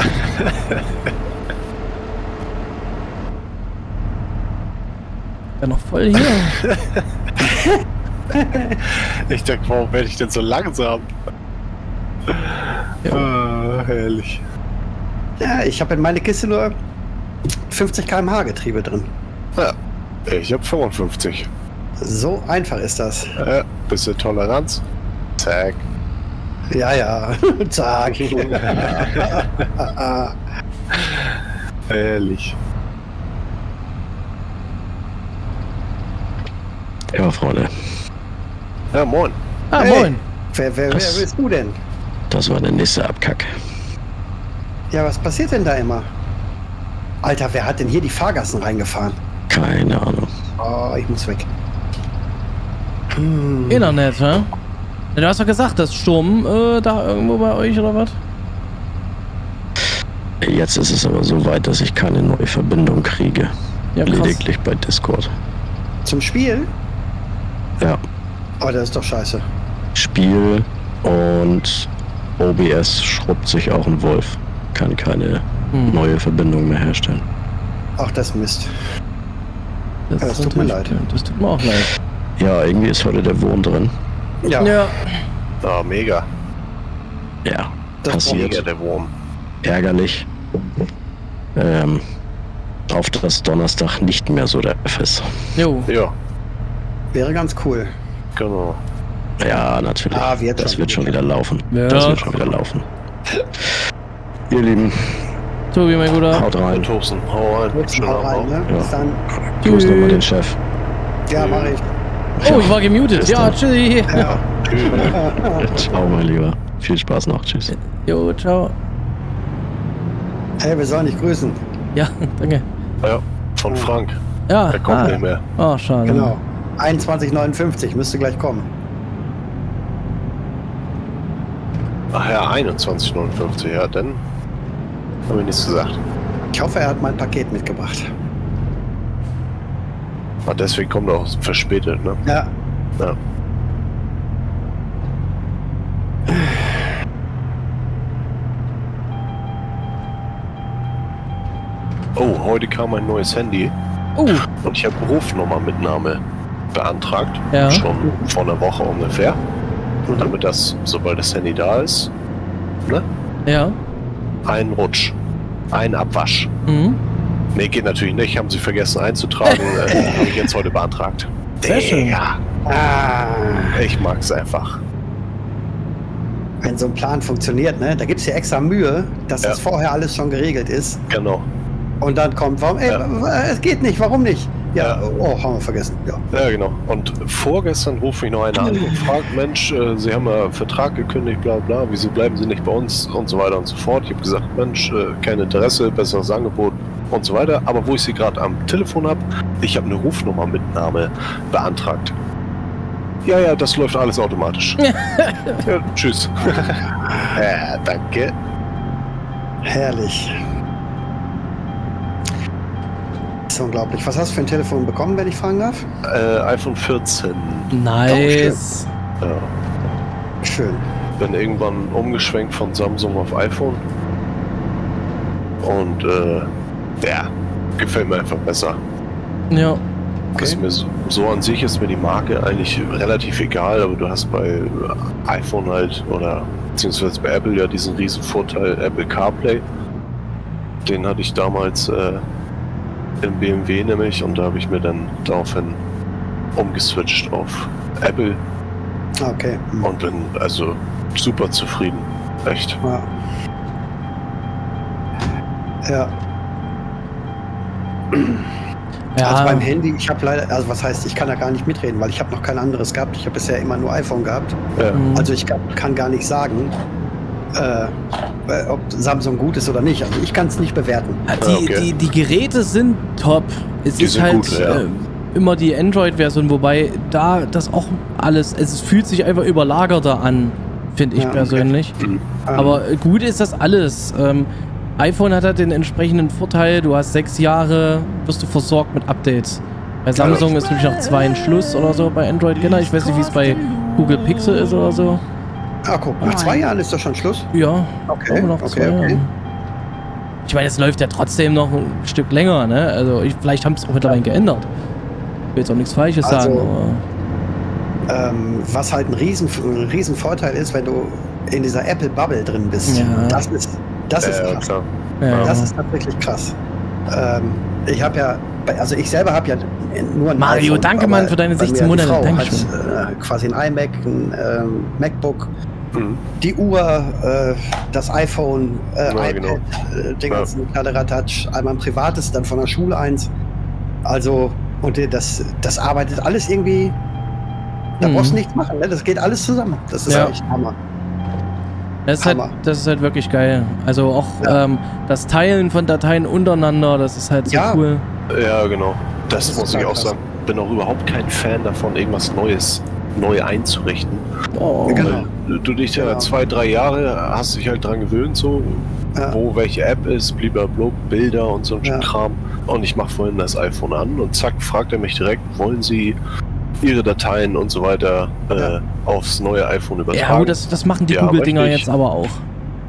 Ja, noch voll hier. Ich denke, warum werde ich denn so langsam? Herrlich. Ja, ich habe in meine Kiste nur 50 km/h Getriebe drin. Ja, ich habe 55. So einfach ist das. Bisschen Toleranz. Zack. Ja, ja. Zack. Herrlich. Ja, Freunde, Ja, moin. Ah, Hey. moin. Wer bist du denn? das war der nächste Abkack. Ja, was passiert denn da immer? Alter, wer hat denn hier die Fahrgassen reingefahren? Keine Ahnung. Oh, ich muss weg. Internet, hä? Ja, du hast doch gesagt, das Sturm da irgendwo bei euch oder was? Jetzt ist es aber so weit, dass ich keine neue Verbindung kriege. Ja, krass. Lediglich bei Discord. Zum Spiel? Ja, Oh, das ist doch scheiße. Spiel und OBS schrubbt sich auch ein Wolf. Kann keine neue Verbindung mehr herstellen. Ach, das Mist. Das, Ja, das tut mir leid. Das tut mir auch leid. Ja, irgendwie ist heute der Wurm drin. Ja, Ja. Ah, mega. Ja, Das Mega, passiert. der Wurm. Ärgerlich. Auf das Donnerstag nicht mehr so der F ist. Jo. Ja, wäre ganz cool. genau. Ja, natürlich. Ah, wird das schon wird schon wieder. wieder laufen. Ja. Das wird schon wieder laufen. Ihr Lieben, Tobi, mein Guter. haut rein. Und Thorsten, hau rein. Jetzt Schönen hau rein, Abend. ne? Ja. Bis dann. Grüß nochmal den Chef. Ja, mach ich. Oh, ich war gemutet. Bis Ja, dann. tschüssi. Ja. Ciao, mein Lieber. Viel Spaß noch. Tschüss. Jo, ciao. Hey, wir sollen dich grüßen. Ja, danke. Ja, von Frank. Ja. Der kommt nicht mehr. Oh, schade. Genau. 21:59 müsste gleich kommen. Ach ja, 21:59. Ja, dann habe ich nichts gesagt. Ich hoffe, er hat mein Paket mitgebracht. Ah, deswegen kommt er auch verspätet, ne? Ja. Ja. Oh, heute kam ein neues Handy Oh, und ich habe Rufnummermitnahme beantragt. Ja. Schon vor einer Woche ungefähr. Und damit das, sobald das Handy da ist, ne? ja. Ein Rutsch. Ein Abwasch. Mhm. Nee, geht natürlich nicht. Haben sie vergessen einzutragen. Habe ich jetzt heute beantragt. Sehr schön. Ja, Ah, ich mag's einfach. wenn so ein Plan funktioniert, ne? Da gibt es ja extra Mühe, dass Ja. das vorher alles schon geregelt ist. Genau. Und dann kommt, warum, ey, es geht nicht, warum nicht? Ja, Ja. oh, haben wir vergessen. Ja. Ja, genau. Und vorgestern ruft mich noch einer an und fragt, Mensch, Sie haben ja Vertrag gekündigt, bla bla, wieso bleiben Sie nicht bei uns und so weiter und so fort. Ich habe gesagt, Mensch, kein Interesse, besseres Angebot und so weiter. Aber wo ich Sie gerade am Telefon habe, ich habe eine Rufnummermitnahme beantragt. Ja, ja, das läuft alles automatisch. Ja, tschüss. Ja, danke. Herrlich. Das ist unglaublich. Was hast du für ein Telefon bekommen, wenn ich fragen darf? iPhone 14. Nice. Ja. Schön. Bin irgendwann umgeschwenkt von Samsung auf iPhone. Und Ja, gefällt mir einfach besser. Ja. Okay. So an sich ist mir die Marke eigentlich relativ egal, aber du hast bei iPhone halt oder beziehungsweise bei Apple ja diesen riesen Vorteil Apple CarPlay. Den hatte ich damals im BMW nämlich und da habe ich mir dann daraufhin umgeswitcht auf Apple Okay. und bin also super zufrieden. Echt. Ja. Ja. Also beim Handy, ich habe leider, also was heißt, ich kann da gar nicht mitreden, weil ich habe noch kein anderes gehabt. Ich habe bisher immer nur iPhone gehabt. Ja. Also ich kann gar nicht sagen, ob Samsung gut ist oder nicht. Also ich kann es nicht bewerten. Die Geräte sind top. Es Die ist sind halt gut, ja. immer die Android-Version, wobei da das auch alles, es fühlt sich einfach überlagerter an, finde ich Ja, persönlich. Mhm. Aber gut ist das alles. iPhone hat halt den entsprechenden Vorteil, du hast 6 Jahre, wirst du versorgt mit Updates. Bei Samsung ist nämlich nach 2 ein Schluss oder so, bei Android genau. Ich weiß nicht, wie es bei Google Pixel ist oder so. Ah, guck, nach 2 Jahren ist doch schon Schluss. Ja, Okay, aber nach okay, 2 okay. Jahren. Ich meine, es läuft ja trotzdem noch ein Stück länger, ne? Also vielleicht haben es auch mittlerweile geändert. Ich will jetzt auch nichts Falsches Also, sagen, aber... Was halt ein riesen Vorteil ist, wenn du in dieser Apple-Bubble drin bist. Ja. Das ist krass. Klar. Ja. Das ist tatsächlich krass. Ich habe ja, also ich selber habe ja nur ein Mario, iPhone, danke aber Mann für deine bei mir 16 die Monate. Frau Dankeschön. hat quasi ein iMac, ein MacBook, Mhm. die Uhr, das iPhone, Ja, iPad, genau. den ganzen Kladderadatsch, einmal ein privates, dann von der Schule eins. Also, und das arbeitet alles irgendwie, da brauchst du nichts machen, ne? Das geht alles zusammen. Das ist Ja. echt Hammer. Das ist Hammer. halt wirklich geil. Also auch das Teilen von Dateien untereinander, das ist halt so Ja. cool. Ja, genau. Das ist muss ich total auch krass. sagen. Bin auch überhaupt kein Fan davon, irgendwas neu einzurichten. Oh. Genau. Weil du dich ja Genau. 2-3 Jahre hast dich halt dran gewöhnt, so Ja. wo welche App ist, blablabla, Bilder und so ein Ja. Kram. Und ich mache vorhin das iPhone an und zack, fragt er mich direkt, wollen Sie Ihre Dateien und so weiter aufs neue iPhone übertragen? Ja gut, das machen die Ja, Google-Dinger richtig. jetzt aber auch.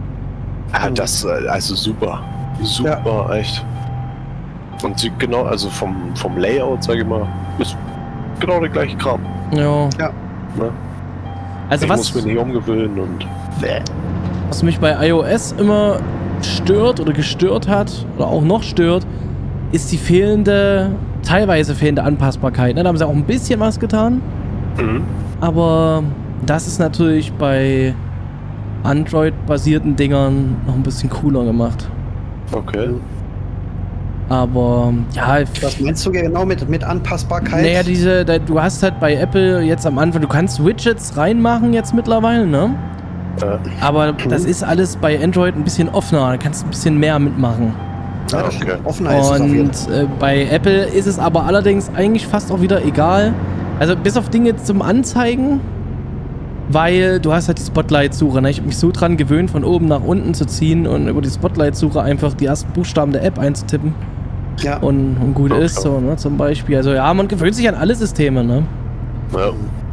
Das, also super. Super, echt. Und sie genau, also vom Layout, sage ich mal, ist genau der gleiche Kram. Ja. Ja. Ne? Also Ich muss mich nicht umgewöhnen und was mich bei iOS immer stört oder gestört hat oder auch noch stört, ist die teilweise fehlende Anpassbarkeit. Ne? Da haben sie auch ein bisschen was getan, aber das ist natürlich bei Android-basierten Dingern noch ein bisschen cooler gemacht. okay. Aber ja, Was meinst du genau mit Anpassbarkeit? naja, du hast halt bei Apple jetzt am Anfang, du kannst Widgets reinmachen jetzt mittlerweile, ne? Aber das ist alles bei Android ein bisschen offener, da kannst du ein bisschen mehr mitmachen. Ja, das stimmt. Okay. Offener ist es auf jeden Fall. Und bei Apple ist es aber allerdings eigentlich fast auch wieder egal. Also bis auf Dinge zum Anzeigen, weil du hast halt die Spotlight-Suche. Ne? Ich habe mich so dran gewöhnt, von oben nach unten zu ziehen und über die Spotlight-Suche einfach die ersten Buchstaben der App einzutippen. Ja. Und gut ist so, ne, zum Beispiel. Also ja, man gewöhnt sich an alle Systeme, ne? Ja.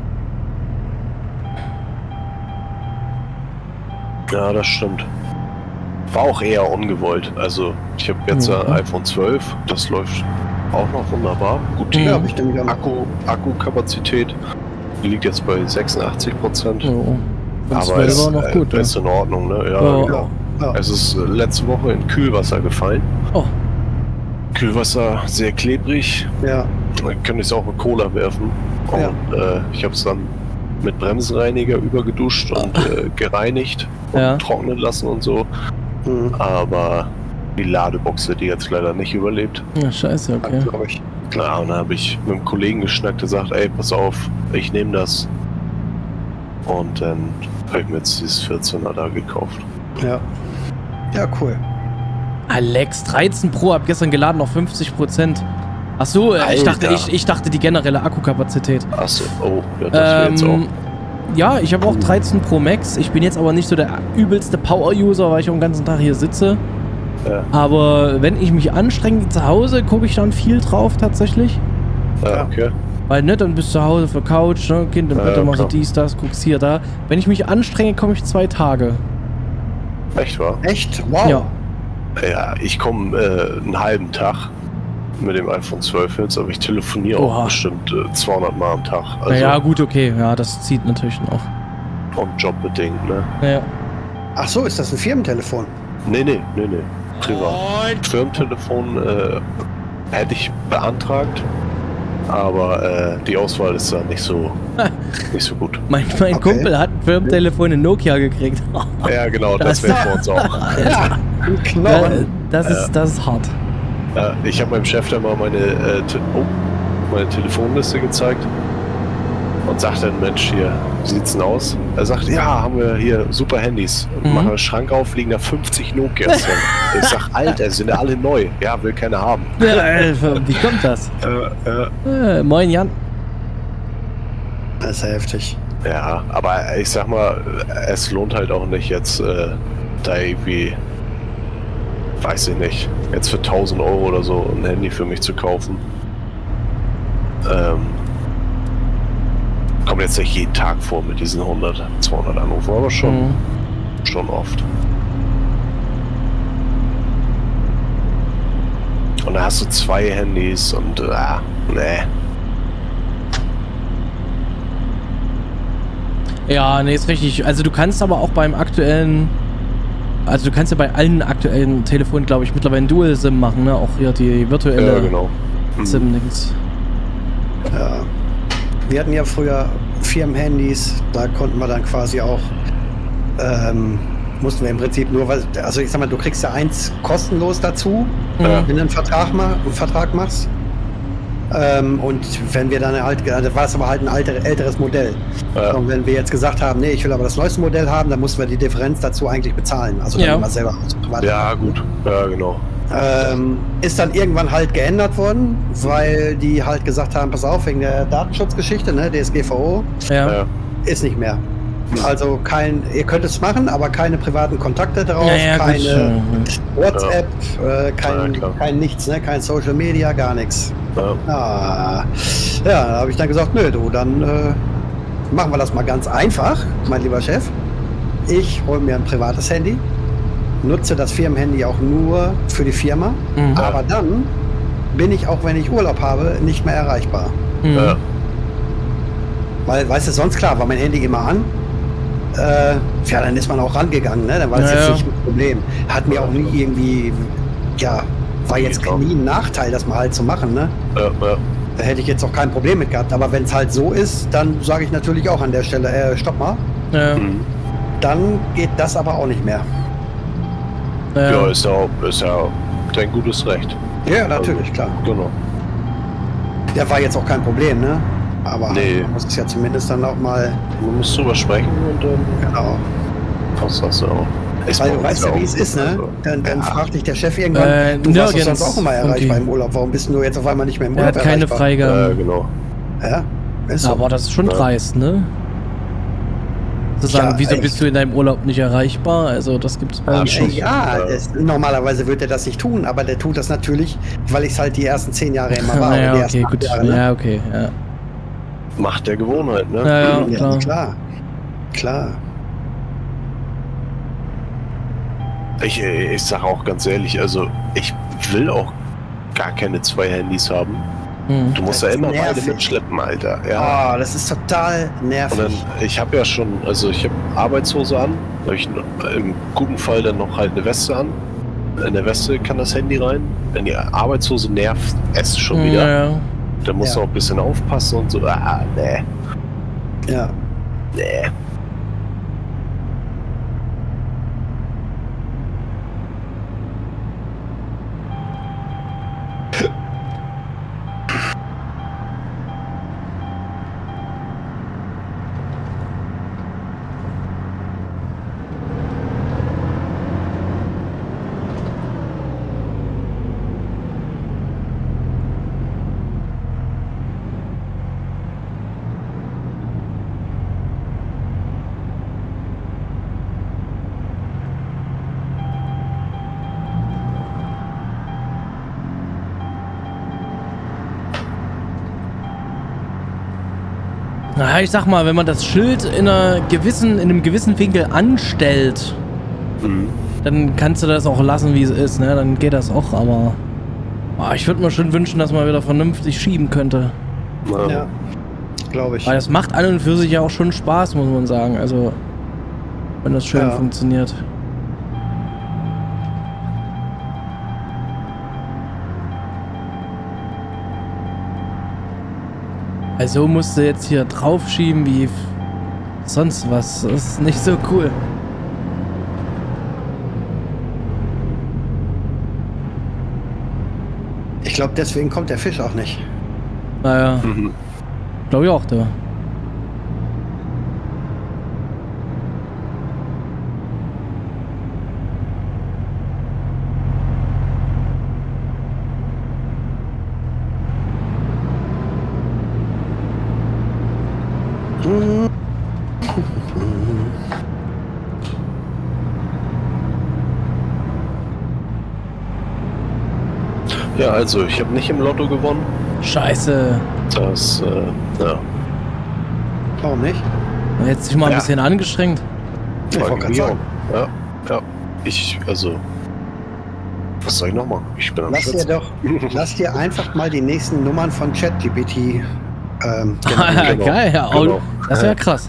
Ja, das stimmt. War auch eher ungewollt. Also, ich habe jetzt ein iPhone 12, das läuft auch noch wunderbar. Gut, die Ja, ich denke, ja. Akkukapazität liegt jetzt bei 86%. Jo. Und Aber 12 es war noch gut, ist in Ordnung, ne? Ja, Ja. genau. Ja. Es ist letzte Woche in Kühlwasser gefallen. Oh. Kühlwasser sehr klebrig. Ja. Dann könnte ich es auch mit Cola werfen. Und Ja. ich habe es dann mit Bremsenreiniger übergeduscht und gereinigt und Ja. trocknen lassen und so. Mhm. Aber die Ladebox hat die jetzt leider nicht überlebt. Ja, scheiße, okay. Glaube ich. Klar, und dann habe ich mit einem Kollegen geschnackt, der sagt, ey, pass auf, ich nehme das. Und dann habe ich mir jetzt dieses 14er da gekauft. Ja. Ja, cool. Alex, 13 Pro, hab gestern geladen auf 50%. Ach so, Alter. ich dachte die generelle Akkukapazität. Achso, oh, ja, das wäre jetzt auch. Ja, ich habe auch 13 Pro Max. Ich bin jetzt aber nicht so der übelste Power-User, weil ich auch den ganzen Tag hier sitze. Ja. Aber wenn ich mich anstrenge zu Hause, gucke ich dann viel drauf tatsächlich. Ja, okay. Weil ne, dann bist du zu Hause auf der Couch, ne, Kind im Bett, machst du klar. dies, das, guckst hier, da. Wenn ich mich anstrenge, komme ich 2 Tage. Echt wahr? Echt? Wow. Ja. Ja, ich komme einen halben Tag mit dem iPhone 12 jetzt, aber ich telefoniere Oha. auch bestimmt 200 Mal am Tag. Also, Ja, gut, okay. Ja, das zieht natürlich noch. Und jobbedingt, ne? Ja. Ach so, ist das ein Firmentelefon? Nee. Privat. Firmentelefon hätte ich beantragt, aber die Auswahl ist da nicht so gut. Mein Okay. Kumpel hat ein Firmentelefon in Nokia gekriegt. Ja, genau, das wäre für uns auch. Ja, ein Knorren. Das ist hart. Ich habe meinem Chef dann mal meine Telefonliste gezeigt und sagte dann, Mensch, hier, wie sieht's denn aus? Er sagt, ja, haben wir hier super Handys. Und machen einen Schrank auf, liegen da 50 Nokias drin. Ich sag, Alter, sind ja alle neu. Ja, will keiner haben. Wie kommt das? Moin, Jan. Das ist ja heftig. Ja, aber ich sag mal, es lohnt halt auch nicht jetzt da irgendwie, weiß ich nicht, jetzt für 1000 Euro oder so ein Handy für mich zu kaufen. Kommt jetzt nicht jeden Tag vor mit diesen 100, 200 Anrufen, aber schon oft. Und da hast du 2 Handys und nee. Ja, nee, ist richtig. Also du kannst aber auch beim aktuellen, also du kannst ja bei allen aktuellen Telefonen, glaube ich, mittlerweile ein Dual-SIM machen, ne? Auch hier die virtuelle Ja, genau. SIM-Dings. Ja. Wir hatten ja früher Firmenhandys, da konnten wir dann quasi auch, mussten wir im Prinzip nur, also ich sag mal, du kriegst ja eins kostenlos dazu, wenn du einen Vertrag machst. Und wenn wir dann halt, da war es aber halt ein älteres Modell. Ja. Und wenn wir jetzt gesagt haben, nee, ich will aber das neueste Modell haben, dann mussten wir die Differenz dazu eigentlich bezahlen. Also dann immer selber privat. Ja, gut. Ja, genau. Ist dann irgendwann halt geändert worden, weil die halt gesagt haben, pass auf, wegen der Datenschutzgeschichte, ne, DSGVO, Ja. ist nicht mehr. Also ihr könnt es machen, aber keine privaten Kontakte drauf, keine WhatsApp, kein nichts, ne, kein Social Media, gar nichts. Ja. Ja, da habe ich dann gesagt, nö, du, dann machen wir das mal ganz einfach, mein lieber Chef. Ich hole mir ein privates Handy, nutze das Firmenhandy auch nur für die Firma, aber dann bin ich auch, wenn ich Urlaub habe, nicht mehr erreichbar. Ja. Weil, weißt du, sonst klar, war mein Handy immer an. Ja, dann ist man auch rangegangen, ne? Dann war das jetzt nicht ein Problem. Hat mir auch nie irgendwie, war jetzt nie ein Nachteil, das mal halt zu machen, ne? Ja. Da hätte ich jetzt auch kein Problem mit gehabt. Aber wenn es halt so ist, dann sage ich natürlich auch an der Stelle, stopp mal. Ja. Dann geht das aber auch nicht mehr. Ja, ist ja dein gutes Recht. Ja, natürlich, klar. Genau. Der war jetzt auch kein Problem, ne? Aber man muss es ja zumindest dann auch mal. Man muss drüber sprechen und dann Genau. passt das ja auch. Weil du weißt ja, wie es ist, ne? Dann fragt dich der Chef irgendwann, du warst doch sonst auch immer erreichbar im Urlaub. Warum bist du jetzt auf einmal nicht mehr im Urlaub Er hat keine erreichbar? Freigabe. Genau. Ja, ist so. Aber das ist schon dreist, ne? Zu sagen, Ja, wieso echt. bist du in deinem Urlaub nicht erreichbar? Also das gibt's bei uns schon. Normalerweise wird er das nicht tun, aber der tut das natürlich, weil ich es halt die ersten 10 Jahre immer war. Ja, oder die okay, ersten 8 gut. Jahre, ne? Ja, okay, ja. Macht der Gewohnheit, ne? Ja, Ja, klar. klar. Ich sag auch ganz ehrlich, also ich will auch gar keine 2 Handys haben. Du musst ja Das ist immer beide nervig. mitschleppen, Alter. Ja. Oh, das ist total Und nervig. dann, ich habe ja schon, also ich habe Arbeitshose an, habe ich im guten Fall dann noch halt eine Weste an. In der Weste kann das Handy rein. Wenn die Arbeitshose nervt, es schon wieder. Ja. Da musst du auch ein bisschen aufpassen und so. Nee. Ja. Nee. Na, ich sag mal, wenn man das Schild in einem gewissen Winkel anstellt, dann kannst du das auch lassen, wie es ist, ne? Dann geht das auch, aber ich würde mir schon wünschen, dass man wieder vernünftig schieben könnte. Ja, glaube ich. Weil das macht an und für sich ja auch schon Spaß, muss man sagen. Also, wenn das schön funktioniert. Also musst du jetzt hier drauf schieben wie sonst was. Das ist nicht so cool. Ich glaube, deswegen kommt der Fisch auch nicht. Naja, glaube ich auch, da. Ja, also ich habe nicht im Lotto gewonnen. Scheiße. Das, ja. Warum nicht? Jetzt dich mal ein bisschen angeschränkt. Ich wollte gerade sagen. Ja, ja. Also, was soll ich noch machen? Ich bin am Schwitzen. Lass dir einfach mal die nächsten Nummern von ChatGPT Genau. Geil, ja. Genau. Das wäre krass.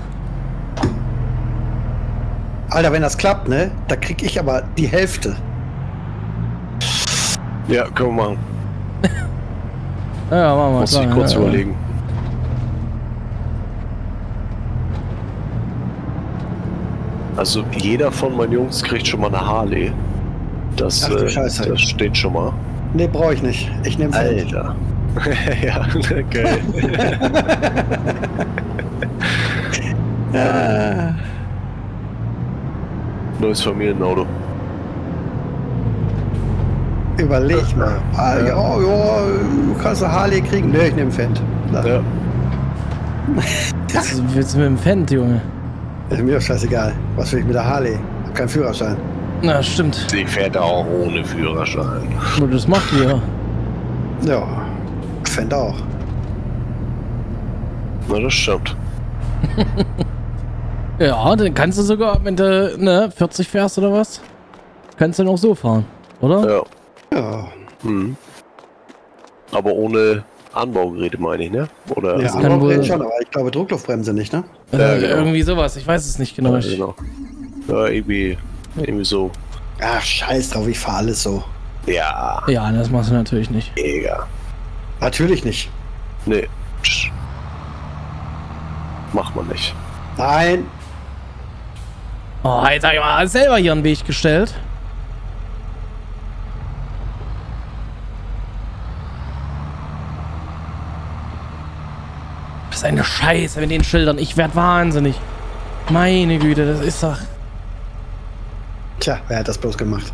Alter, wenn das klappt, ne, da krieg ich aber die Hälfte. Ja, können wir machen. Ja, machen wir. Muss ich kurz überlegen. Also jeder von meinen Jungs kriegt schon mal eine Harley. Das, Ach du Scheiße. Das steht schon mal. Ne, brauche ich nicht. Ich nehme Feld. Alter. Ja, geil. Neues Familienauto. Überleg mal. Ja, du kannst eine Harley kriegen. Ne, ich nehme Fendt. Ja. Was willst du mit dem Fendt, Junge? Ist mir doch scheißegal. Was will ich mit der Harley? Hab keinen Führerschein. Na, stimmt. Sie fährt auch ohne Führerschein. Nur das macht die ja. Ja, Fendt auch. Na, das stimmt. Ja, dann kannst du sogar, wenn du 40 fährst oder was, kannst du dann auch so fahren, oder? Ja. Ja. Mhm. Aber ohne Anbaugeräte meine ich, ne? Oder? Ja, kann wohl- schon, aber ich glaube Druckluftbremse nicht, ne? Ja, genau. Irgendwie sowas, ich weiß es nicht genau. Ja, genau. Ja, irgendwie so. Ach, scheiß drauf, ich fahre alles so. Ja, Ja, das machst du natürlich nicht. mega. Natürlich nicht. Nee. Psch. Macht man nicht. Nein. Oh, jetzt hab ich mal selber hier einen Weg gestellt. Das ist eine Scheiße mit den Schildern. Ich werd wahnsinnig. Meine Güte, das ist doch... Tja, wer hat das bloß gemacht?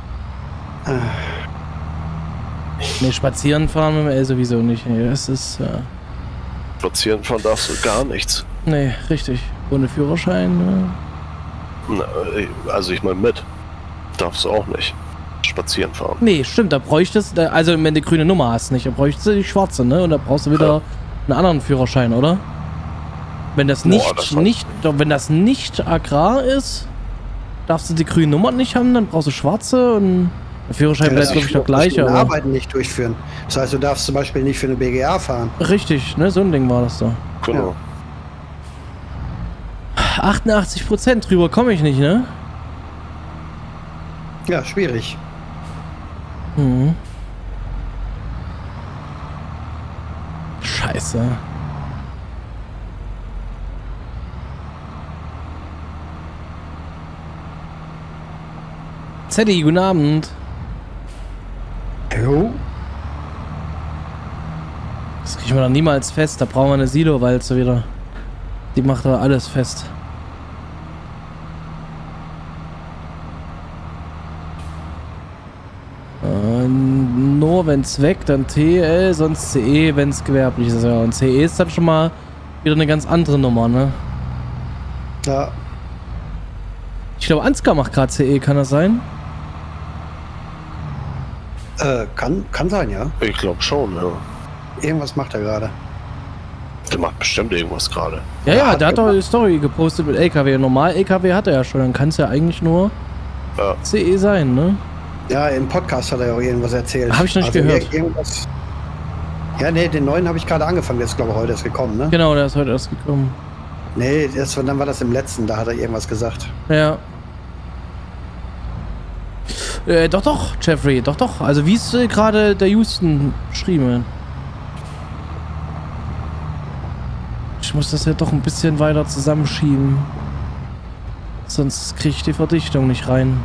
Ne, spazieren fahren mit dem L sowieso nicht. Nee, das ist... Spazieren fahren darfst du gar nichts. Nee, richtig. Ohne Führerschein, ne? Na, also ich meine mit. Darfst du auch nicht. Spazieren fahren. Nee, stimmt, da bräuchtest du, also wenn du grüne Nummer hast nicht, da bräuchtest du die schwarze, ne? Und da brauchst du wieder einen anderen Führerschein, oder? Wenn das wenn das nicht agrar ist, darfst du die grüne Nummer nicht haben, dann brauchst du schwarze und der Führerschein bleibt, glaube ich, der gleiche. Aber Aber Arbeiten nicht durchführen. Das heißt, du darfst zum Beispiel nicht für eine BGA fahren. richtig, ne? So ein Ding war das da. Genau. 88% drüber komme ich nicht, ne? Ja, schwierig. Mhm. Scheiße. Zeddy, guten Abend. Jo. Das kriegen wir doch niemals fest. Da brauchen wir eine Silo-Walze wieder. Die macht da alles fest. Nur wenn es weg, dann TL, sonst CE, wenn es gewerblich ist. Ja. Und CE ist dann schon mal wieder eine ganz andere Nummer, ne? Ja. Ich glaube, Ansgar macht gerade CE, kann das sein? Kann sein, ja. Ich glaube schon, ja. Irgendwas macht er gerade. Der macht bestimmt irgendwas gerade. Ja, Ja, ja, hat der hat doch gemacht. die Story gepostet mit LKW. Normal LKW hat er ja schon, dann kann es ja eigentlich nur CE sein, ne? Ja, im Podcast hat er ja auch irgendwas erzählt. Habe ich noch nicht gehört. Irgendwas. Ja, nee, den neuen habe ich gerade angefangen. Der ist, glaube ich, heute erst gekommen, ne? Genau, der ist heute erst gekommen. Nee, dann war das im letzten. Da hat er irgendwas gesagt. Ja. Doch, Jeffrey, doch. Also wie es gerade der Houston schrieb. Ich muss das ja doch ein bisschen weiter zusammenschieben. Sonst kriege ich die Verdichtung nicht rein.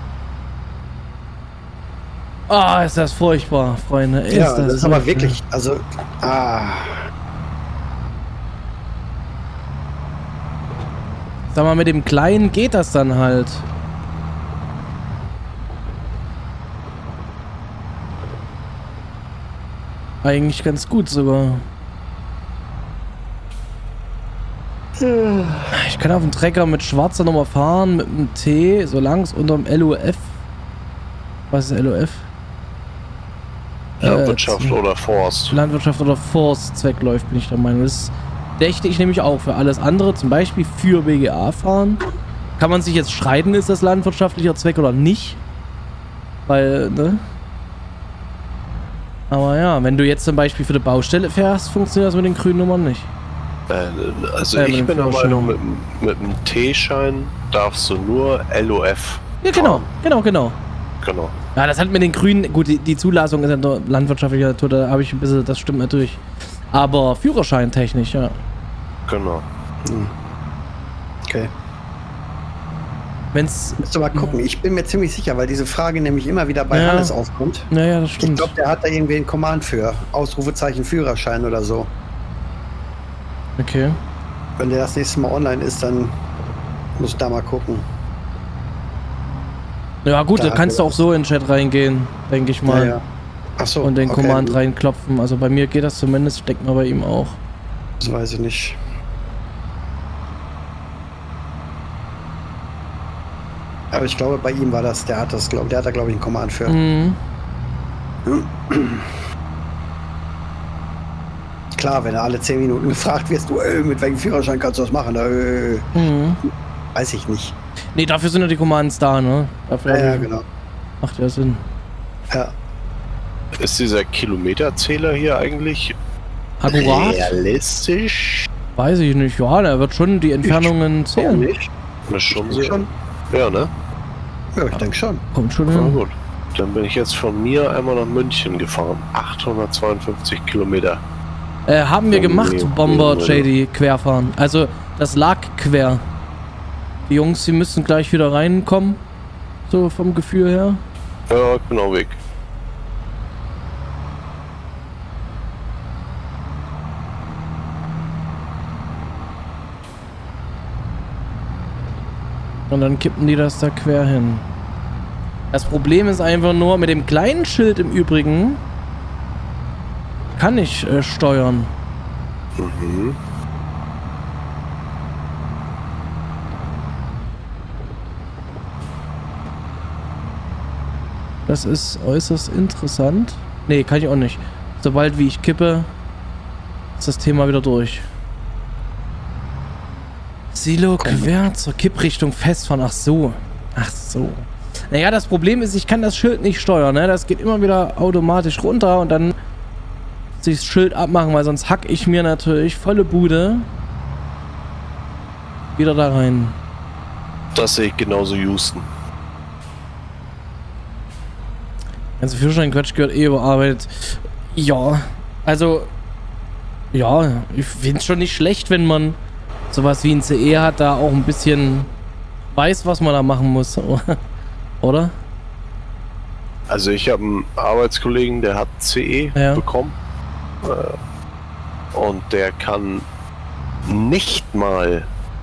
Ah, ist das furchtbar, Freunde. Ja, das ist aber wirklich, also, Sag mal, mit dem Kleinen geht das dann halt. Eigentlich ganz gut sogar. Ich kann auf dem Trecker mit schwarzer Nummer fahren, mit einem T, solange es unter dem LOF. Was ist LOF? Landwirtschaft oder Forst. Landwirtschaft oder Forstzweck läuft, bin ich der Meinung. Das dächte ich nämlich auch für alles andere, zum Beispiel für BGA fahren. Kann man sich jetzt streiten, ist das landwirtschaftlicher Zweck oder nicht? Weil, ne? Aber ja, wenn du jetzt zum Beispiel für die Baustelle fährst, funktioniert das mit den grünen Nummern nicht. Also ich bin der Meinung, mit dem T-Schein darfst du nur LOF Ja, genau. Genau. Ja, das hat mit den Grünen, gut, die Zulassung ist ja nur landwirtschaftlicher Natur, da habe ich ein bisschen, das stimmt natürlich. Aber Führerschein technisch, ja. Genau. okay. Wenn's. Musst du mal gucken. Ich bin mir ziemlich sicher, weil diese Frage nämlich immer wieder bei Hannes aufkommt. Naja, das Ich stimmt. glaube, der hat da irgendwie ein Command für. Ausrufezeichen Führerschein oder so. Okay. Wenn der das nächste Mal online ist, dann muss ich da mal gucken. Ja gut, Da da kannst du auch so in den Chat reingehen, denke ich mal. Ja. Ach so, Und den okay. Command reinklopfen. Also bei mir geht das zumindest, ich denke mal bei ihm auch. Das weiß ich nicht. Aber ich glaube, bei ihm war das, der hat da, glaube ich, einen Command für. Mhm. Klar, wenn du alle 10 Minuten gefragt wirst, du, mit welchem Führerschein kannst du das machen? Weiß ich nicht. Nee, dafür sind ja die Commands da, ne? Dafür Ja, genau. macht ja Sinn. Ja. Ist dieser Kilometerzähler hier eigentlich Akkurat? realistisch? Weiß ich nicht. Ja, der wird schon die Entfernungen zählen. Nicht? Das ist schon Ich sehr. schon. Ja, ne? Ja, ich denke schon. Kommt schon Na hin. gut. Dann bin ich jetzt von mir einmal nach München gefahren. 852 Kilometer. Haben wir gemacht, nee, Bomber nee, JD, querfahren. Also, das lag quer. Die Jungs, die müssen gleich wieder reinkommen. So vom Gefühl her. Ja, ich bin auch weg. Und dann kippen die das da quer hin. Das Problem ist einfach nur, mit dem kleinen Schild im Übrigen kann ich steuern. Mhm. Das ist äußerst interessant. Nee, kann ich auch nicht. Sobald wie ich kippe, ist das Thema wieder durch. Silo quer zur Kipprichtung festfahren. Ach so. Ach so. Naja, das Problem ist, ich kann das Schild nicht steuern. Ne? Das geht immer wieder automatisch runter und dann muss ich das Schild abmachen, weil sonst hack ich mir natürlich volle Bude wieder da rein. Das sehe ich genauso, Houston. Ganze Führerschein-Quatsch gehört eh überarbeitet. Ja, also, ja, ich finde es schon nicht schlecht, wenn man sowas wie ein CE hat, da auch ein bisschen weiß, was man da machen muss, oder? Also ich habe einen Arbeitskollegen, der hat CE bekommen. Und der kann nicht mal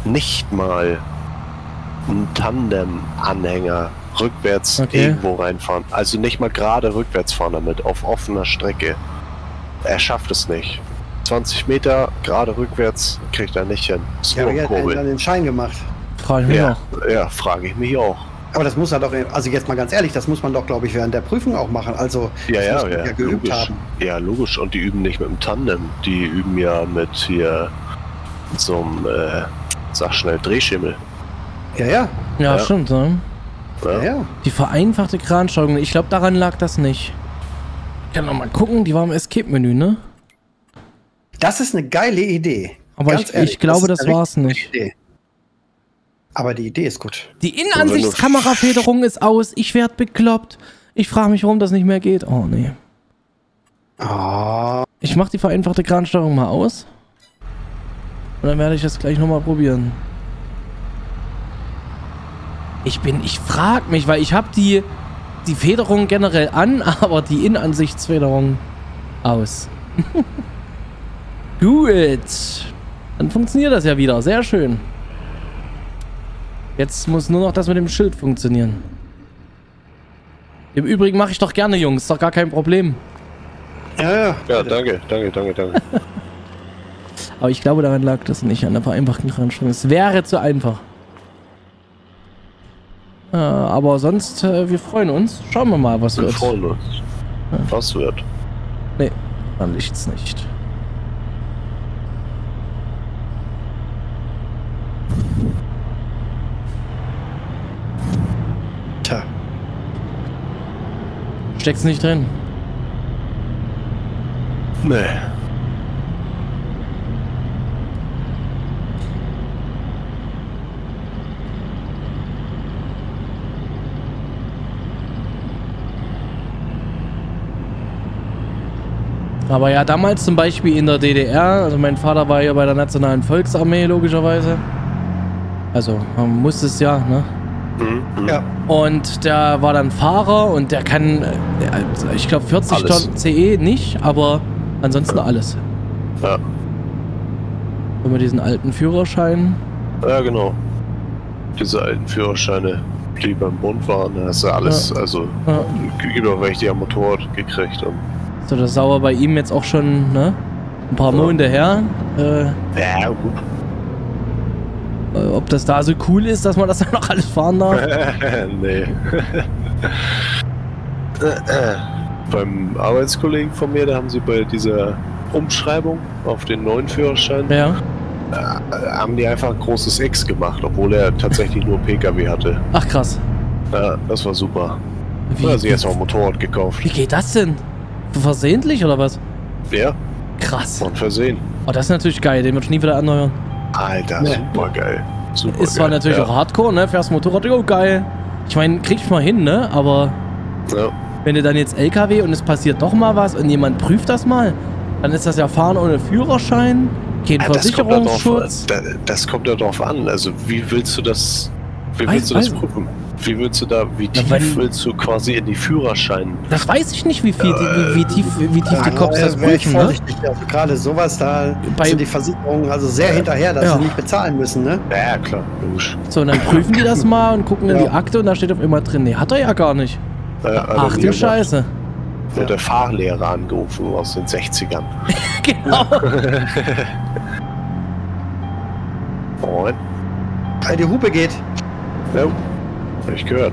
einen Tandem-Anhänger rückwärts irgendwo reinfahren. Also nicht mal gerade rückwärts fahren damit, auf offener Strecke. Er schafft es nicht. 20 Meter gerade rückwärts kriegt er nicht hin. Ist Ja, nur aber ein er hat Kurbel. dann den Schein gemacht. Frage ich mich Ja, auch. ja, frage ich mich auch. Aber das muss er doch, also jetzt mal ganz ehrlich, das muss man doch, glaube ich, während der Prüfung auch machen. Also, Ja, das ja, muss man ja, geübt logisch. haben. Ja, logisch. Und die üben nicht mit dem Tandem. Die üben ja mit hier so einem, sag schnell, Drehschimmel. Ja, ja. Ja, Ja. stimmt, ne? Ja. Die vereinfachte Kransteuerung. Ich glaube, daran lag das nicht. Ich kann noch mal gucken, die war im Escape-Menü, ne? Das ist eine geile Idee. Aber Ganz ehrlich, ich glaube, ist das eine war's richtig nicht. gute Idee. Aber die Idee ist gut. Die Innenansichtskamerafederung ist aus. Ich werd bekloppt. Ich frage mich, warum das nicht mehr geht. Oh, nee. Oh. Ich mache die vereinfachte Kransteuerung mal aus. Und dann werde ich das gleich nochmal probieren. Ich frage mich, weil ich habe die Federung generell an, aber die Innenansichtsfederung aus. Gut. Dann funktioniert das ja wieder. Sehr schön. Jetzt muss nur noch das mit dem Schild funktionieren. Im Übrigen mache ich doch gerne, Jungs. Ist doch gar kein Problem. Ja. Ja, danke. Aber ich glaube, daran lag das nicht, an der vereinfachten Kransteuerung. Es wäre zu einfach. Aber sonst, wir freuen uns. Schauen wir mal, was Wir wird. freuen uns. Was wird? Nee, dann liegt's nicht. Tja. Steckt's nicht drin. Nee. Aber ja, damals zum Beispiel in der DDR, also mein Vater war ja bei der Nationalen Volksarmee, logischerweise. Also, man muss es ja, ne? Ja. Und der war dann Fahrer und der kann, ich glaube 40 Alles. Tonnen CE nicht, aber ansonsten alles. Ja. So mit diesen alten Führerschein. Ja, genau. Diese alten Führerscheine, die beim Bund waren, da hast du alles, also Ja. überwältiger Motorrad gekriegt. Und So, das sauer bei ihm jetzt auch schon, ne? Ein paar Monate her. ja, gut. Ob das da so cool ist, dass man das dann noch alles fahren darf? Nee. Beim Arbeitskollegen von mir, da haben sie bei dieser Umschreibung auf den neuen Führerschein, Ja. haben die einfach ein großes X gemacht, obwohl er tatsächlich nur PKW hatte. Ach krass. Ja, das war super. Da hat sie jetzt auch ein Motorrad gekauft. Wie geht das denn? Versehentlich oder was? Ja, Krass. von Versehen. Oh, das ist natürlich geil. Den wird nie wieder erneuern. Alter, super geil. Super Ist zwar geil. natürlich ja. auch Hardcore, ne? Fährst Motorrad, oh geil. Ich meine, krieg ich mal hin, ne? Aber Ja. wenn du dann jetzt LKW und es passiert doch mal was und jemand prüft das mal, dann ist das ja Fahren ohne Führerschein, kein Ja, Versicherungsschutz. das kommt ja drauf an. Also wie willst du das Weiß- prüfen? Wie willst du da, wie tief wenn- willst du quasi in die Führerschein? Das weiß ich nicht, wie tief die Cops das wäre ich prüfen, ne? vorsichtig. Also gerade sowas, da Bei- sind die Versicherungen also sehr hinterher, dass Ja. sie nicht bezahlen müssen, ne? Ja, klar, logisch. So, und dann prüfen die das mal und gucken in Ja. die Akte und da steht auf immer drin, nee, hat er ja gar nicht. Ach du Scheiße. Wird der Fahrlehrer angerufen aus den 60ern. Genau. Moin. Weil die Hupe geht. Ja, hab ich gehört.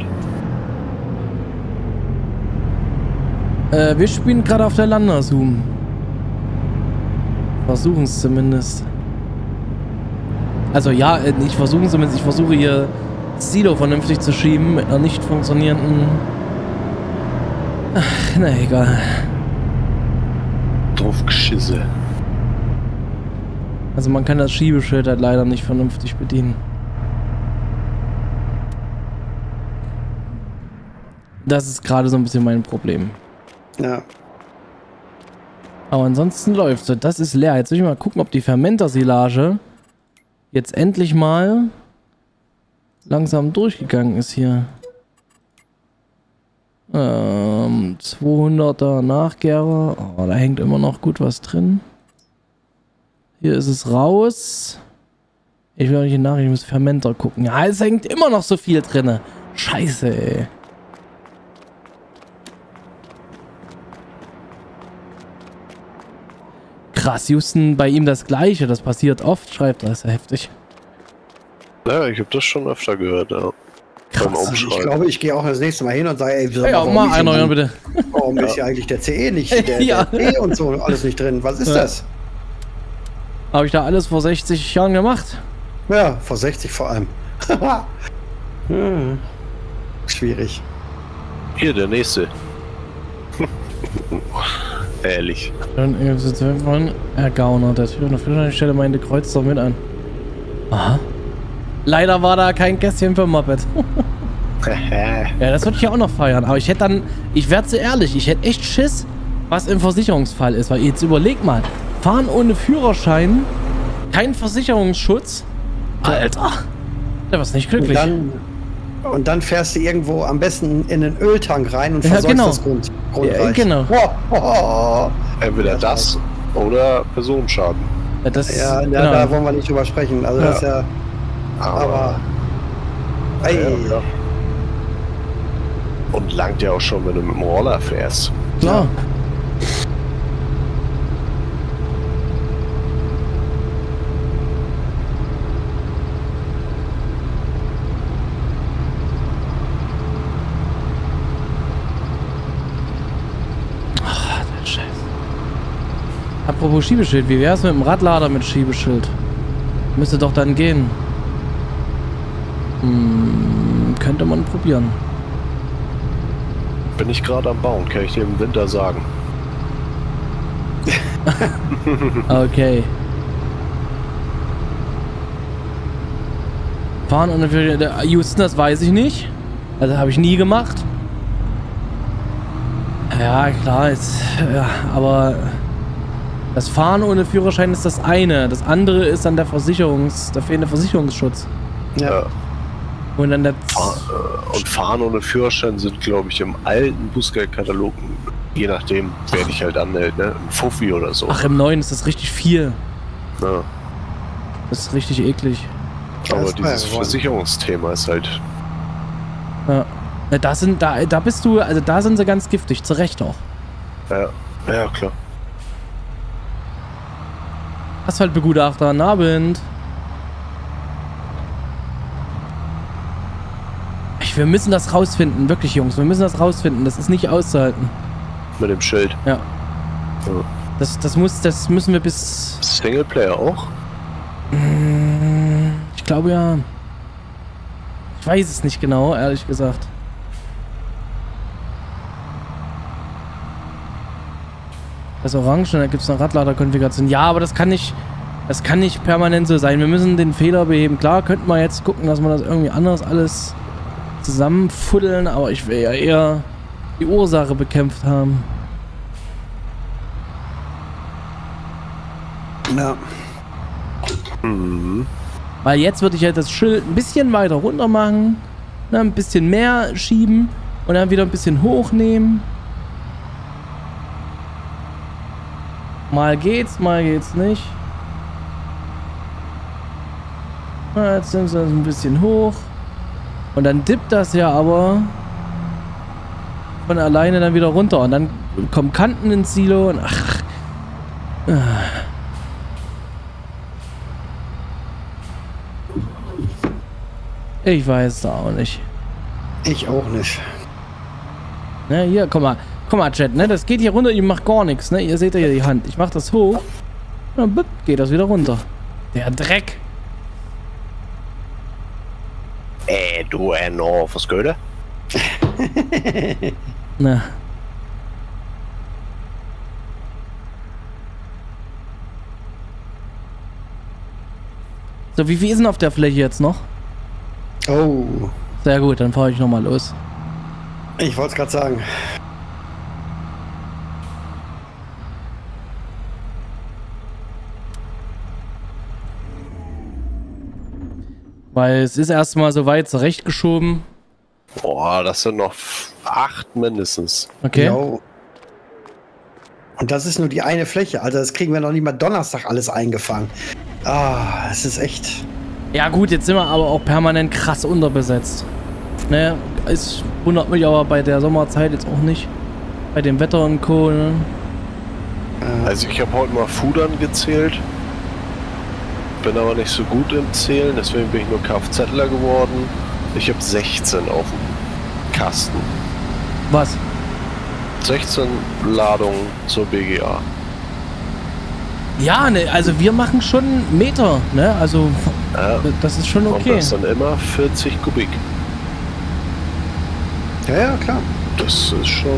Wir spielen gerade auf der Landerzoom. Versuchen es zumindest. Also ja, nicht versuchen zumindest. Ich versuche hier das Silo vernünftig zu schieben mit einer nicht funktionierenden... Ach, na egal. Drauf geschisse. Also man kann das Schiebeschild halt leider nicht vernünftig bedienen. Das ist gerade so ein bisschen mein Problem. Ja. Aber ansonsten läuft es. Das ist leer. Jetzt will ich mal gucken, ob die Fermentersilage jetzt endlich mal langsam durchgegangen ist hier. 200er Nachgärer. Oh, da hängt immer noch gut was drin. Hier ist es raus. Ich will auch nicht nach, ich muss Fermenter gucken. Ja, es hängt immer noch so viel drin. Scheiße, ey. Krass, Houston, bei ihm das Gleiche. Das passiert oft, schreibt er. Ist ja heftig. Ja, ich habe das schon öfter gehört, ja. Beim Also ich Umschreiben. glaube, ich gehe auch das nächste Mal hin und sage, ey, Ja, warum mal ist hier erneuern, mein- bitte. Warum ist hier eigentlich der CE nicht, der Ja. D und so alles nicht drin? Was ist Ja. das? Habe ich da alles vor 60 Jahren gemacht? Ja, vor 60 vor allem. Hm. schwierig. Hier, der nächste. Ehrlich. Herr Gauner, der Tür auf der Stelle meinte, kreuzt doch mit an. Aha. Leider war da kein Kästchen für Moped. Ja, das würde ich ja auch noch feiern. Aber ich hätte dann, ich werde so ehrlich, ich hätte echt Schiss, was im Versicherungsfall ist. Weil jetzt überleg mal, fahren ohne Führerschein, kein Versicherungsschutz. Alter, der war nicht glücklich. Und dann fährst du irgendwo am besten in den Öltank rein und versorgst das Grundreich. Ja, genau. Entweder das oder Personenschaden. Ja, das, ja, genau. Da wollen wir nicht drüber sprechen. Also das ist ja... Aber... Ey. Ja. Und langt ja auch schon, wenn du mit dem Roller fährst. Klar. Ach, der Scheiß. Apropos Schiebeschild, wie wär's mit dem Radlader mit Schiebeschild? Müsste doch dann gehen. Könnte man probieren. Bin ich gerade am Bauen, kann ich dir im Winter sagen. Okay. Fahren und natürlich Houston, das weiß ich nicht. Also habe ich nie gemacht. Ja, klar, ist, ja, aber das Fahren ohne Führerschein ist das eine. Das andere ist dann der fehlende Versicherungsschutz. Ja. Und dann der Und Fahren ohne Führerschein sind, glaube ich, im alten Bußgeldkatalog, je nachdem, wer dich halt anhält, ne? Ein Fuffi oder so. Ach, im neuen ist das richtig viel. Ja. Das ist richtig eklig. Aber Das dieses war ja Versicherungsthema ist halt... Ja. Da bist du, also da sind sie ganz giftig, zu Recht auch. Ja, klar. Asphaltbegutachter, guten Abend. Wir müssen das rausfinden, wirklich, Jungs. Wir müssen das rausfinden. Das ist nicht auszuhalten. Mit dem Schild. Ja. Ja. Das müssen wir bis... Singleplayer auch? Ich glaube ja. Ich weiß es nicht genau, ehrlich gesagt. Das Orange, da gibt es eine Radlader-Konfiguration. Ja, aber das kann nicht permanent so sein. Wir müssen den Fehler beheben. Klar, könnten wir jetzt gucken, dass wir das irgendwie anders alles zusammenfuddeln, aber ich will ja eher die Ursache bekämpft haben. Ja. Mhm. Weil jetzt würde ich halt das Schild ein bisschen weiter runter machen, ne, ein bisschen mehr schieben und dann wieder ein bisschen hochnehmen. Mal geht's nicht. Na, jetzt nimmst du das ein bisschen hoch. Und dann dippt das ja aber von alleine dann wieder runter. Und dann kommen Kanten ins Silo und ach. Ich weiß da auch nicht. Ich auch nicht. Ne, hier, guck mal, Chat, ne? Das geht hier runter, ihr macht gar nichts, ne? Ihr seht ja hier die Hand. Ich mach das hoch. Und dann bupp, geht das wieder runter. Der Dreck. Du noch, was geht da? Na. So, wie viel ist denn auf der Fläche jetzt noch? Oh. Sehr gut, dann fahre ich nochmal los. Ich wollte es gerade sagen. Weil es ist erstmal so weit zurechtgeschoben. Boah, das sind noch 8 mindestens. Okay. Jo. Und das ist nur die eine Fläche. Also das kriegen wir noch nicht mal Donnerstag alles eingefangen. Ah, es ist echt... Ja gut, jetzt sind wir aber auch permanent krass unterbesetzt. Ne, es wundert mich aber bei der Sommerzeit jetzt auch nicht. Bei dem Wetter und Co. Ne? Also ich habe heute mal Fudern gezählt. Bin aber nicht so gut im Zählen, deswegen bin ich nur Kfzler geworden. Ich habe 16 auf dem Kasten. Was? 16 Ladungen zur BGA. Ja, ne, also wir machen schon Meter, ne? Also Ja. das ist schon Und okay. das dann immer 40 Kubik. Ja, ja, klar. Das ist schon...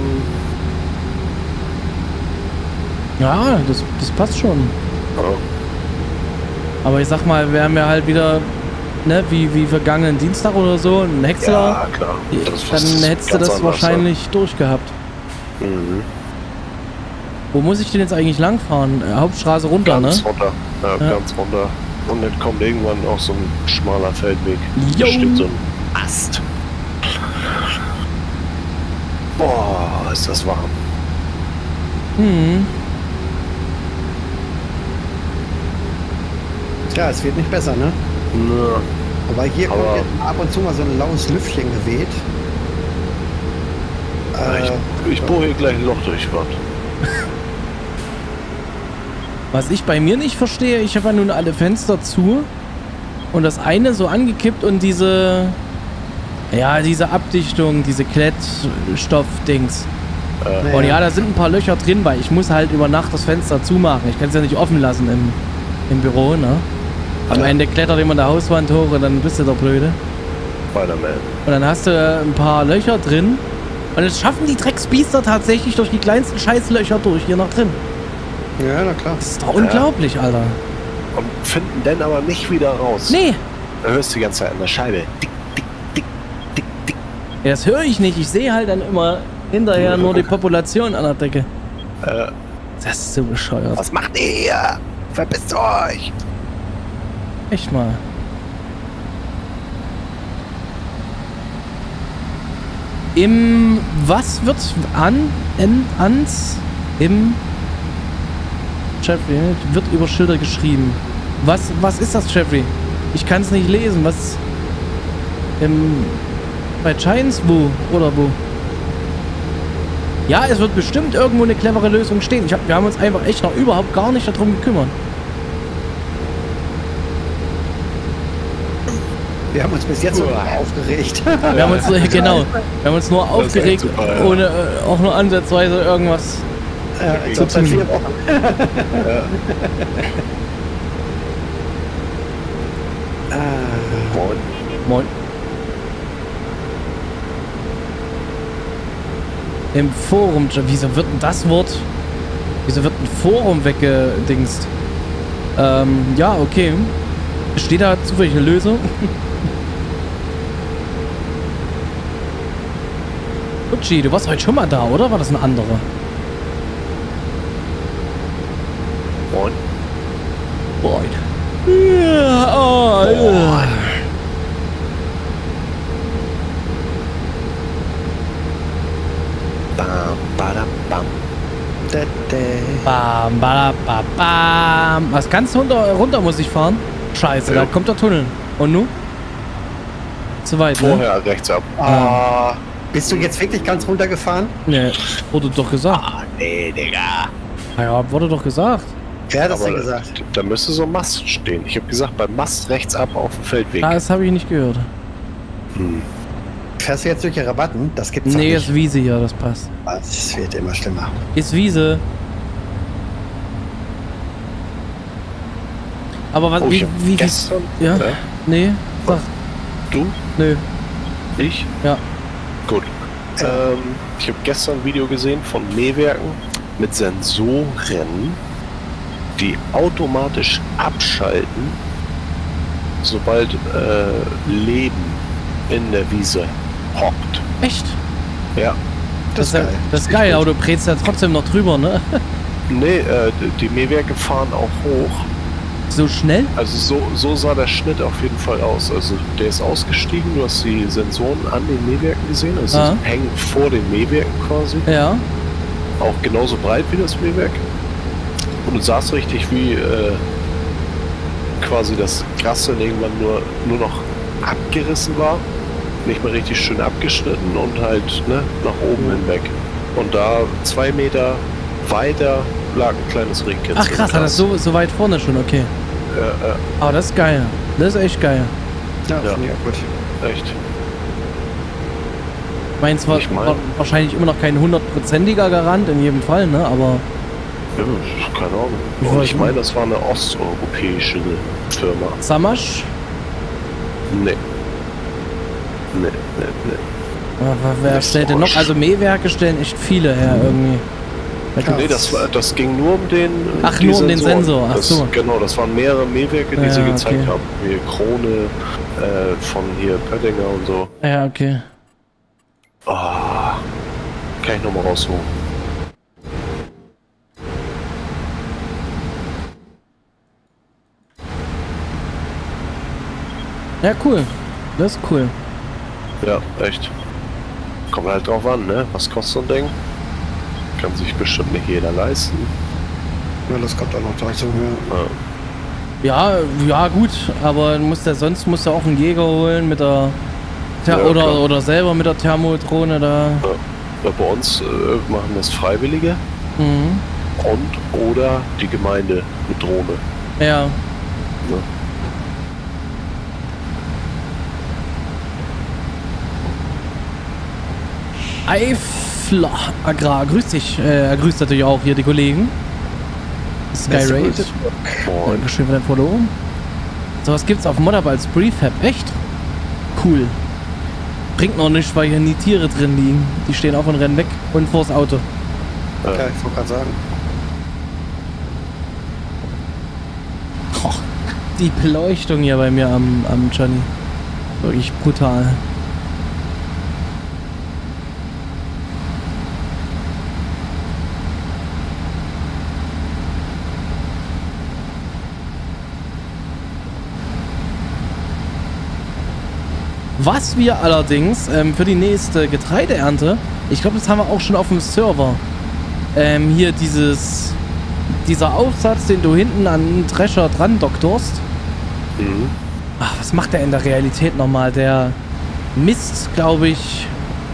Ja, das passt schon. Ja. Aber ich sag mal, wir haben ja halt wieder, ne, wie vergangenen Dienstag oder so, einen Häcksler. Ja, klar. Dann hättest du das wahrscheinlich durchgehabt. Mhm. Wo muss ich denn jetzt eigentlich langfahren? Hauptstraße runter, Ganz ne? runter. Ja, Ja. ganz runter. Und dann kommt irgendwann auch so ein schmaler Feldweg. Jo. Da steht so ein Ast. Boah, ist das warm. Hm. Ja, es wird nicht besser, ne? Ja. Aber hier kommt Aber- jetzt ab und zu mal so ein laues Lüftchen geweht. Ich bohre hier gleich ein Loch durch, was? Was ich bei mir nicht verstehe, ich habe ja nun alle Fenster zu und das eine so angekippt und diese Abdichtung, diese Klettstoff-Dings. naja. Und ja, da sind ein paar Löcher drin, weil ich muss halt über Nacht das Fenster zumachen. Ich kann es ja nicht offen lassen im Büro, ne? Am Ende klettert jemand der Hauswand hoch und dann bist du der Blöde. Spider-Man. Und dann hast du ein paar Löcher drin und jetzt schaffen die Drecksbiester tatsächlich durch die kleinsten Scheißlöcher durch hier nach drin. Ja, na klar. Das ist doch unglaublich, Alter. Und finden dann aber nicht wieder raus. Nee, Da hörst du die ganze Zeit an der Scheibe. Dick, dick, dick, dick, dick. ja, das höre ich nicht. Ich sehe halt dann immer hinterher nur die Population an der Decke. Das ist so bescheuert. Was macht ihr hier? Verpisst euch! Echt mal. Was wird im Jeffrey wird über Schilder geschrieben. Was ist das, Jeffrey? Ich kann es nicht lesen. Was bei Giants wo oder wo? Ja, es wird bestimmt irgendwo eine clevere Lösung stehen. Wir haben uns einfach echt noch überhaupt gar nicht darum gekümmert. Wir haben uns bis jetzt noch aufgeregt. Wir haben uns, genau, wir haben uns nur aufgeregt, super, ja. ohne auch nur ansatzweise irgendwas. Ich glaube seit 4 Wochen. Moin. Moin. Im Forum, wieso wird denn das Wort? Wieso wird ein Forum weggedingst? Ja, okay. Steht da zufällig eine Lösung? Gucci, du warst heute schon mal da, oder? War das ein anderer? Moin. Moin. Ja, oh, ja. Bam, badam, bam. Bam, bam, bam, bam. Was ganz runter muss ich fahren? Scheiße, Ja. da kommt der Tunnel. Und nun? Zu weit, ne? Vorher rechts ab. Bist du jetzt wirklich ganz runtergefahren? Ne, wurde doch gesagt. Ah, nee, Digga. Ja, wurde doch gesagt. Wer hat das Aber denn gesagt? da müsste so ein Mast stehen. Ich habe gesagt, beim Mast rechts ab auf dem Feldweg. Das habe ich nicht gehört. Fährst du jetzt durch die Rabatten? Das gibt's doch Nee, nicht. ist Wiese hier, das passt. Das wird immer schlimmer. Ist Wiese. Aber was, Oh, ich hab wie gestern, ja? Nee, sag. Du? Nö. Ich? Ja. Gut. Ich habe gestern ein Video gesehen von Mähwerken mit Sensoren, die automatisch abschalten, sobald Leben in der Wiese hockt. Echt? Ja. Das ist geil. Das ist geil, aber du brätst ja trotzdem noch drüber, ne? Nee, die Mähwerke fahren auch hoch. So schnell? Also so sah der Schnitt auf jeden Fall aus. Also der ist ausgestiegen, du hast die Sensoren an den Mähwerken gesehen, also Ah. sie hängen vor den Mähwerken quasi. Ja. Auch genauso breit wie das Mähwerk. Und du sahst richtig, wie quasi das Gras dann irgendwann nur noch abgerissen war. Nicht mehr richtig schön abgeschnitten und halt ne, nach oben hinweg. Und da 2 Meter weiter lag ein kleines Ringkind. Ach krass, hat das so weit vorne schon, okay. Aber das ist geil. Das ist echt geil. Ja, Ja. finde ich auch gut. Echt. Ich meine, zwar Ich mein- wahrscheinlich immer noch kein 100%iger Garant in jedem Fall, ne? Aber Ja, keine Ahnung. Ich Und weiß ich meine, das war eine osteuropäische Firma. Samasch? Nee. Nee. Aber wer stellt denn noch? Also Mähwerke stellen echt viele her irgendwie. Nee, das ging nur um den. Ach, nur um den Sensor. Ach so. Genau, das waren mehrere Mähwerke, die sie gezeigt haben. Wie Krone von hier Pöttinger und so. Ja, okay. Oh, kann ich nochmal rausholen. Ja, cool. Das ist cool. Ja, echt. Kommt halt drauf an, ne? Was kostet so ein Ding? Kann sich bestimmt nicht jeder leisten. Ja, das kommt auch noch dazu. Ja, ja gut, aber sonst musst du auch einen Jäger holen mit der oder selber mit der Thermodrohne da. Ja, bei uns machen das Freiwillige oder die Gemeinde mit Drohne. Ja. Ne? Eifler Agrar, grüß dich. Grüßt natürlich auch hier die Kollegen. Skyraid. Dankeschön für dein Follow. So was gibt's auf Modab als Prefab. Echt? Cool. Bringt noch nichts, weil hier nie Tiere drin liegen. Die stehen auf und rennen weg und vors Auto. Ja, ich wollte gerade sagen. Oh, die Beleuchtung hier bei mir am Johnny. Wirklich brutal. Was wir allerdings für die nächste Getreideernte, ich glaube, das haben wir auch schon auf dem Server, hier dieser Aufsatz, den du hinten an den Drescher dran doktorst. Ach, was macht der in der Realität nochmal? Der misst, glaube ich,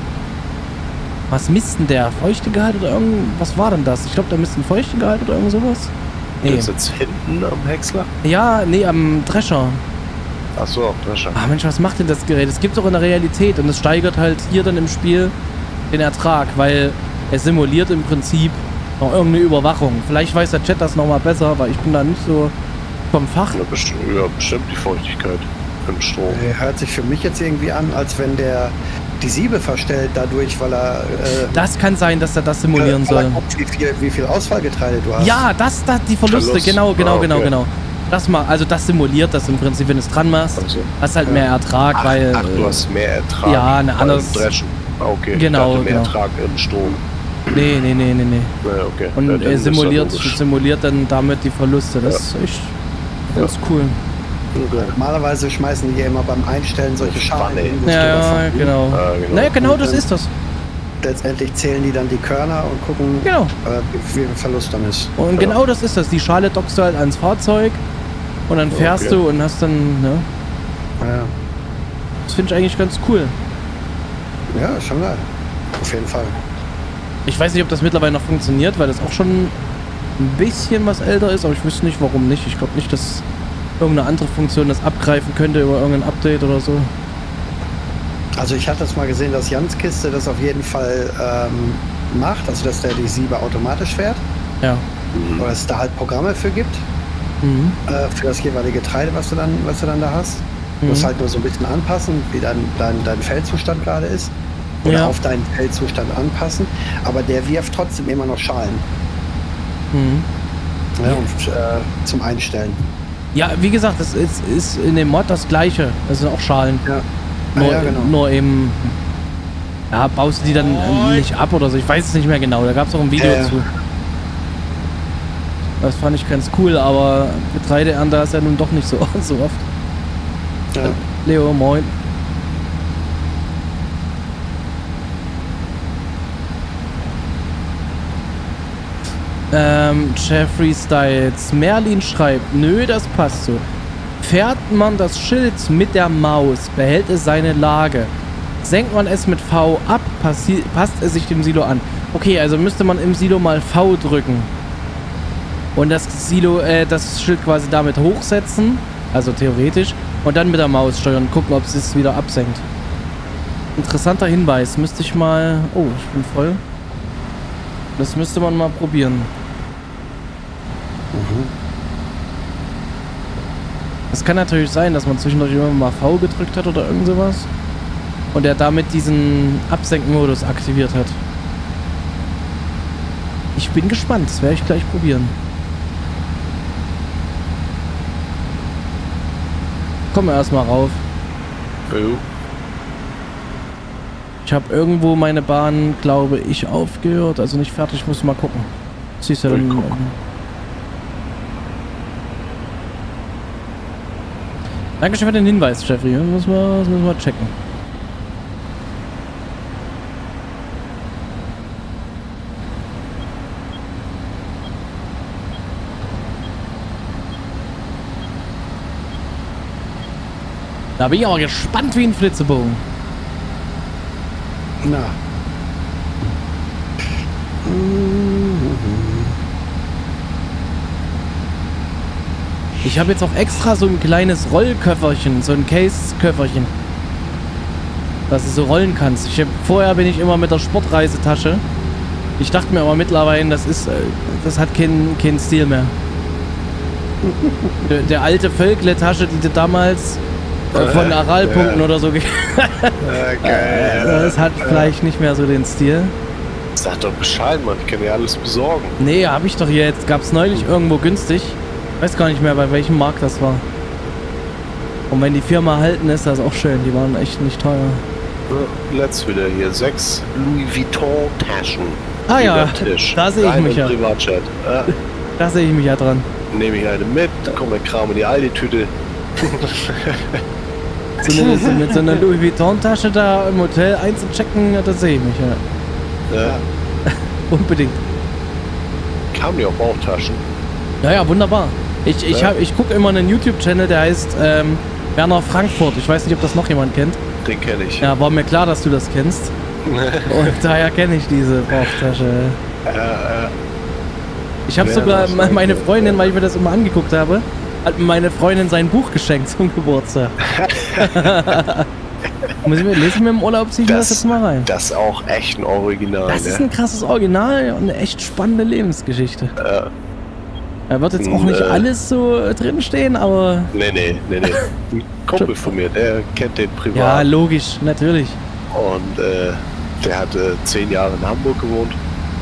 was misst denn der? Feuchtegehalt oder was war denn das? Ich glaube, der misst ein Feuchtegehalt oder irgend sowas. Nee. Der sitzt hinten am Häcksler? Ja, nee, am Drescher. Achso, Drescher. Ah Mensch, was macht denn das Gerät? Es gibt doch in der Realität und es steigert halt hier dann im Spiel den Ertrag, weil es simuliert im Prinzip noch irgendeine Überwachung. Vielleicht weiß der Chat das nochmal besser, weil ich bin da nicht so vom Fach. Ja, bestimmt die Feuchtigkeit im Strom. Hört sich für mich jetzt irgendwie an, als wenn der die Siebe verstellt dadurch, weil er... das kann sein, dass er das simulieren soll. Guckt, wie viel Ausfallgetreide du hast. Ja, die Verluste, Verlust. Genau. Das simuliert das im Prinzip, wenn du es dran machst, hast halt mehr Ertrag, weil... Ach, du hast mehr Ertrag. Ja, eine andere... Dreschen. Okay, genau, mehr Ertrag im Strom. Nee. Ja, okay. Und er simuliert dann damit die Verluste. Das ist echt ganz cool. Okay. Normalerweise schmeißen die ja immer beim Einstellen solche Schalen hin. Ja, genau. Naja, genau, das ist das. Letztendlich zählen die dann die Körner und gucken, wie viel Verlust dann ist. Und genau das ist das. Die Schale dockst du halt ans Fahrzeug und dann fährst du und hast dann, ne? Ja. Das finde ich eigentlich ganz cool. Ja, schon geil. Auf jeden Fall. Ich weiß nicht, ob das mittlerweile noch funktioniert, weil das auch schon ein bisschen was älter ist, aber ich wüsste nicht, warum nicht. Ich glaube nicht, dass irgendeine andere Funktion das abgreifen könnte über irgendein Update oder so. Also ich hatte das mal gesehen, dass Jans Kiste das auf jeden Fall macht, also dass der die Siebe automatisch fährt. Ja. Oder es da halt Programme für gibt. Für das jeweilige Getreide, was du dann da hast. Du musst halt nur so ein bisschen anpassen, wie dein Feldzustand gerade ist. Oder auf deinen Feldzustand anpassen. Aber der wirft trotzdem immer noch Schalen. Ja, und, zum Einstellen. Ja, wie gesagt, das ist in dem Mod das gleiche. Das sind auch Schalen. Ja. Nur eben, baust du die dann nicht ab oder so. Ich weiß es nicht mehr genau. Da gab es auch ein Video zu. Das fand ich ganz cool, aber Getreideernte ist ja nun doch nicht so oft. Ja. Leo, moin. Jeffrey Styles. Merlin schreibt, nö, das passt so. Fährt man das Schild mit der Maus, behält es seine Lage. Senkt man es mit V ab, passt es sich dem Silo an. Okay, also müsste man im Silo mal V drücken. Und das Schild quasi damit hochsetzen, also theoretisch, und dann mit der Maus steuern, gucken, ob es es wieder absenkt. Interessanter Hinweis, müsste ich mal... Oh, ich bin voll. Das müsste man mal probieren. Es kann natürlich sein, dass man zwischendurch immer mal V gedrückt hat oder irgend sowas. Und er damit diesen Absenkenmodus aktiviert hat. Ich bin gespannt, das werde ich gleich probieren. Komm erstmal rauf. Jo. Ich habe irgendwo meine Bahn, glaube ich, aufgehört. Also nicht fertig, muss mal gucken. Siehst du dann. Dankeschön für den Hinweis, Jeffrey. Das müssen wir checken. Da bin ich aber gespannt wie ein Flitzebogen. Na. Ich habe jetzt auch extra so ein kleines Rollköfferchen, so ein Case-Köfferchen, dass du so rollen kannst. Vorher bin ich immer mit der Sportreisetasche. Ich dachte mir aber mittlerweile, das hat keinen Stil mehr. Der alte Völkle-Tasche, die du damals von Aralpunkten oder so das hat vielleicht nicht mehr so den Stil. Sag doch Bescheid, man, ich kann dir alles besorgen. Nee, habe ich doch hier jetzt. Gab's neulich irgendwo günstig. Weiß gar nicht mehr, bei welchem Markt das war. Und wenn die Firma halten ist, das auch schön. Die waren echt nicht teuer. Letzt wieder hier 6 Louis Vuitton Taschen. Ah ja, da sehe ich mich ja. Privatchat. Da sehe ich mich ja dran. Nehme ich eine mit, kommt der Kram in die Aldi-Tüte. Mit so einer Louis Vuitton Tasche da im Hotel einzuchecken, da sehe ich mich ja. Unbedingt. Kamen die auch Bauchtaschen? Ja, wunderbar. Ich gucke immer einen YouTube-Channel, der heißt Werner Frankfurt. Ich weiß nicht, ob das noch jemand kennt. Den kenne ich. Ja, war mir klar, dass du das kennst. Und daher kenne ich diese Bauchtasche. Ich habe sogar meine Freundin, weil ich mir das immer angeguckt habe, hat mir meine Freundin sein Buch geschenkt zum Geburtstag. Lese ich mir im Urlaub, ziehe ich das jetzt mal rein. Das ist auch echt ein Original. Das ist ein krasses Original und eine echt spannende Lebensgeschichte. Da wird jetzt auch nicht alles so drinstehen, aber... Nee. Ein Kumpel von mir, der kennt den privat. Ja, logisch, natürlich. Und der hat 10 Jahre in Hamburg gewohnt.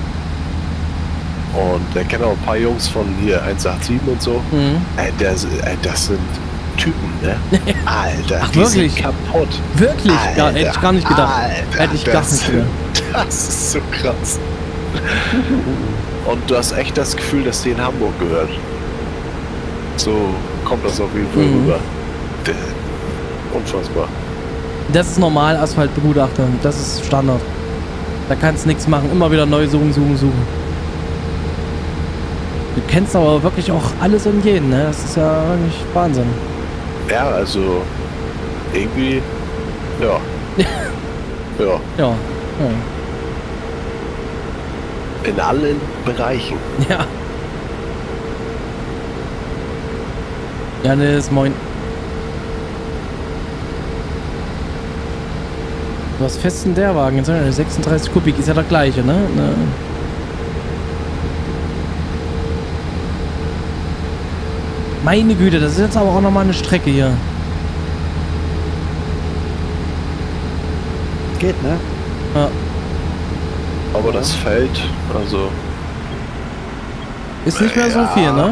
Und der kennt auch ein paar Jungs von hier 187 und so. Mhm. Das sind Typen, ne? Alter, ach, die wirklich? sind kaputt. Wirklich? Alter, ja, hätte ich gar nicht gedacht. Alter, hätte ich gar nicht gedacht. Das ist so krass. Und du hast echt das Gefühl, dass die in Hamburg gehört. So kommt das auf jeden Fall rüber. Unfassbar. Das ist normal, Asphaltbegutachter. Das ist Standard. Da kannst du nichts machen. Immer wieder neu suchen. Du kennst aber wirklich auch alles und jeden, ne? Das ist ja wirklich Wahnsinn. Ja, also irgendwie, ja. In allen Bereichen. Ja. Janis, moin. Was fest in der Wagen? Jetzt 36 Kubik ist ja der gleiche, ne? Meine Güte, das ist jetzt aber auch nochmal eine Strecke hier. Geht, ne? Ja. Aber das Feld, also... Ist nicht mehr so viel, ne?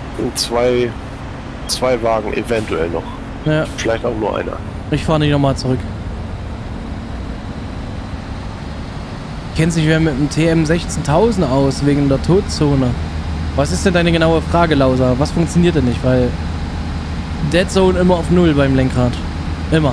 Zwei Wagen eventuell noch. Ja. Vielleicht auch nur einer. Ich fahre nicht nochmal zurück. Kennt sich wer mit dem TM 16.000 aus, wegen der Todzone? Was ist denn deine genaue Frage, Lauser? Was funktioniert denn nicht? Weil Dead Zone immer auf 0 beim Lenkrad. Immer.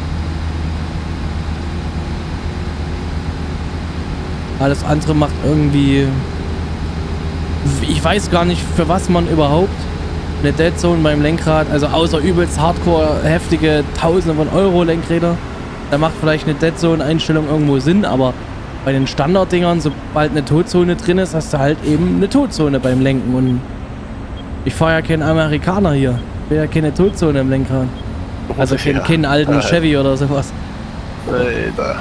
Alles andere macht irgendwie... Ich weiß gar nicht, für was man überhaupt eine Dead Zone beim Lenkrad, also außer übelst hardcore, heftige Tausende von Euro Lenkräder, da macht vielleicht eine Dead Zone Einstellung irgendwo Sinn, aber bei den Standarddingern, sobald eine Todzone drin ist, hast du halt eben eine Todzone beim Lenken. Und ich fahre ja keinen Amerikaner hier. Ich will ja keine Todzone im Lenkrad. Also keinen alten Chevy oder sowas. Alter.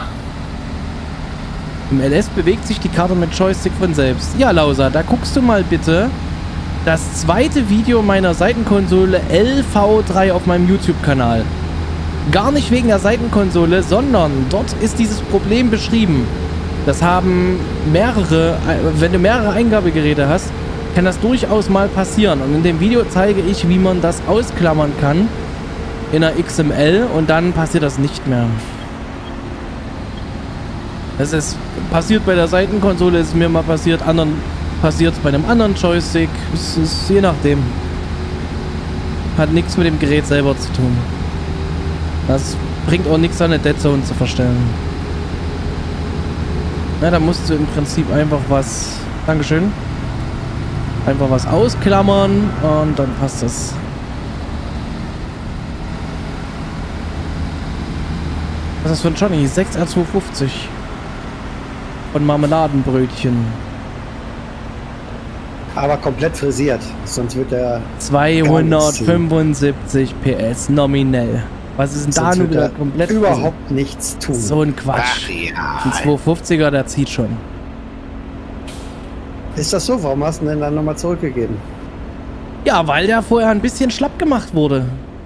Im LS bewegt sich die Karte mit Joystick von selbst. Ja, Lauser, da guckst du mal bitte das zweite Video meiner Seitenkonsole LV3 auf meinem YouTube-Kanal. Gar nicht wegen der Seitenkonsole, sondern dort ist dieses Problem beschrieben. Das haben mehrere, wenn du mehrere Eingabegeräte hast, kann das durchaus mal passieren. Und in dem Video zeige ich, wie man das ausklammern kann in der XML und dann passiert das nicht mehr. Das ist passiert bei der Seitenkonsole, ist mir mal passiert, anderen passiert es bei einem anderen Joystick. Es ist je nachdem. Hat nichts mit dem Gerät selber zu tun. Das bringt auch nichts, eine Dead Zone zu verstellen. Na, da musst du im Prinzip einfach was... Dankeschön. Einfach was ausklammern und dann passt das. Was ist das für ein Johnny? 6R250. Und Marmeladenbrötchen. Aber komplett frisiert, sonst wird er 275 PS nominell. Was ist denn da nur wieder komplett überhaupt nichts tun. So ein Quatsch. Ein 250er, der zieht schon. Ist das so? Warum hast du ihn denn dann nochmal zurückgegeben? Ja, weil der vorher ein bisschen schlapp gemacht wurde.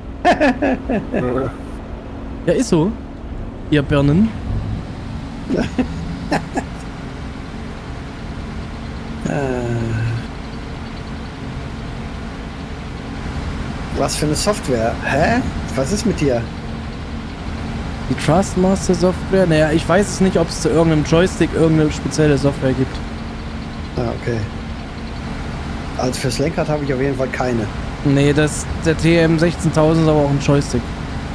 Ja, ist so. Ihr Birnen. Was für eine Software? Hä? Was ist mit dir? Die Trustmaster Software? Naja, ich weiß es nicht, ob es zu irgendeinem Joystick irgendeine spezielle Software gibt. Ah, okay. Also fürs Lenkrad habe ich auf jeden Fall keine. Nee, der TM 16000 ist aber auch ein Joystick.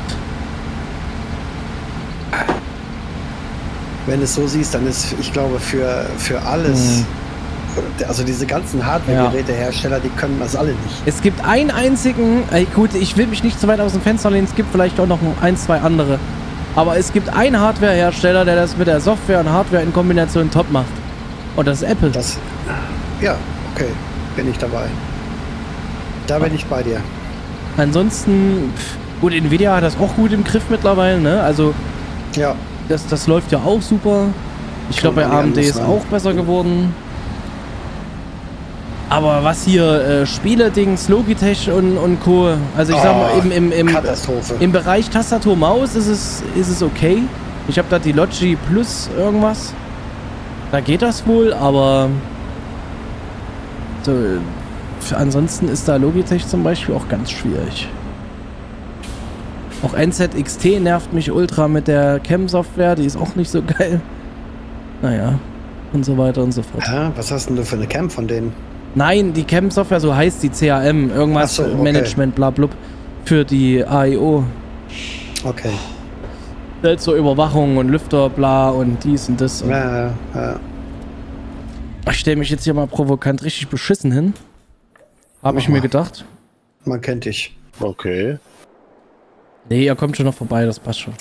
Wenn du es so siehst, dann ist, ich glaube, für alles, also diese ganzen Hardware-Gerätehersteller, die können das alle nicht. Es gibt einen einzigen, gut, ich will mich nicht zu weit aus dem Fenster lehnen, es gibt vielleicht auch noch ein, zwei andere. Aber es gibt einen Hardware-Hersteller, der das mit der Software und Hardware in Kombination top macht. Und das ist Apple. Ja, okay, bin ich dabei. Da bin ich bei dir. Ansonsten, gut, Nvidia hat das auch gut im Griff mittlerweile, ne? Also, ja. Das läuft ja auch super. Ich glaube, bei AMD ist auch besser geworden. Aber was hier Spiele-Dings, Logitech und Co. Also ich sag mal, im Bereich Tastatur-Maus ist es okay. Ich habe da die Logi Plus irgendwas. Da geht das wohl, aber so, ansonsten ist da Logitech zum Beispiel auch ganz schwierig. Auch NZXT nervt mich ultra mit der Cam-Software, die ist auch nicht so geil. Naja, und so weiter und so fort. Ja, was hast denn du für eine Cam von denen? Nein, die Cam-Software, so heißt die CAM, irgendwas so, okay. Management, blablub, für die AIO. Okay. Halt so Überwachung und Lüfter, bla und dies und das. Und ja. Ich stelle mich jetzt hier mal provokant richtig beschissen hin. Habe ich mir gedacht. Man kennt dich. Okay. Nee, ihr kommt schon noch vorbei, das passt schon.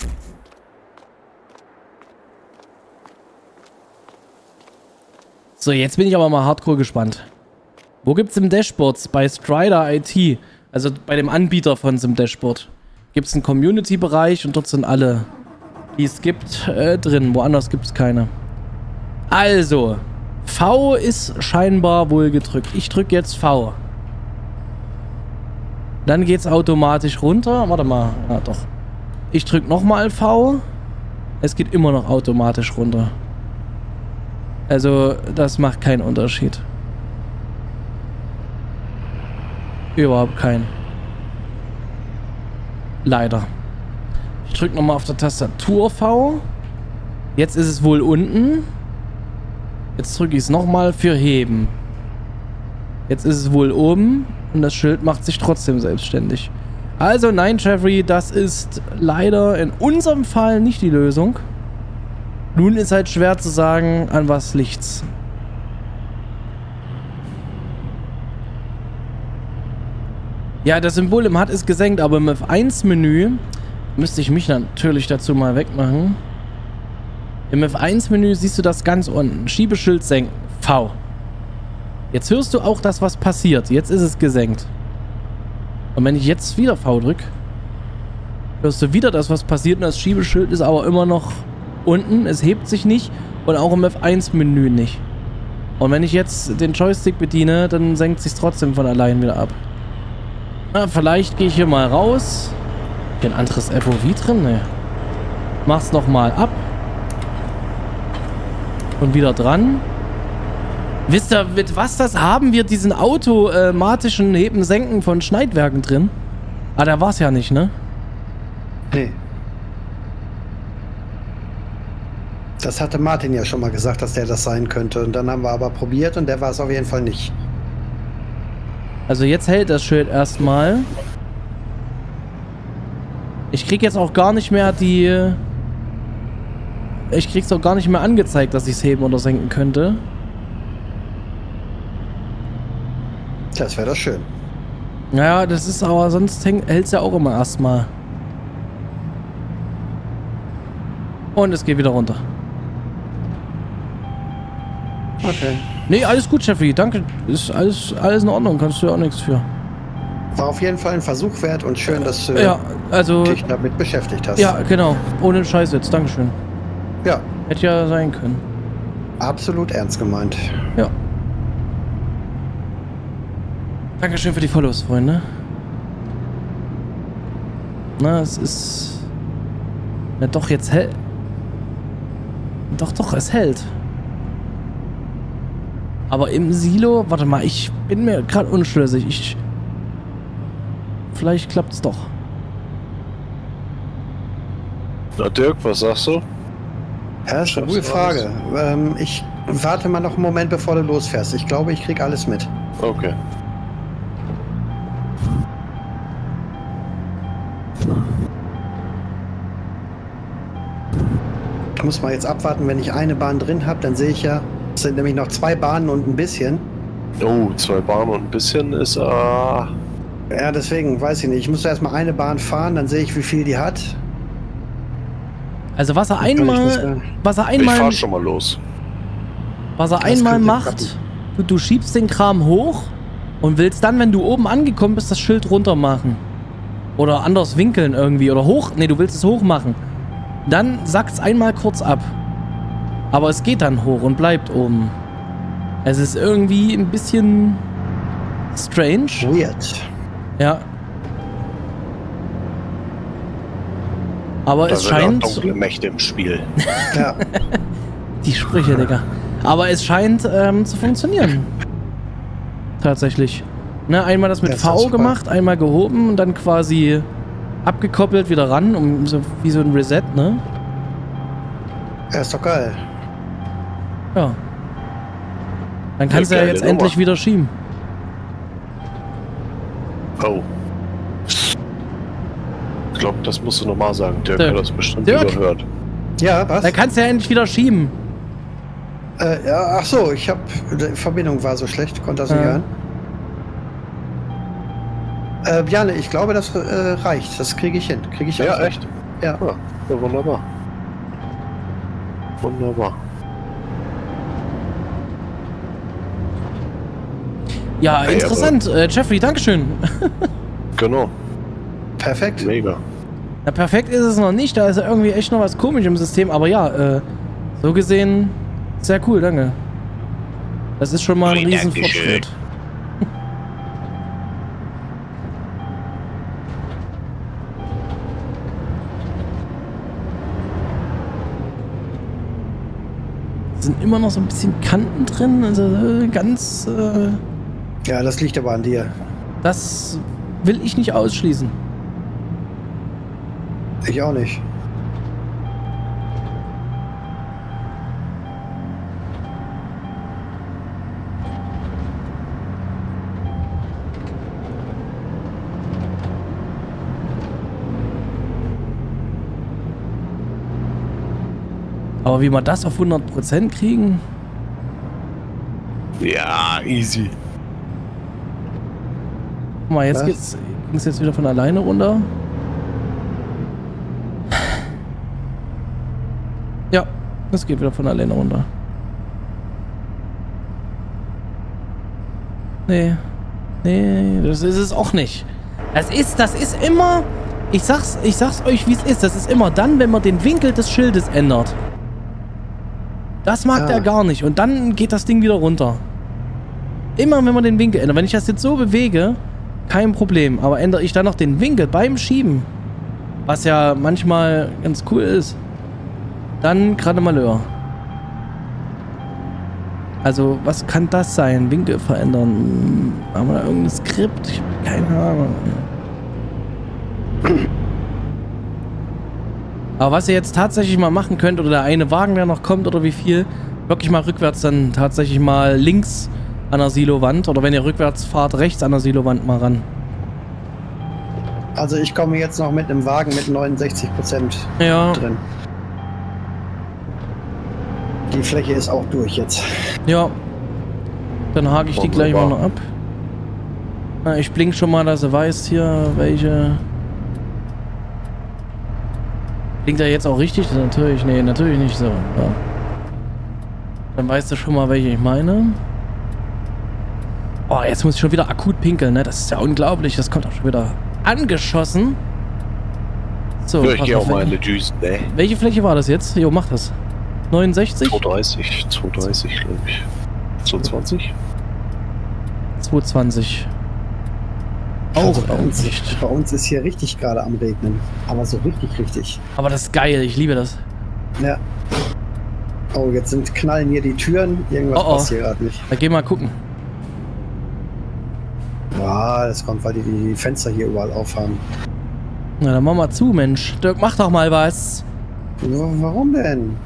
So, jetzt bin ich aber mal hardcore gespannt. Wo gibt's im Dashboard? Bei Strider IT, also bei dem Anbieter von dem Dashboard, gibt's einen Community-Bereich und dort sind alle, die es gibt, drin. Woanders gibt's keine. Also, V ist scheinbar wohl gedrückt. Ich drücke jetzt V. Dann geht's automatisch runter. Warte mal. Ja, doch. Ich drücke nochmal V. Es geht immer noch automatisch runter. Also, das macht keinen Unterschied. Überhaupt keinen. Leider. Ich drücke nochmal auf der Tastatur V. Jetzt ist es wohl unten. Jetzt drücke ich es nochmal für heben. Jetzt ist es wohl oben. Und das Schild macht sich trotzdem selbstständig. Also nein, Jeffrey, das ist leider in unserem Fall nicht die Lösung. Nun ist halt schwer zu sagen, an was liegt's. Ja, das Symbol im HUD ist gesenkt, aber im F1-Menü müsste ich mich natürlich dazu mal wegmachen. Im F1-Menü siehst du das ganz unten. Schiebeschild senken. V. Jetzt hörst du auch das, was passiert. Jetzt ist es gesenkt. Und wenn ich jetzt wieder V drücke, hörst du wieder das, was passiert. Und das Schiebeschild ist aber immer noch unten. Es hebt sich nicht. Und auch im F1-Menü nicht. Und wenn ich jetzt den Joystick bediene, dann senkt es sich trotzdem von allein wieder ab. Na, vielleicht gehe ich hier mal raus. Hier ein anderes FOV drin? Ne. Mach's nochmal ab. Und wieder dran. Wisst ihr, mit was das haben wir diesen automatischen Heben-Senken von Schneidwerken drin? Ah, da war's ja nicht, ne? Nee. Das hatte Martin ja schon mal gesagt, dass der das sein könnte. Und dann haben wir aber probiert und der war es auf jeden Fall nicht. Also jetzt hält das Schild erstmal. Ich krieg jetzt auch gar nicht mehr die... Ich krieg's auch gar nicht mehr angezeigt, dass ich es heben oder senken könnte. Das wäre doch schön. Naja, das ist aber... Sonst hält's ja auch immer erstmal. Und es geht wieder runter. Okay. Nee, alles gut, Jeffrey. Danke. Ist alles in Ordnung. Kannst du ja auch nichts für. War auf jeden Fall ein Versuch wert und schön, dass du Ja, also... dich damit beschäftigt hast. Ja, genau. Ohne Scheiß jetzt. Dankeschön. Ja, Hätte ja sein können. absolut ernst gemeint. Ja. Dankeschön für die Follows, Freunde. Na, es ist... Ja, doch, jetzt hält... Doch, es hält. Aber im Silo... Warte mal, ich bin mir gerade unschlüssig. Vielleicht klappt's doch. Na Dirk, was sagst du? Ja, das ist eine gute Frage. Ich warte mal noch einen Moment, bevor du losfährst. Ich glaube, ich krieg alles mit. Okay. Ich muss mal jetzt abwarten, wenn ich eine Bahn drin habe, dann sehe ich ja, es sind nämlich noch 2 Bahnen und ein bisschen. Oh, 2 Bahnen und ein bisschen ist... Ja, deswegen, weiß ich nicht. Ich muss erst mal eine Bahn fahren, dann sehe ich, wie viel die hat. Also was er ich einmal fahr schon mal los. könnte macht, du schiebst den Kram hoch und willst dann, wenn du oben angekommen bist, das Schild runter machen. Oder anders winkeln irgendwie. Oder hoch. Ne, du willst es hoch machen. Dann sackt's einmal kurz ab. Aber es geht dann hoch und bleibt oben. Es ist irgendwie ein bisschen strange. Weird. Ja. Aber Da es sind auch scheint... dunkle Mächte im Spiel. Ja. Die Sprüche, Digga. Aber es scheint zu funktionieren. Tatsächlich. Ne, einmal das mit Ja, ist V super. gemacht, einmal gehoben und dann quasi abgekoppelt wieder ran, wie so ein Reset, ne? Ja, ist doch geil. Ja. Dann kannst du ja geile jetzt Nummer. endlich wieder schieben. Oh. Ich glaube, das musst du nochmal sagen. Dirk Dirk. hat das bestimmt Dirk. überhört. Ja, was? Dann kannst du ja endlich wieder schieben. Ja, ach so, die Verbindung war so schlecht, konnte das nicht Ja. hören. Bjarne, ich glaube, das reicht. Das kriege ich hin. Kriege ich Ja, hin. echt? Ja. Ja, wunderbar. Wunderbar. Ja, Ey, interessant. Jeffrey, Dankeschön. Genau. Perfekt. Mega. Na, perfekt ist es noch nicht. Da ist ja irgendwie echt noch was komisch im System. Aber ja, so gesehen, sehr cool, danke. Das ist schon mal ein riesen Fortschritt. Sind immer noch so ein bisschen Kanten drin, also ganz, Ja, das liegt aber an dir. das will ich nicht ausschließen. Ich auch nicht. Aber wie wir das auf 100% kriegen? Ja, easy. Guck mal, jetzt Was? ging's jetzt wieder von alleine runter. Ja, das geht wieder von alleine runter. Nee, das ist es auch nicht. Das ist immer, ich sag's euch, wie es ist. Das ist immer dann, wenn man den Winkel des Schildes ändert. Das mag Ja. der gar nicht. Und dann geht das Ding wieder runter. Immer, wenn man den Winkel ändert. Wenn ich das jetzt so bewege, kein Problem. Aber ändere ich dann noch den Winkel beim Schieben, Was ja manchmal ganz cool ist. Dann gerade Malheur. Also, was kann das sein? Winkel verändern. Haben wir da irgendein Skript? Ich habe keine Ahnung. Aber was ihr jetzt tatsächlich mal machen könnt, oder der eine Wagen, der noch kommt, oder wie viel, wirklich mal rückwärts dann tatsächlich mal links an der Silowand, oder wenn ihr rückwärts fahrt, rechts an der Silowand mal ran. Also ich komme jetzt noch mit einem Wagen mit 69% Ja. drin. Die Fläche ist auch durch jetzt. Ja. Dann hake ich die gleich mal noch ab. Na, ich blink schon mal, dass er weiß hier, welche... Blinkt er jetzt auch richtig? Natürlich, nee, natürlich nicht so. Ja. Dann weißt du schon mal, welche ich meine. Oh, jetzt muss ich schon wieder akut pinkeln, ne? Das ist ja unglaublich. Das kommt auch schon wieder angeschossen. So, ja, ich gehe auch mal in die Düsen, ne? Welche Fläche war das jetzt? Jo, mach das. 69? 230, glaube ich. 220? 220. Also Auch nicht. bei uns ist hier richtig gerade am Regnen. Aber so richtig. Aber das ist geil, ich liebe das. Ja. Oh, jetzt knallen hier die Türen. Irgendwas passt hier gerade nicht. Da geh mal gucken. Ja, das kommt, weil die Fenster hier überall aufhaben. Na, dann mach mal zu, Mensch. Dirk, mach doch mal was. Warum denn?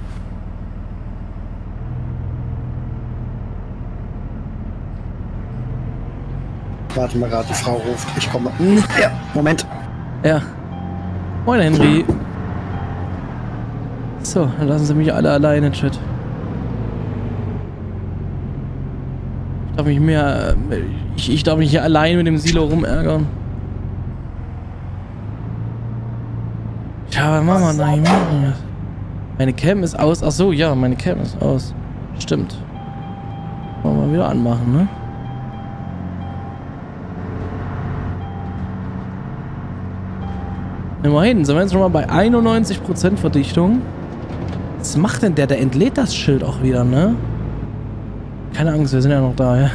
Warte mal gerade, die Frau ruft. Ich komme. Ja, Moment. Ja. Moin, Henry. So, dann lassen Sie mich alle alleine, Chat. Ich darf mich hier allein mit dem Silo rumärgern. Ja, was machen wir denn? Meine Cam ist aus. Ach so, ja, meine Cam ist aus. Stimmt. Wollen wir wieder anmachen, ne? Immerhin, sind wir jetzt schon mal bei 91% Verdichtung. Was macht denn der? Der entlädt das Schild auch wieder, ne? Keine Angst, wir sind ja noch da, ja.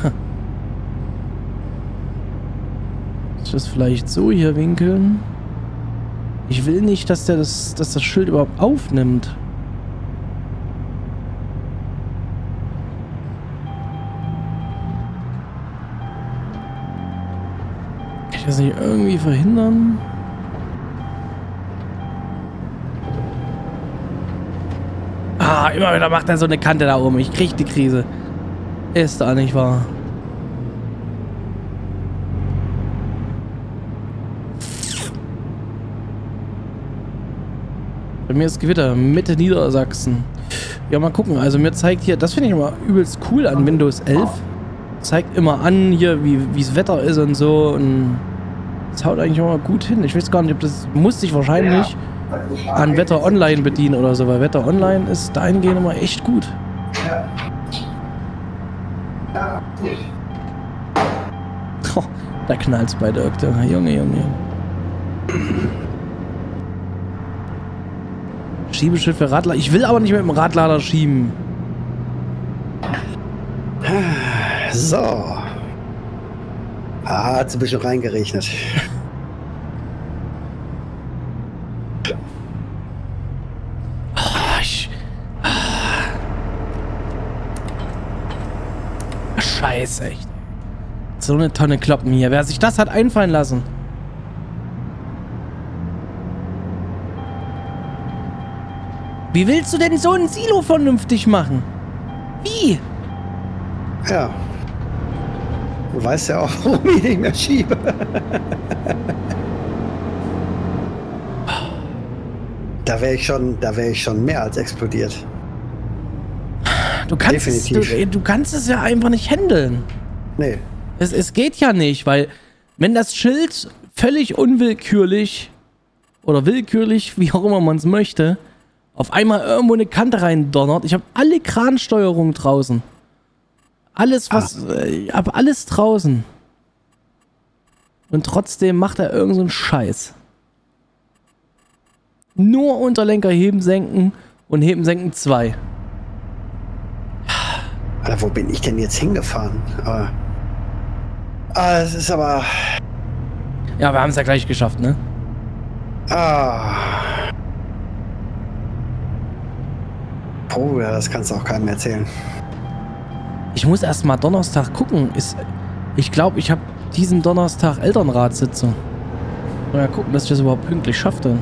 Ist das vielleicht so hier winkeln? Ich will nicht, dass das Schild überhaupt aufnimmt. Kann ich das nicht irgendwie verhindern? Ah, immer wieder macht er so eine Kante da oben. Ich krieg die Krise. Ist da nicht wahr. Bei mir ist Gewitter, Mitte Niedersachsen. Ja, mal gucken. Also mir zeigt hier, das finde ich immer übelst cool an Windows 11. Zeigt immer an hier, wie das Wetter ist und so. Und das haut eigentlich immer gut hin. Ich weiß gar nicht, ob das muss sich wahrscheinlich an Wetter Online bedienen oder so, weil Wetter Online ist dahingehend immer echt gut. Oh, da knallt's bei Dirk. Junge. Schiebeschild für Radler. Ich will aber nicht mit dem Radlader schieben. So. Hat's ein bisschen reingerechnet. Scheiße, echt. So eine Tonne Kloppen hier. Wer sich das hat einfallen lassen. Wie willst du denn so ein Silo vernünftig machen? Wie? Ja. Du weißt ja auch, warum ich nicht mehr schiebe. Da wäre ich schon mehr als explodiert. Du kannst es ja einfach nicht handeln. Nee. Es geht ja nicht, weil wenn das Schild völlig unwillkürlich oder willkürlich, wie auch immer man es möchte, auf einmal irgendwo eine Kante rein donnert. Ich habe alle Kransteuerung draußen. Alles, ich habe alles draußen. Und trotzdem macht er irgend so einen Scheiß. Nur Unterlenker heben, senken und heben, senken 2. Alter, wo bin ich denn jetzt hingefahren? Es ist aber... Ja, wir haben es ja gleich geschafft, ne? Oh, ja, das kannst du auch keinem erzählen. Ich muss erst mal Donnerstag gucken. Ich glaube, ich habe diesen Donnerstag Elternratssitzung. Ja, gucken, dass ich das überhaupt pünktlich schaffe dann.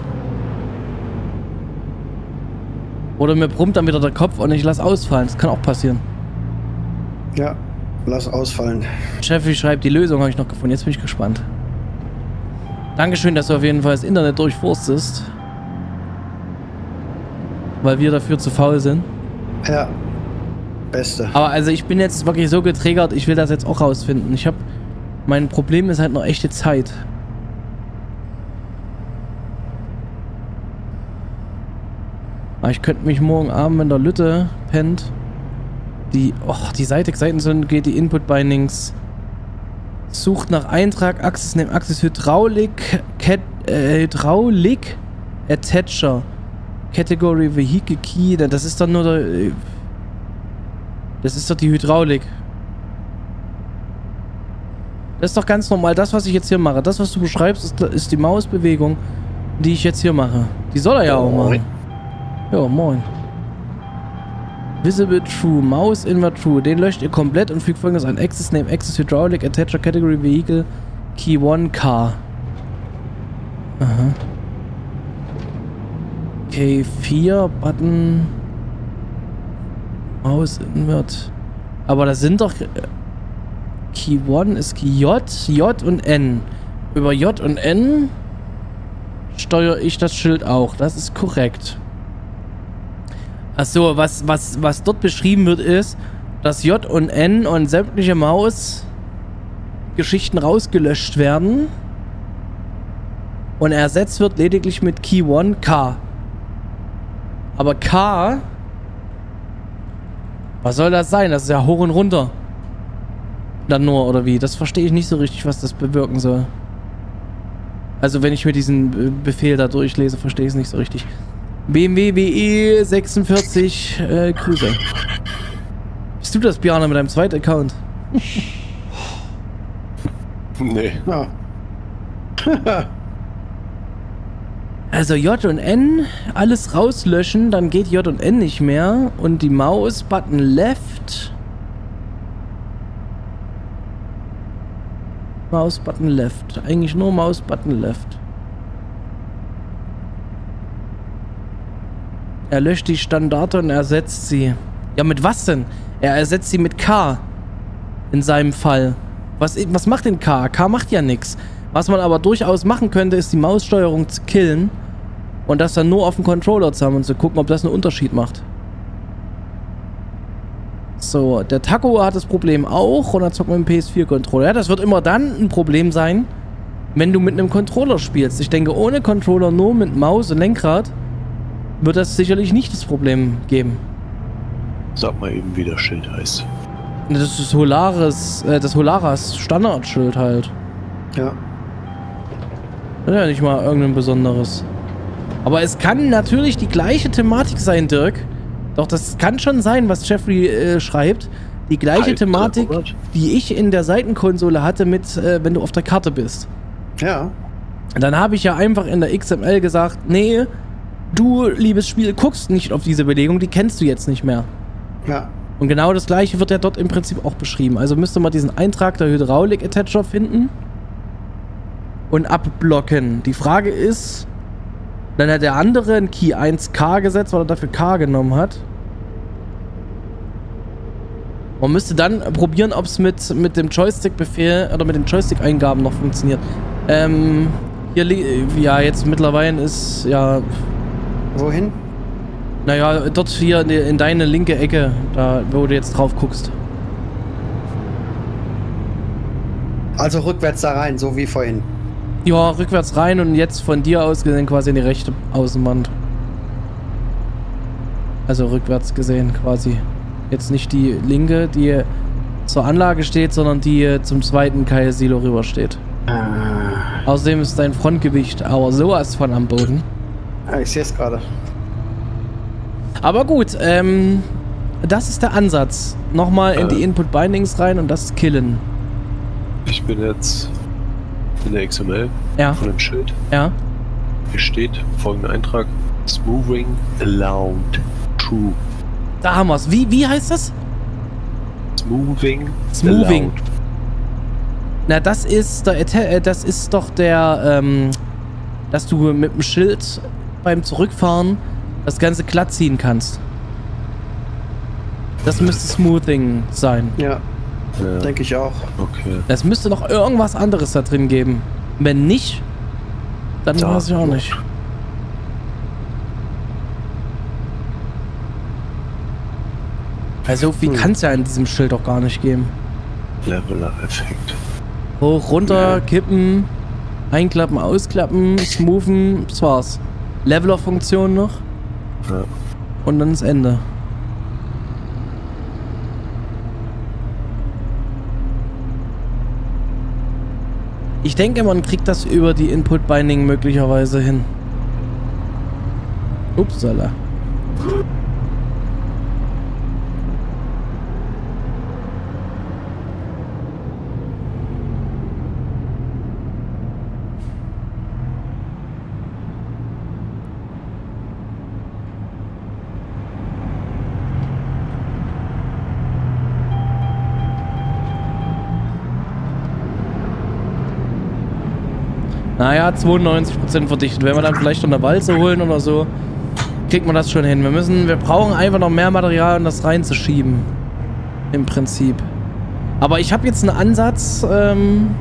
Oder mir brummt dann wieder der Kopf und ich lasse ausfallen. Das kann auch passieren. Ja, lass ausfallen. Cheffi schreibt, die Lösung habe ich noch gefunden. Jetzt bin ich gespannt. Dankeschön, dass du auf jeden Fall das Internet durchforstest. Weil wir dafür zu faul sind. Ja, beste. Aber also ich bin jetzt wirklich so getriggert, ich will das jetzt auch rausfinden. Mein Problem ist halt noch echte Zeit. Aber ich könnte mich morgen Abend, wenn der Lütte pennt, die Seiten sind, geht die Input-Bindings, sucht nach Eintrag, Access Name, Access Hydraulik, Hydraulik, Attacher, Category, Vehicle Key, das ist dann nur der, das ist doch die Hydraulik. Das ist doch ganz normal, das was ich jetzt hier mache, das was du beschreibst, ist die Mausbewegung, die ich jetzt hier mache. Die soll er ja auch machen. Ja, moin. Visible True, Maus Invert True, den löscht ihr komplett und fügt folgendes an. Access Name, Access Hydraulic, Attacher, Category, Vehicle, Key 1, Car. Aha. K4, Button, Maus Invert. Aber das sind doch... Key 1 ist J, J und N. Über J und N steuere ich das Schild auch. Das ist korrekt. Achso, was dort beschrieben wird, ist, dass J und N und sämtliche Maus-Geschichten rausgelöscht werden und ersetzt wird lediglich mit Key 1 K. Aber K, was soll das sein? Das ist ja hoch und runter. Dann nur, oder wie? Das verstehe ich nicht so richtig, was das bewirken soll. Also wenn ich mir diesen Befehl da durchlese, verstehe ich es nicht so richtig. BMW WE 46, Grüße. Bist du das, Bjarne, mit deinem zweiten Account? Nee. Ja. Also J und N, alles rauslöschen, dann geht J und N nicht mehr. Und die Maus, Button Left. Maus, Button Left. Eigentlich nur Maus, Button Left. Er löscht die Standarte und ersetzt sie. Ja, mit was denn? Er ersetzt sie mit K. In seinem Fall. Was macht denn K? K macht ja nichts. Was man aber durchaus machen könnte, ist die Maussteuerung zu killen und das dann nur auf dem Controller zu haben und zu gucken, ob das einen Unterschied macht. So, der Taco hat das Problem auch und er zockt mit dem PS4-Controller. Ja, das wird immer dann ein Problem sein, wenn du mit einem Controller spielst. Ich denke, ohne Controller, nur mit Maus und Lenkrad, wird das sicherlich nicht das Problem geben. Sag mal eben, wie das Schild heißt. Das ist das Holaras Standardschild halt. Ja. Das ist ja nicht mal irgendein besonderes. Aber es kann natürlich die gleiche Thematik sein, Dirk. Doch das kann schon sein, was Jeffrey schreibt. Die gleiche Halt, Thematik, 300. die ich in der Seitenkonsole hatte mit, wenn du auf der Karte bist. Ja. Dann habe ich ja einfach in der XML gesagt, nee, du, liebes Spiel, guckst nicht auf diese Belegung, die kennst du jetzt nicht mehr. Ja. Und genau das gleiche wird ja dort im Prinzip auch beschrieben. Also müsste man diesen Eintrag der Hydraulik-Attacher finden und abblocken. Die Frage ist, dann hat der andere ein Key 1K gesetzt, weil er dafür K genommen hat. Man müsste dann probieren, ob es mit dem Joystick-Befehl oder mit den Joystick-Eingaben noch funktioniert. Hier, ja, jetzt mittlerweile ist, ja... Wohin? Naja, dort hier in deine linke Ecke, da wo du jetzt drauf guckst. Also rückwärts da rein, so wie vorhin. Ja, rückwärts rein und jetzt von dir aus gesehen quasi in die rechte Außenwand. Also rückwärts gesehen quasi. Jetzt nicht die linke, die zur Anlage steht, sondern die zum zweiten Keilsilo rüber steht. Außerdem ist dein Frontgewicht aber sowas von am Boden. Ja, ich sehe es gerade. Aber gut, das ist der Ansatz. Nochmal in die Input-Bindings rein und das killen. Ich bin jetzt in der XML Ja. von dem Schild. Ja. Hier steht folgender Eintrag: Smoothing allowed true. Da haben wir's. Wie heißt das? Smoothing. Smoothing. Allowed. Na, das ist doch der, dass du mit dem Schild beim Zurückfahren das Ganze glatt ziehen kannst. Das müsste Smoothing sein. Ja, denke ich auch. Okay. Es müsste noch irgendwas anderes da drin geben. Wenn nicht, dann weiß ich auch nicht. Also viel kann es ja in diesem Schild auch gar nicht geben. Leveler-Effekt. Hoch, runter, kippen, einklappen, ausklappen, smoothen, das war's. Leveler-Funktion noch. Ja. Und dann das Ende. Ich denke, man kriegt das über die Input-Binding möglicherweise hin. Upsala. Naja, 92% verdichtet. Wenn wir dann vielleicht noch eine Walze holen oder so, kriegt man das schon hin. Wir brauchen einfach noch mehr Material, um das reinzuschieben. Im Prinzip. Aber ich habe jetzt einen Ansatz, den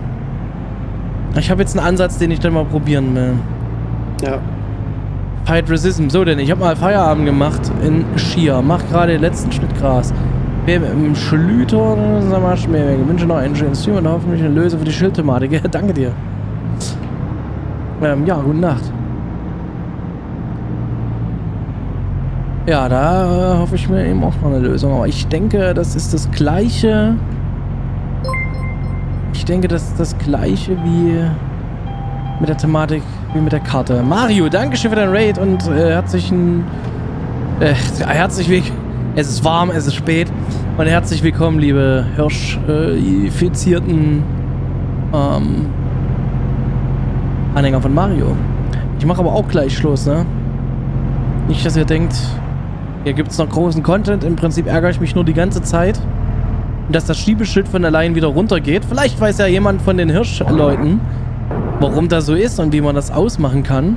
ich dann mal probieren will. Ja. Fight Resism. So denn, ich habe mal Feierabend gemacht in Schier. Mach gerade den letzten Schnitt Gras. Im Schlüter, sag mal, Schmähweg. Ich wünsche noch einen schönen Stream und hoffentlich eine Lösung für die Schildthematik. Danke dir. Ja, gute Nacht. Ja, da hoffe ich mir eben auch mal eine Lösung. Aber ich denke, das ist das Gleiche. Ich denke, das ist das Gleiche wie mit der Thematik, wie mit der Karte. Mario, dankeschön für dein Raid und herzlich willkommen. Es ist warm, es ist spät. Und herzlich willkommen, liebe Hirsch-infizierten Anhänger von Mario. Ich mache aber auch gleich Schluss, ne? Nicht, dass ihr denkt, hier gibt es noch großen Content. Im Prinzip ärgere ich mich nur die ganze Zeit. Und dass das Schiebeschild von allein wieder runtergeht. Vielleicht weiß ja jemand von den Hirsch-Leuten, warum das so ist und wie man das ausmachen kann.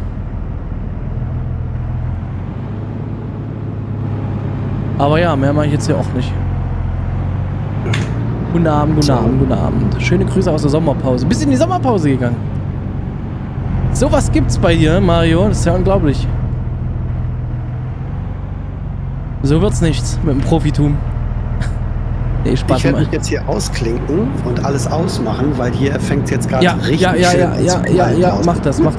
Aber ja, mehr mache ich jetzt hier auch nicht. Guten Abend, guten Abend, guten Abend. Schöne Grüße aus der Sommerpause. Bist in die Sommerpause gegangen? Sowas gibt's bei dir, Mario. Das ist ja unglaublich. So wird's nichts mit dem Profitum. Nee, Spaß. Ich werde mich jetzt hier ausklinken und alles ausmachen, weil hier fängt jetzt gerade richtig ja, mach das. Ich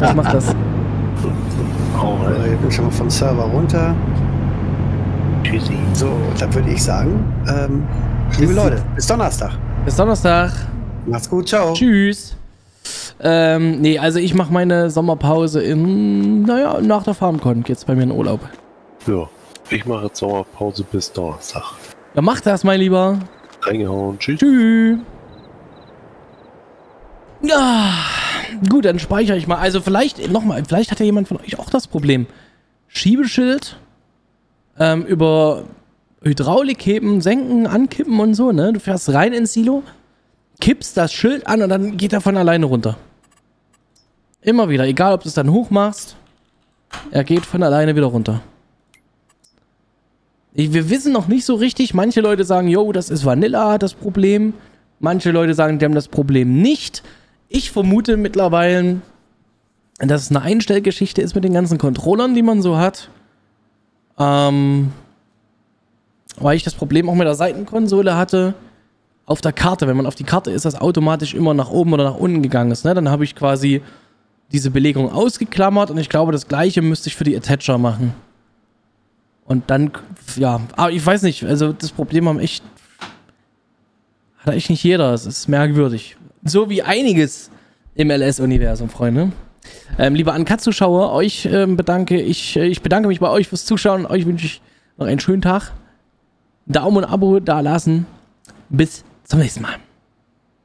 bin schon mal vom Server runter. Tschüssi. So, dann würde ich sagen, liebe Leute, bis Donnerstag. Bis Donnerstag. Macht's gut, ciao. Tschüss. Nee, also ich mache meine Sommerpause nach der FarmCon geht's bei mir in Urlaub. Ja, ich mache jetzt Sommerpause bis Donnerstag. Ja, mach das, mein Lieber. Reingehauen, tschüss. Tschüss. Ja, gut, dann speichere ich mal. Also vielleicht hat ja jemand von euch auch das Problem. Schiebeschild, über Hydraulik heben, senken, ankippen und so, ne? Du fährst rein ins Silo, kippst das Schild an und dann geht er von alleine runter. Immer wieder, egal ob du es dann hoch machst, er geht von alleine wieder runter. Wir wissen noch nicht so richtig, manche Leute sagen, yo, das ist Vanilla, das Problem. Manche Leute sagen, die haben das Problem nicht. Ich vermute mittlerweile, dass es eine Einstellgeschichte ist mit den ganzen Controllern, die man so hat. Weil ich das Problem auch mit der Seitenkonsole hatte. Auf der Karte, wenn man auf die Karte ist, das automatisch immer nach oben oder nach unten gegangen ist. Ne? Dann habe ich quasi diese Belegung ausgeklammert und ich glaube, das gleiche müsste ich für die Attacher machen. Und dann, ja, aber ich weiß nicht, also das Problem hat echt nicht jeder, es ist merkwürdig. So wie einiges im LS-Universum, Freunde. Liebe Uncut-Zuschauer, ich bedanke mich bei euch fürs Zuschauen. Euch wünsche ich noch einen schönen Tag. Daumen und Abo da lassen. Bis zum nächsten Mal.